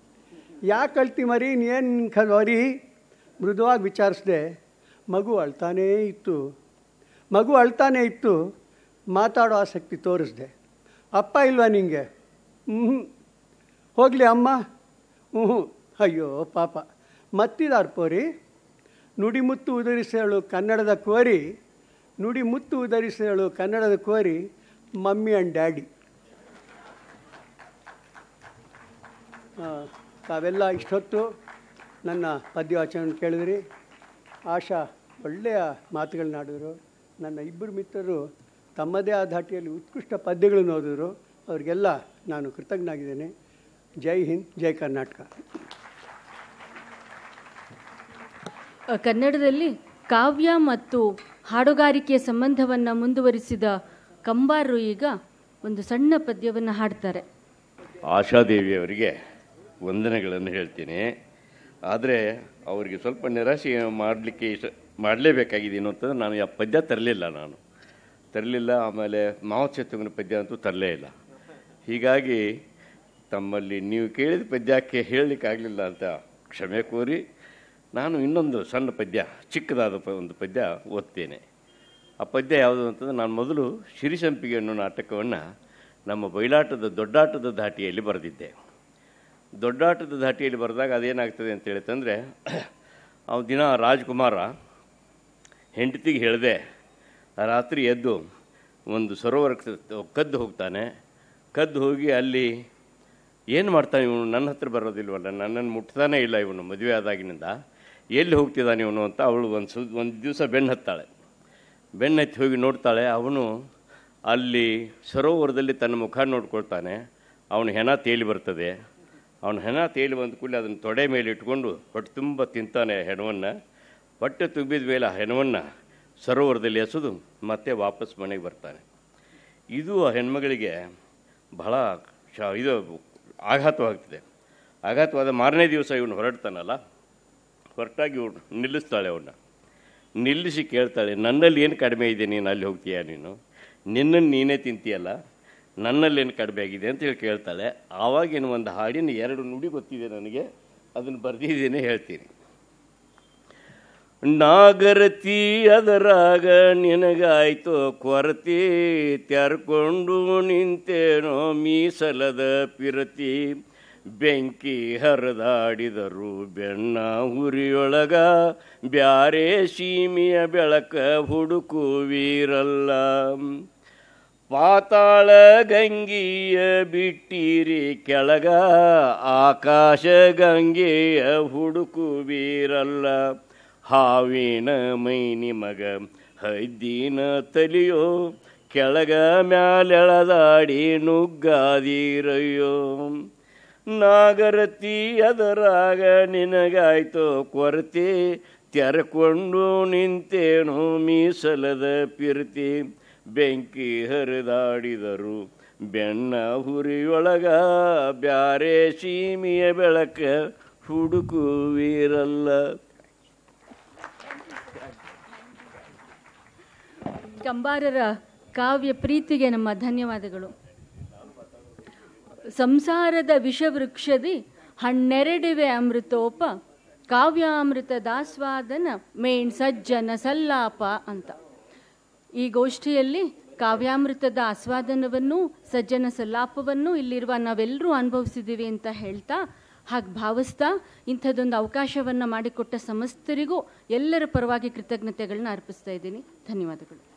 ಮೃದುವಾಗಿ ವಿಚಾರಿಸಿದೆ. ಮಗು ಅಳ್ತಾನೇ ಇತ್ತು. ಮಾತಾಡೋ ಆಸಕ್ತಿ ತೋರಿಸ್ದೆ. ಅಪ್ಪ ಇಲ್ವಾ ನಿಂಗೆ? ಹೋಗಲಿ ಅಮ್ಮ. ಅಯ್ಯೋ ಪಾಪ. ಮತ್ತಿದಾರ್ ಪೋರಿ ನುಡಿಮುತ್ತು ಉದರಿಸೇಳು ಕನ್ನಡದ ಕೋರಿ ಮಮ್ಮಿ ಆ್ಯಂಡ್ ಡ್ಯಾಡಿ. ತಾವೆಲ್ಲ ಇಷ್ಟೊತ್ತು ನನ್ನ ಪದ್ಯವಾಚನ ಕೇಳಿದ್ರಿ. ಆಶಾ ಒಳ್ಳೆಯ ಮಾತುಗಳನ್ನಾಡಿದ್ರು. ನನ್ನ ಇಬ್ಬರು ಮಿತ್ರರು ತಮ್ಮದೇ ಆದ ಧಾಟಿಯಲ್ಲಿ ಉತ್ಕೃಷ್ಟ ಪದ್ಯಗಳನ್ನು ಓದಿದ್ರು. ಅವರಿಗೆಲ್ಲ ನಾನು ಕೃತಜ್ಞನಾಗಿದ್ದೇನೆ. ಜೈ ಹಿಂದ್, ಜೈ ಕರ್ನಾಟಕ. ಕನ್ನಡದಲ್ಲಿ ಕಾವ್ಯ ಮತ್ತು ಹಾಡುಗಾರಿಕೆಯ ಸಂಬಂಧವನ್ನು ಮುಂದುವರಿಸಿದ ಕಂಬಾರರು ಈಗ ಒಂದು ಸಣ್ಣ ಪದ್ಯವನ್ನು ಹಾಡ್ತಾರೆ. ಆಶಾದೇವಿಯವರಿಗೆ ವಂದನೆಗಳನ್ನು ಹೇಳ್ತೀನಿ. ಆದರೆ ಅವರಿಗೆ ಸ್ವಲ್ಪ ನಿರಾಶೆ ಮಾಡಲೇಬೇಕಾಗಿದೆ ಅಂತಂದ್ರೆ ನಾನು ಆ ಪದ್ಯ ತರಲಿಲ್ಲ. ಆಮೇಲೆ ಮಾವಚೇತುವಿನ ಪದ್ಯ ಅಂತೂ ತರಲೇ ಇಲ್ಲ. ಹೀಗಾಗಿ ತಮ್ಮಲ್ಲಿ ನೀವು ಕೇಳಿದ ಪದ್ಯಕ್ಕೆ ಹೇಳಲಿಕ್ಕಾಗಲಿಲ್ಲ ಅಂತ ಕ್ಷಮೆ ಕೋರಿ ನಾನು ಇನ್ನೊಂದು ಸಣ್ಣ ಪದ್ಯ, ಚಿಕ್ಕದಾದ ಒಂದು ಪದ್ಯ ಓದ್ತೇನೆ. ಆ ಪದ್ಯ ಯಾವುದು ಅಂತಂದರೆ, ನಾನು ಮೊದಲು ಸಿರಿಸಂಪಿಗೆ ಅನ್ನೋ ನಾಟಕವನ್ನು ನಮ್ಮ ಬಯಲಾಟದ ದೊಡ್ಡಾಟದ ಧಾಟಿಯಲ್ಲಿ ಬರೆದಿದ್ದೆ. ದೊಡ್ಡಾಟದ ಧಾಟಿಯಲ್ಲಿ ಬರೆದಾಗ ಅದೇನಾಗ್ತದೆ ಅಂತ ಹೇಳಿತಂದರೆ, ಅವನು ದಿನ ರಾಜ್ಕುಮಾರ ಹೆಂಡತಿಗೆ ಹೇಳಿದೆ ರಾತ್ರಿ ಎದ್ದು ಒಂದು ಸರೋವರಕ್ಕೆ ಕದ್ದು ಹೋಗ್ತಾನೆ. ಕದ್ದು ಹೋಗಿ ಅಲ್ಲಿ ಏನು ಮಾಡ್ತಾನೆ ಇವನು, ನನ್ನ ಹತ್ರ ಬರೋದಿಲ್ವಲ್ಲ, ನನ್ನನ್ನು ಮುಟ್ತಾನೇ ಇಲ್ಲ ಇವನು ಮದುವೆ ಆದಾಗಿನಿಂದ, ಎಲ್ಲಿ ಹೋಗ್ತಿದ್ದಾನೆ ಇವನು ಅಂತ ಅವಳು ಒಂದು ದಿವಸ ಬೆನ್ನು ಹತ್ತಾಳೆ. ಬೆನ್ನತ್ತಿ ಹೋಗಿ ನೋಡ್ತಾಳೆ. ಅವನು ಅಲ್ಲಿ ಸರೋವರದಲ್ಲಿ ತನ್ನ ಮುಖ ನೋಡ್ಕೊಳ್ತಾನೆ. ಅವನ ಹೆಣ ತೇಲಿ ಬರ್ತದೆ. ಅವನ ಹೆಣ ತೇಲಿ ಬಂದ ಕೂಡಲೇ ಅದನ್ನು ತೊಡೆ ಮೇಲೆ ಇಟ್ಕೊಂಡು ಹೊಟ್ಟೆ ತುಂಬ ತಿಂತಾನೆ ಹೆಣವನ್ನು. ಹೊಟ್ಟೆ ತುಂಬಿದ ಮೇಲೆ ಆ ಹೆಣವನ್ನು ಸರೋವರದಲ್ಲಿ ಎಸೆದು ಮತ್ತೆ ವಾಪಸ್ ಮನೆಗೆ ಬರ್ತಾನೆ. ಇದು ಆ ಹೆಣ್ಮಗಳಿಗೆ ಬಹಳ ಇದು ಆಘಾತವಾಗ್ತದೆ. ಆಘಾತವಾದ ಮಾರನೇ ದಿವಸ ಇವನು ಹೊರಡ್ತಾನಲ್ಲ, ಹೊರಟಾಗಿ ಇವನು ನಿಲ್ಲಿಸ್ತಾಳೆ. ಅವನ್ನ ನಿಲ್ಲಿಸಿ ಕೇಳ್ತಾಳೆ, ನನ್ನಲ್ಲಿ ಏನು ಕಡಿಮೆ ಇದೆ, ನೀನು ಅಲ್ಲಿ ಹೋಗ್ತೀಯ, ನೀನು ನಿನ್ನನ್ನು ನೀನೇ ತಿಂತೀಯಲ್ಲ, ನನ್ನಲ್ಲೇನು ಕಡಿಮೆ ಆಗಿದೆ ಅಂತೇಳಿ ಕೇಳ್ತಾಳೆ. ಆವಾಗೇನು ಒಂದು ಹಾಡಿನ 2 ನುಡಿ ಗೊತ್ತಿದೆ ನನಗೆ, ಅದನ್ನು ಬರೆದಿದ್ದೇನೆ, ಹೇಳ್ತೀನಿ. ನಾಗರತಿ ಅದರಾಗ ನಿನಗಾಯ್ತು ಕೊರತಿ, ತೆರ್ಕೊಂಡು ನಿಂತೇನೋ ಮೀಸಲದ ಪಿರತಿ, ಬೆಂಕಿ ಹರಿದಾಡಿದರು ಬೆಣ್ಣ ಹುರಿಯೊಳಗ, ಬ್ಯಾರೆ ಸೀಮೆಯ ಬೆಳಕ ಹುಡುಕುವೀರಲ್ಲ, ಪಾತಾಳ ಗಂಗೆಯ ಬಿಟ್ಟಿರಿ ಕೆಳಗ, ಆಕಾಶ ಗಂಗೆಯ ಹುಡುಕುವೀರಲ್ಲ, ಹಾವಿನ ಮೈ ನಿಮಗ ಹದ್ದಿನ ತಲಿಯೋ, ಕೆಳಗ ಮ್ಯಾಲೆಳದಾಡಿ ನುಗ್ಗಾದಿರಯ್ಯೋ, ನಾಗರತಿ ಅದರಾಗ ನಿನಗಾಯ್ತೋ ಕೊರತೆ, ತೆರಕೊಂಡು ನಿಂತೇನೋ ಮೀಸಲದ ಪಿರ್ತಿ, ಬೆಂಕಿ ಹರಿದಾಡಿದರು ಬೆಣ್ಣ ಹುರಿಯೊಳಗ, ಬ್ಯಾರೆ ಸೀಮೆಯ ಬೆಳಕ ಹುಡುಕುವೀರಲ್ಲ. ಕಂಬಾರರ ಕಾವ್ಯ ಪ್ರೀತಿಗೆ ನಮ್ಮ ಧನ್ಯವಾದಗಳು. ಸಂಸಾರದ ವಿಷವೃಕ್ಷದಿ ಹನ್ನೆರಡಿವೆ ಅಮೃತೋಪ, ಕಾವ್ಯಾಮೃತದಾಸ್ವಾದನ ಮೇಣ್ ಸಜ್ಜನ ಸಲ್ಲಾಪ ಅಂತ. ಈ ಗೋಷ್ಠಿಯಲ್ಲಿ ಕಾವ್ಯಾಮೃತದ ಆಸ್ವಾದನವನ್ನು, ಸಜ್ಜನ ಸಲ್ಲಾಪವನ್ನು ಇಲ್ಲಿರುವ ನಾವೆಲ್ಲರೂ ಅನುಭವಿಸಿದ್ದೀವಿ ಅಂತ ಹೇಳ್ತಾ, ಹಾಗೆ ಭಾವಿಸ್ತಾ, ಇಂಥದ್ದೊಂದು ಅವಕಾಶವನ್ನು ಮಾಡಿಕೊಟ್ಟ ಸಮಸ್ತರಿಗೂ ಎಲ್ಲರ ಪರವಾಗಿ ಕೃತಜ್ಞತೆಗಳನ್ನ ಅರ್ಪಿಸ್ತಾ ಇದ್ದೀನಿ. ಧನ್ಯವಾದಗಳು.